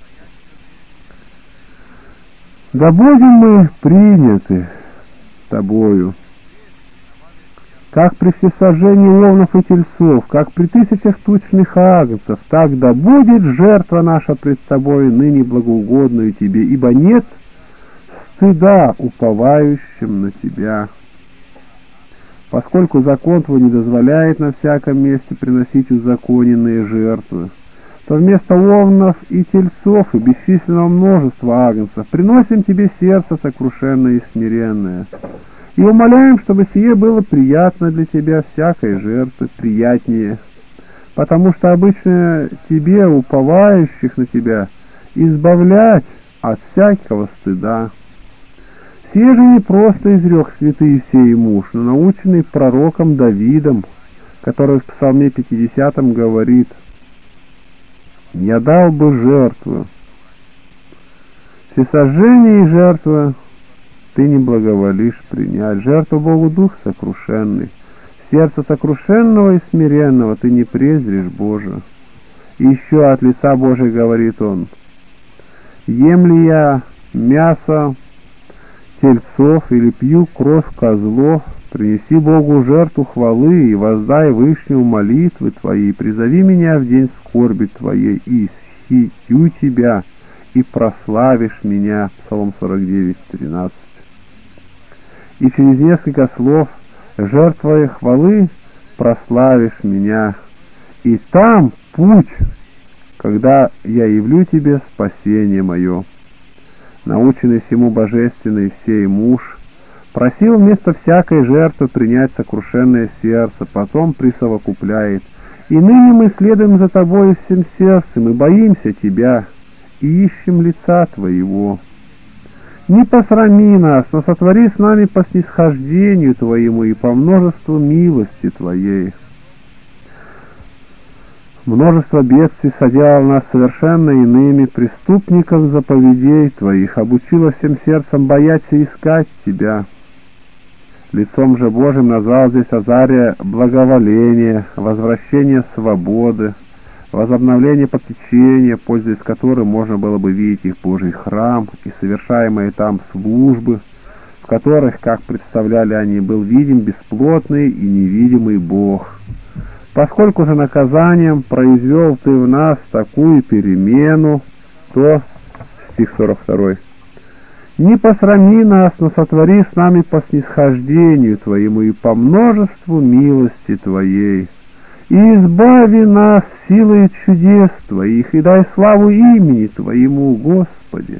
Да будем мы приняты тобою, как при всесожжении овнов и тельцов, как при тысячах тучных агнцев, так да будет жертва наша пред тобой ныне благоугодную тебе, ибо нет стыда уповающим на тебя. Поскольку закон твой не дозволяет на всяком месте приносить узаконенные жертвы, то вместо овнов и тельцов и бесчисленного множества агнцев приносим тебе сердце сокрушенное и смиренное, и умоляем, чтобы сие было приятно для тебя, всякой жертвы приятнее, потому что обычно тебе, уповающих на тебя, избавлять от всякого стыда. Сие же не просто изрек святый сей муж, но наученный пророком Давидом, который в Псалме пятидесятом говорит: «Я дал бы жертву, всесожжение и жертва ты не благоволишь принять, жертву Богу дух сокрушенный, сердце сокрушенного и смиренного ты не презришь, Боже». И еще от лица Божия говорит он: «Ем ли я мясо тельцов или пью кровь козлов, принеси Богу жертву хвалы и воздай Вышнему молитвы твои, призови меня в день скорби твоей, и исхитю тебя, и прославишь меня». Псалом сорок девять, тринадцать. И через несколько слов: «Жертвой хвалы прославишь меня, и там путь, когда я явлю тебе спасение мое». Наученный всему божественный сей муж просил вместо всякой жертвы принять сокрушенное сердце, потом присовокупляет: «И ныне мы следуем за тобой всем сердцем, и боимся тебя, и ищем лица твоего. Не посрами нас, но сотвори с нами по снисхождению твоему и по множеству милости твоей». Множество бедствий соделало нас совершенно иными, преступников заповедей твоих, обучило всем сердцем бояться и искать тебя. Лицом же Божьим назвал здесь Азария благоволение, возвращение свободы, возобновление попечения, пользуясь которым можно было бы видеть их Божий храм и совершаемые там службы, в которых, как представляли они, был видим бесплотный и невидимый Бог. Поскольку же наказанием произвел ты в нас такую перемену, то, стих сорок второй, «Не посрами нас, но сотвори с нами по снисхождению твоему и по множеству милости твоей, и избави нас силой чудес твоих, и дай славу имени твоему, Господи.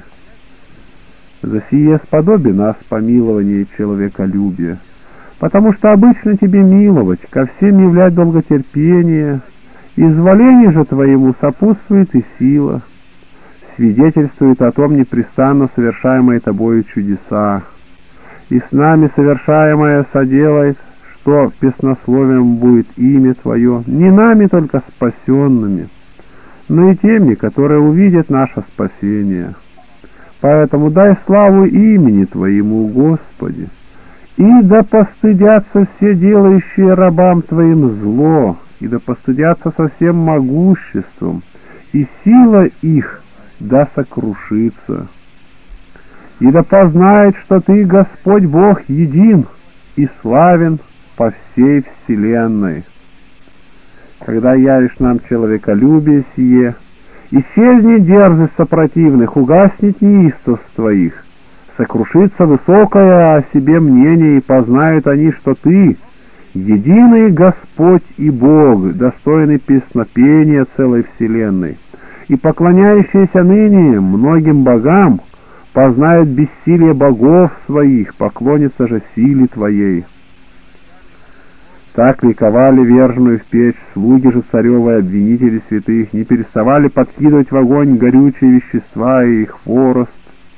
За сие сподоби нас помилование и человеколюбие, потому что обычно тебе миловать, ко всем являть долготерпение, изволению же твоему сопутствует и сила, свидетельствует о том непрестанно совершаемые тобою чудеса, и с нами совершаемое соделает, что песнословием будет имя твое, не нами только спасенными, но и теми, которые увидят наше спасение. Поэтому дай славу имени твоему, Господи, и да постыдятся все делающие рабам твоим зло, и да постыдятся со всем могуществом, и сила их да сокрушится. И да познает, что ты, Господь Бог, един и славен по всей вселенной. Когда явишь нам человеколюбие сие, исчезнет дерзость сопротивных, угаснет неистовство твоих, сокрушится высокое о себе мнение, и познают они, что ты единый Господь и Бог, достойный песнопения целой вселенной, и поклоняющиеся ныне многим богам познают бессилие богов своих, поклонятся же силе твоей. Так ликовали верженную в печь слуги же царевы, обвинители святых, не переставали подкидывать в огонь горючие вещества и хворост,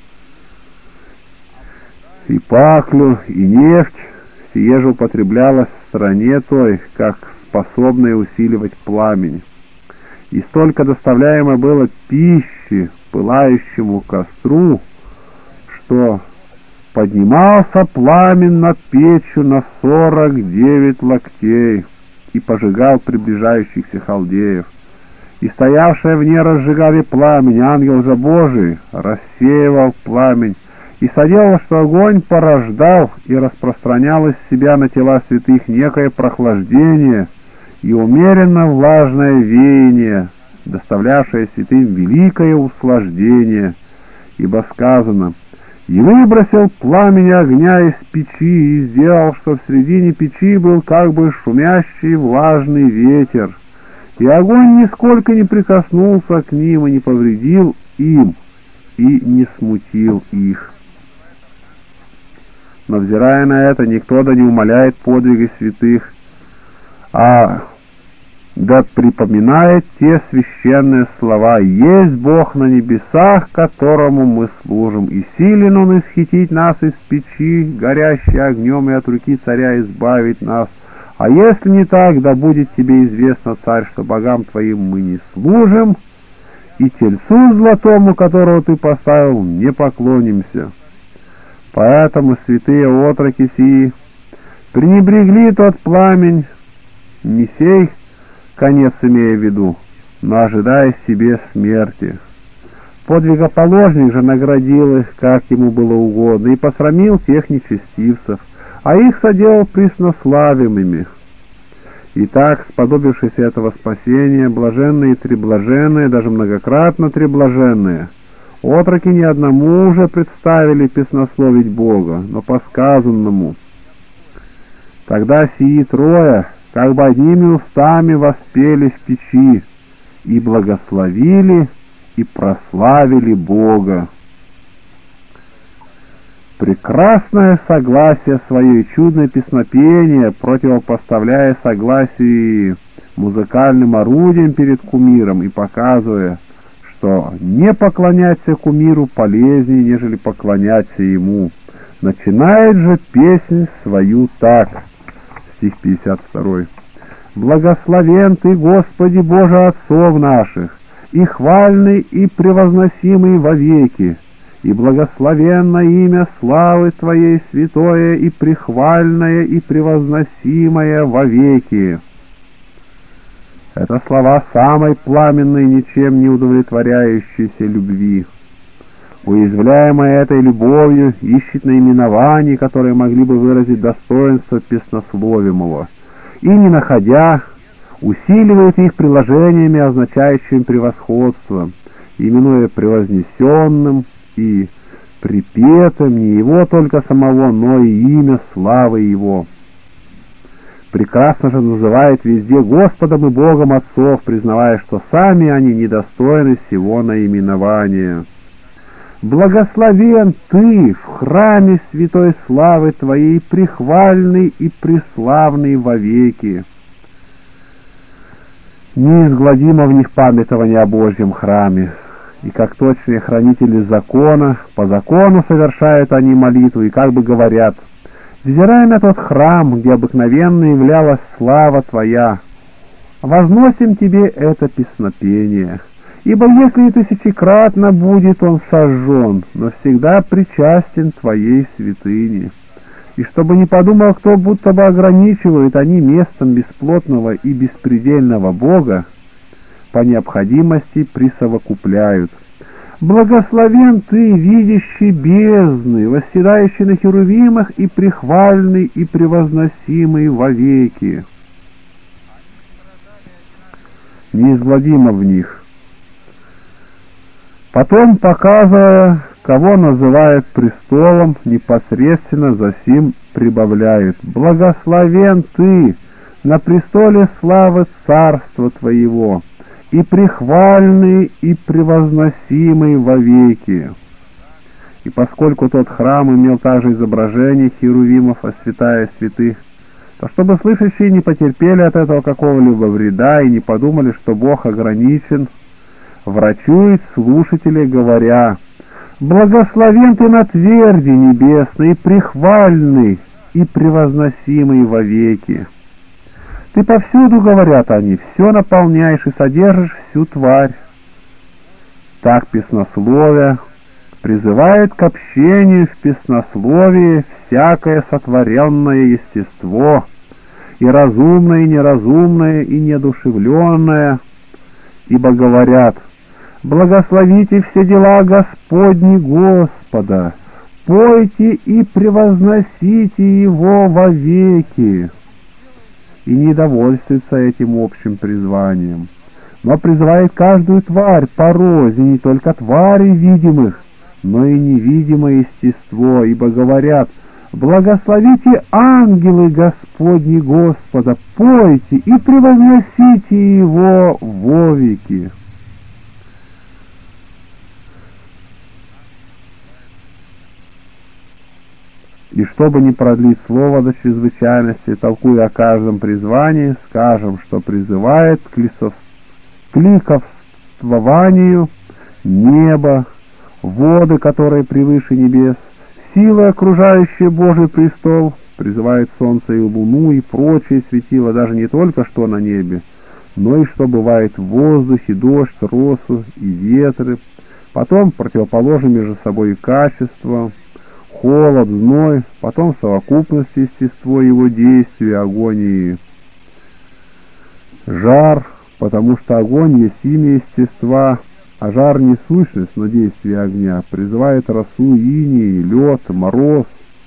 и паклю, и нефть. Сие же употреблялось в стране той, как способное усиливать пламень. И столько доставляемо было пищи пылающему костру, что поднимался пламен над печью на сорок девять локтей и пожигал приближающихся халдеев. И стоявшие в ней разжигали пламень, ангел же Божий рассеивал пламень, и соделал, что огонь порождал и распространял из себя на тела святых некое прохлаждение и умеренно влажное веяние, доставлявшее святым великое услаждение, ибо сказано: «И выбросил пламень огня из печи, и сделал, что в середине печи был как бы шумящий влажный ветер, и огонь нисколько не прикоснулся к ним и не повредил им, и не смутил их». Но, взирая на это, никто да не умаляет подвиги святых, а да припоминает те священные слова: «Есть Бог на небесах, которому мы служим, и силен Он исхитить нас из печи, горящей огнем, и от руки царя избавить нас. А если не так, да будет тебе известно, царь, что богам твоим мы не служим, и тельцу золотому, которого ты поставил, не поклонимся». Поэтому святые отроки сии пренебрегли тот пламень, не сей конец имея в виду, но ожидая себе смерти. Подвигоположник же наградил их, как ему было угодно, и посрамил тех нечестивцев, а их соделал преснославимыми. Итак, сподобившись этого спасения, блаженные и треблаженные, даже многократно треблаженные, отроки не одному уже представили песнословить Бога, но по сказанному. Тогда сии трое как бы одними устами воспели в печи и благословили и прославили Бога. Прекрасное согласие свое и чудное песнопение, противопоставляя согласию музыкальным орудием перед кумиром и показывая, что не поклоняться кумиру полезнее, нежели поклоняться ему. Начинает же песнь свою так. Стих пятьдесят два. «Благословен Ты, Господи Боже отцов наших, и хвальный, и превозносимый вовеки, и благословенно имя славы Твоей святое, и прихвальное, и превозносимое вовеки». Это слова самой пламенной, ничем не удовлетворяющейся любви. Уязвляемая этой любовью, ищет наименований, которые могли бы выразить достоинство песнословимого, и, не находя, усиливает их приложениями, означающими превосходство, именуя превознесенным и припетым не его только самого, но и имя славы его. Прекрасно же называет везде Господом и Богом отцов, признавая, что сами они недостойны всего наименования. «Благословен Ты в храме святой славы Твоей, прихвальный и преславный вовеки». Неизгладимо в них памятование о Божьем храме, и как точные хранители закона, по закону совершают они молитву, и как бы говорят: «Взирая на тот храм, где обыкновенно являлась слава Твоя, возносим Тебе это песнопение, ибо если и тысячекратно будет он сожжен, но всегда причастен Твоей святыне». И чтобы не подумал кто, будто бы ограничивают они местом бесплотного и беспредельного Бога, по необходимости присовокупляют: «Благословен Ты, видящий бездны, восседающий на херувимах, и прихвальный, и превозносимый вовеки». Неизгладимо в них. Потом, показывая, кого называют престолом, непосредственно за сим прибавляют: «Благословен Ты на престоле славы царства Твоего, и прихвальный, и превозносимый вовеки». И поскольку тот храм имел также изображение херувимов, а святая святых, то чтобы слышащие не потерпели от этого какого-либо вреда и не подумали, что Бог ограничен, врачует слушателей, говоря: «Благословен Ты на тверди небесной, и прихвальный, и превозносимый вовеки». Ты повсюду, говорят они, все наполняешь и содержишь всю тварь. Так песнословие призывает к общению в песнословии всякое сотворенное естество, и разумное, и неразумное, и неодушевленное, ибо говорят: «Благословите все дела Господни Господа, пойте и превозносите Его вовеки». И не довольствуется этим общим призванием, но призывает каждую тварь по розе, не только твари видимых, но и невидимое естество, ибо говорят: «Благословите ангелы Господни Господа, пойте и превозносите Его вовеки». И чтобы не продлить слово до чрезвычайности, толкуя о каждом призвании, скажем, что призывает к, лисов... к ликовствованию небо, воды, которые превыше небес, силы, окружающие Божий престол, призывает солнце и луну и прочие светила, даже не только что на небе, но и что бывает в воздухе, дождь, росу и ветры, потом противоположные между собой качества, холод, зной, потом совокупность естество его действия, огонь и жар, потому что огонь есть имя естества, а жар не сущность, но действие огня, призывает росу, иней, лед, мороз,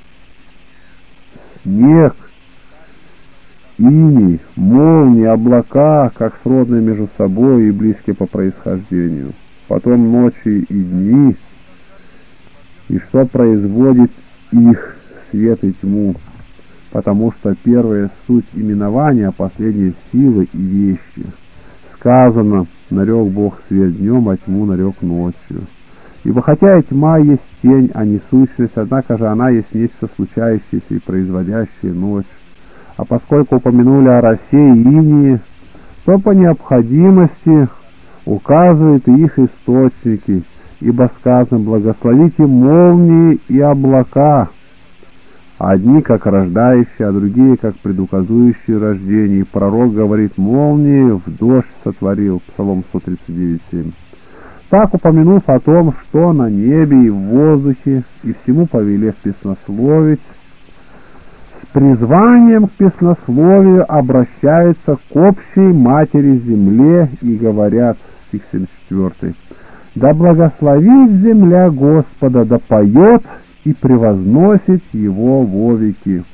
снег, иней, молнии, облака, как сродные между собой и близкие по происхождению, потом ночи и дни, и что производит их, свет и тьму, потому что первая суть именования, а последняя силы и вещи. Сказано: нарек Бог свет днем, а тьму нарек ночью. Ибо хотя и тьма есть тень, а не сущность, однако же она есть нечто случающееся и производящее ночь. А поскольку упомянули о росе и инии, то по необходимости указывают и их источники, ибо сказано: благословите молнии и облака, одни как рождающие, а другие как предуказующие рождение. И пророк говорит: молнии в дождь сотворил, Псалом сто тридцать девять семь. Так, упомянув о том, что на небе и в воздухе, и всему повелев песнословить, с призванием к песнословию обращаются к общей матери земле и говорят, стих семьдесят четыре: «Да благословит земля Господа, да поет и превозносит Его вовеки.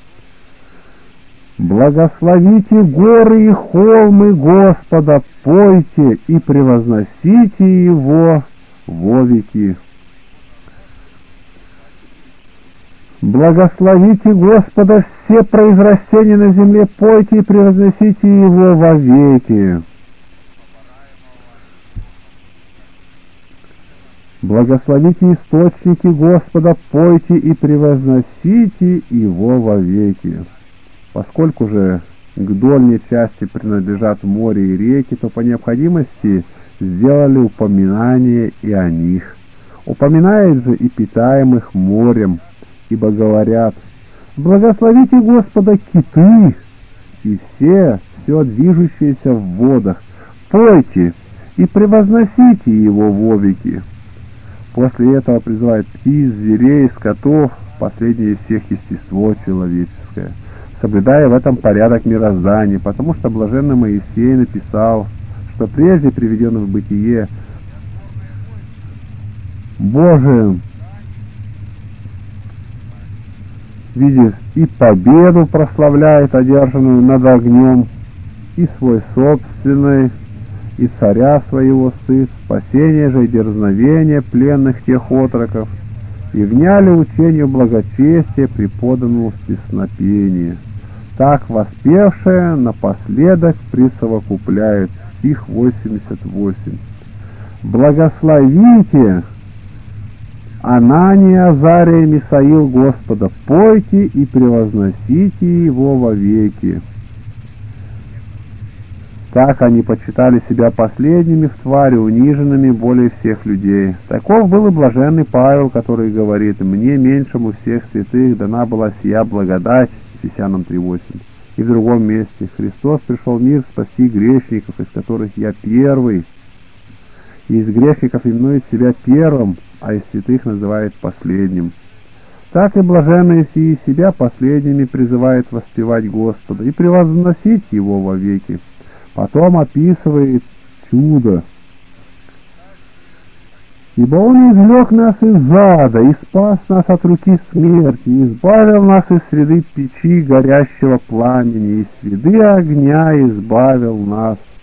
Благословите горы и холмы Господа, пойте и превозносите Его вовеки. Благословите Господа все произрастения на земле, пойте и превозносите Его вовеки. Благословите источники Господа, пойте и превозносите Его вовеки». Поскольку же к дольней части принадлежат море и реки, то по необходимости сделали упоминание и о них. Упоминает же и питаемых морем, ибо говорят: «Благословите Господа киты и все, все движущееся в водах, пойте и превозносите Его вовеки». После этого призывает птиц, зверей, скотов, последнее из всех естество человеческое, соблюдая в этом порядок мироздания, потому что блаженный Моисей написал, что прежде приведенный в бытие Божиим, видишь, и победу прославляет, одержанную над огнем, и свой собственный, и царя своего сыт, спасение же и дерзновение пленных тех отроков, и вняли учению благочестия, преподанному в песнопении. Так воспевшие напоследок присовокупляют, стих восемьдесят восемь. «Благословите Анания, Азария, Мисаил Господа, пойте и превозносите Его вовеки». Так они почитали себя последними в твари, униженными более всех людей. Таков был и блаженный Павел, который говорит: «Мне, меньшему всех святых, дана была сия благодать», Ефесянам три восемь. И в другом месте: «Христос пришел в мир спасти грешников, из которых я первый». и из грешников именует себя первым, а из святых называет последним. Так и блаженные сии себя последними призывает воспевать Господа и превозносить Его вовеки. Потом описывает чудо. Ибо Он извлек нас из ада, и спас нас от руки смерти, и избавил нас из среды печи горящего пламени, и среды огня избавил нас.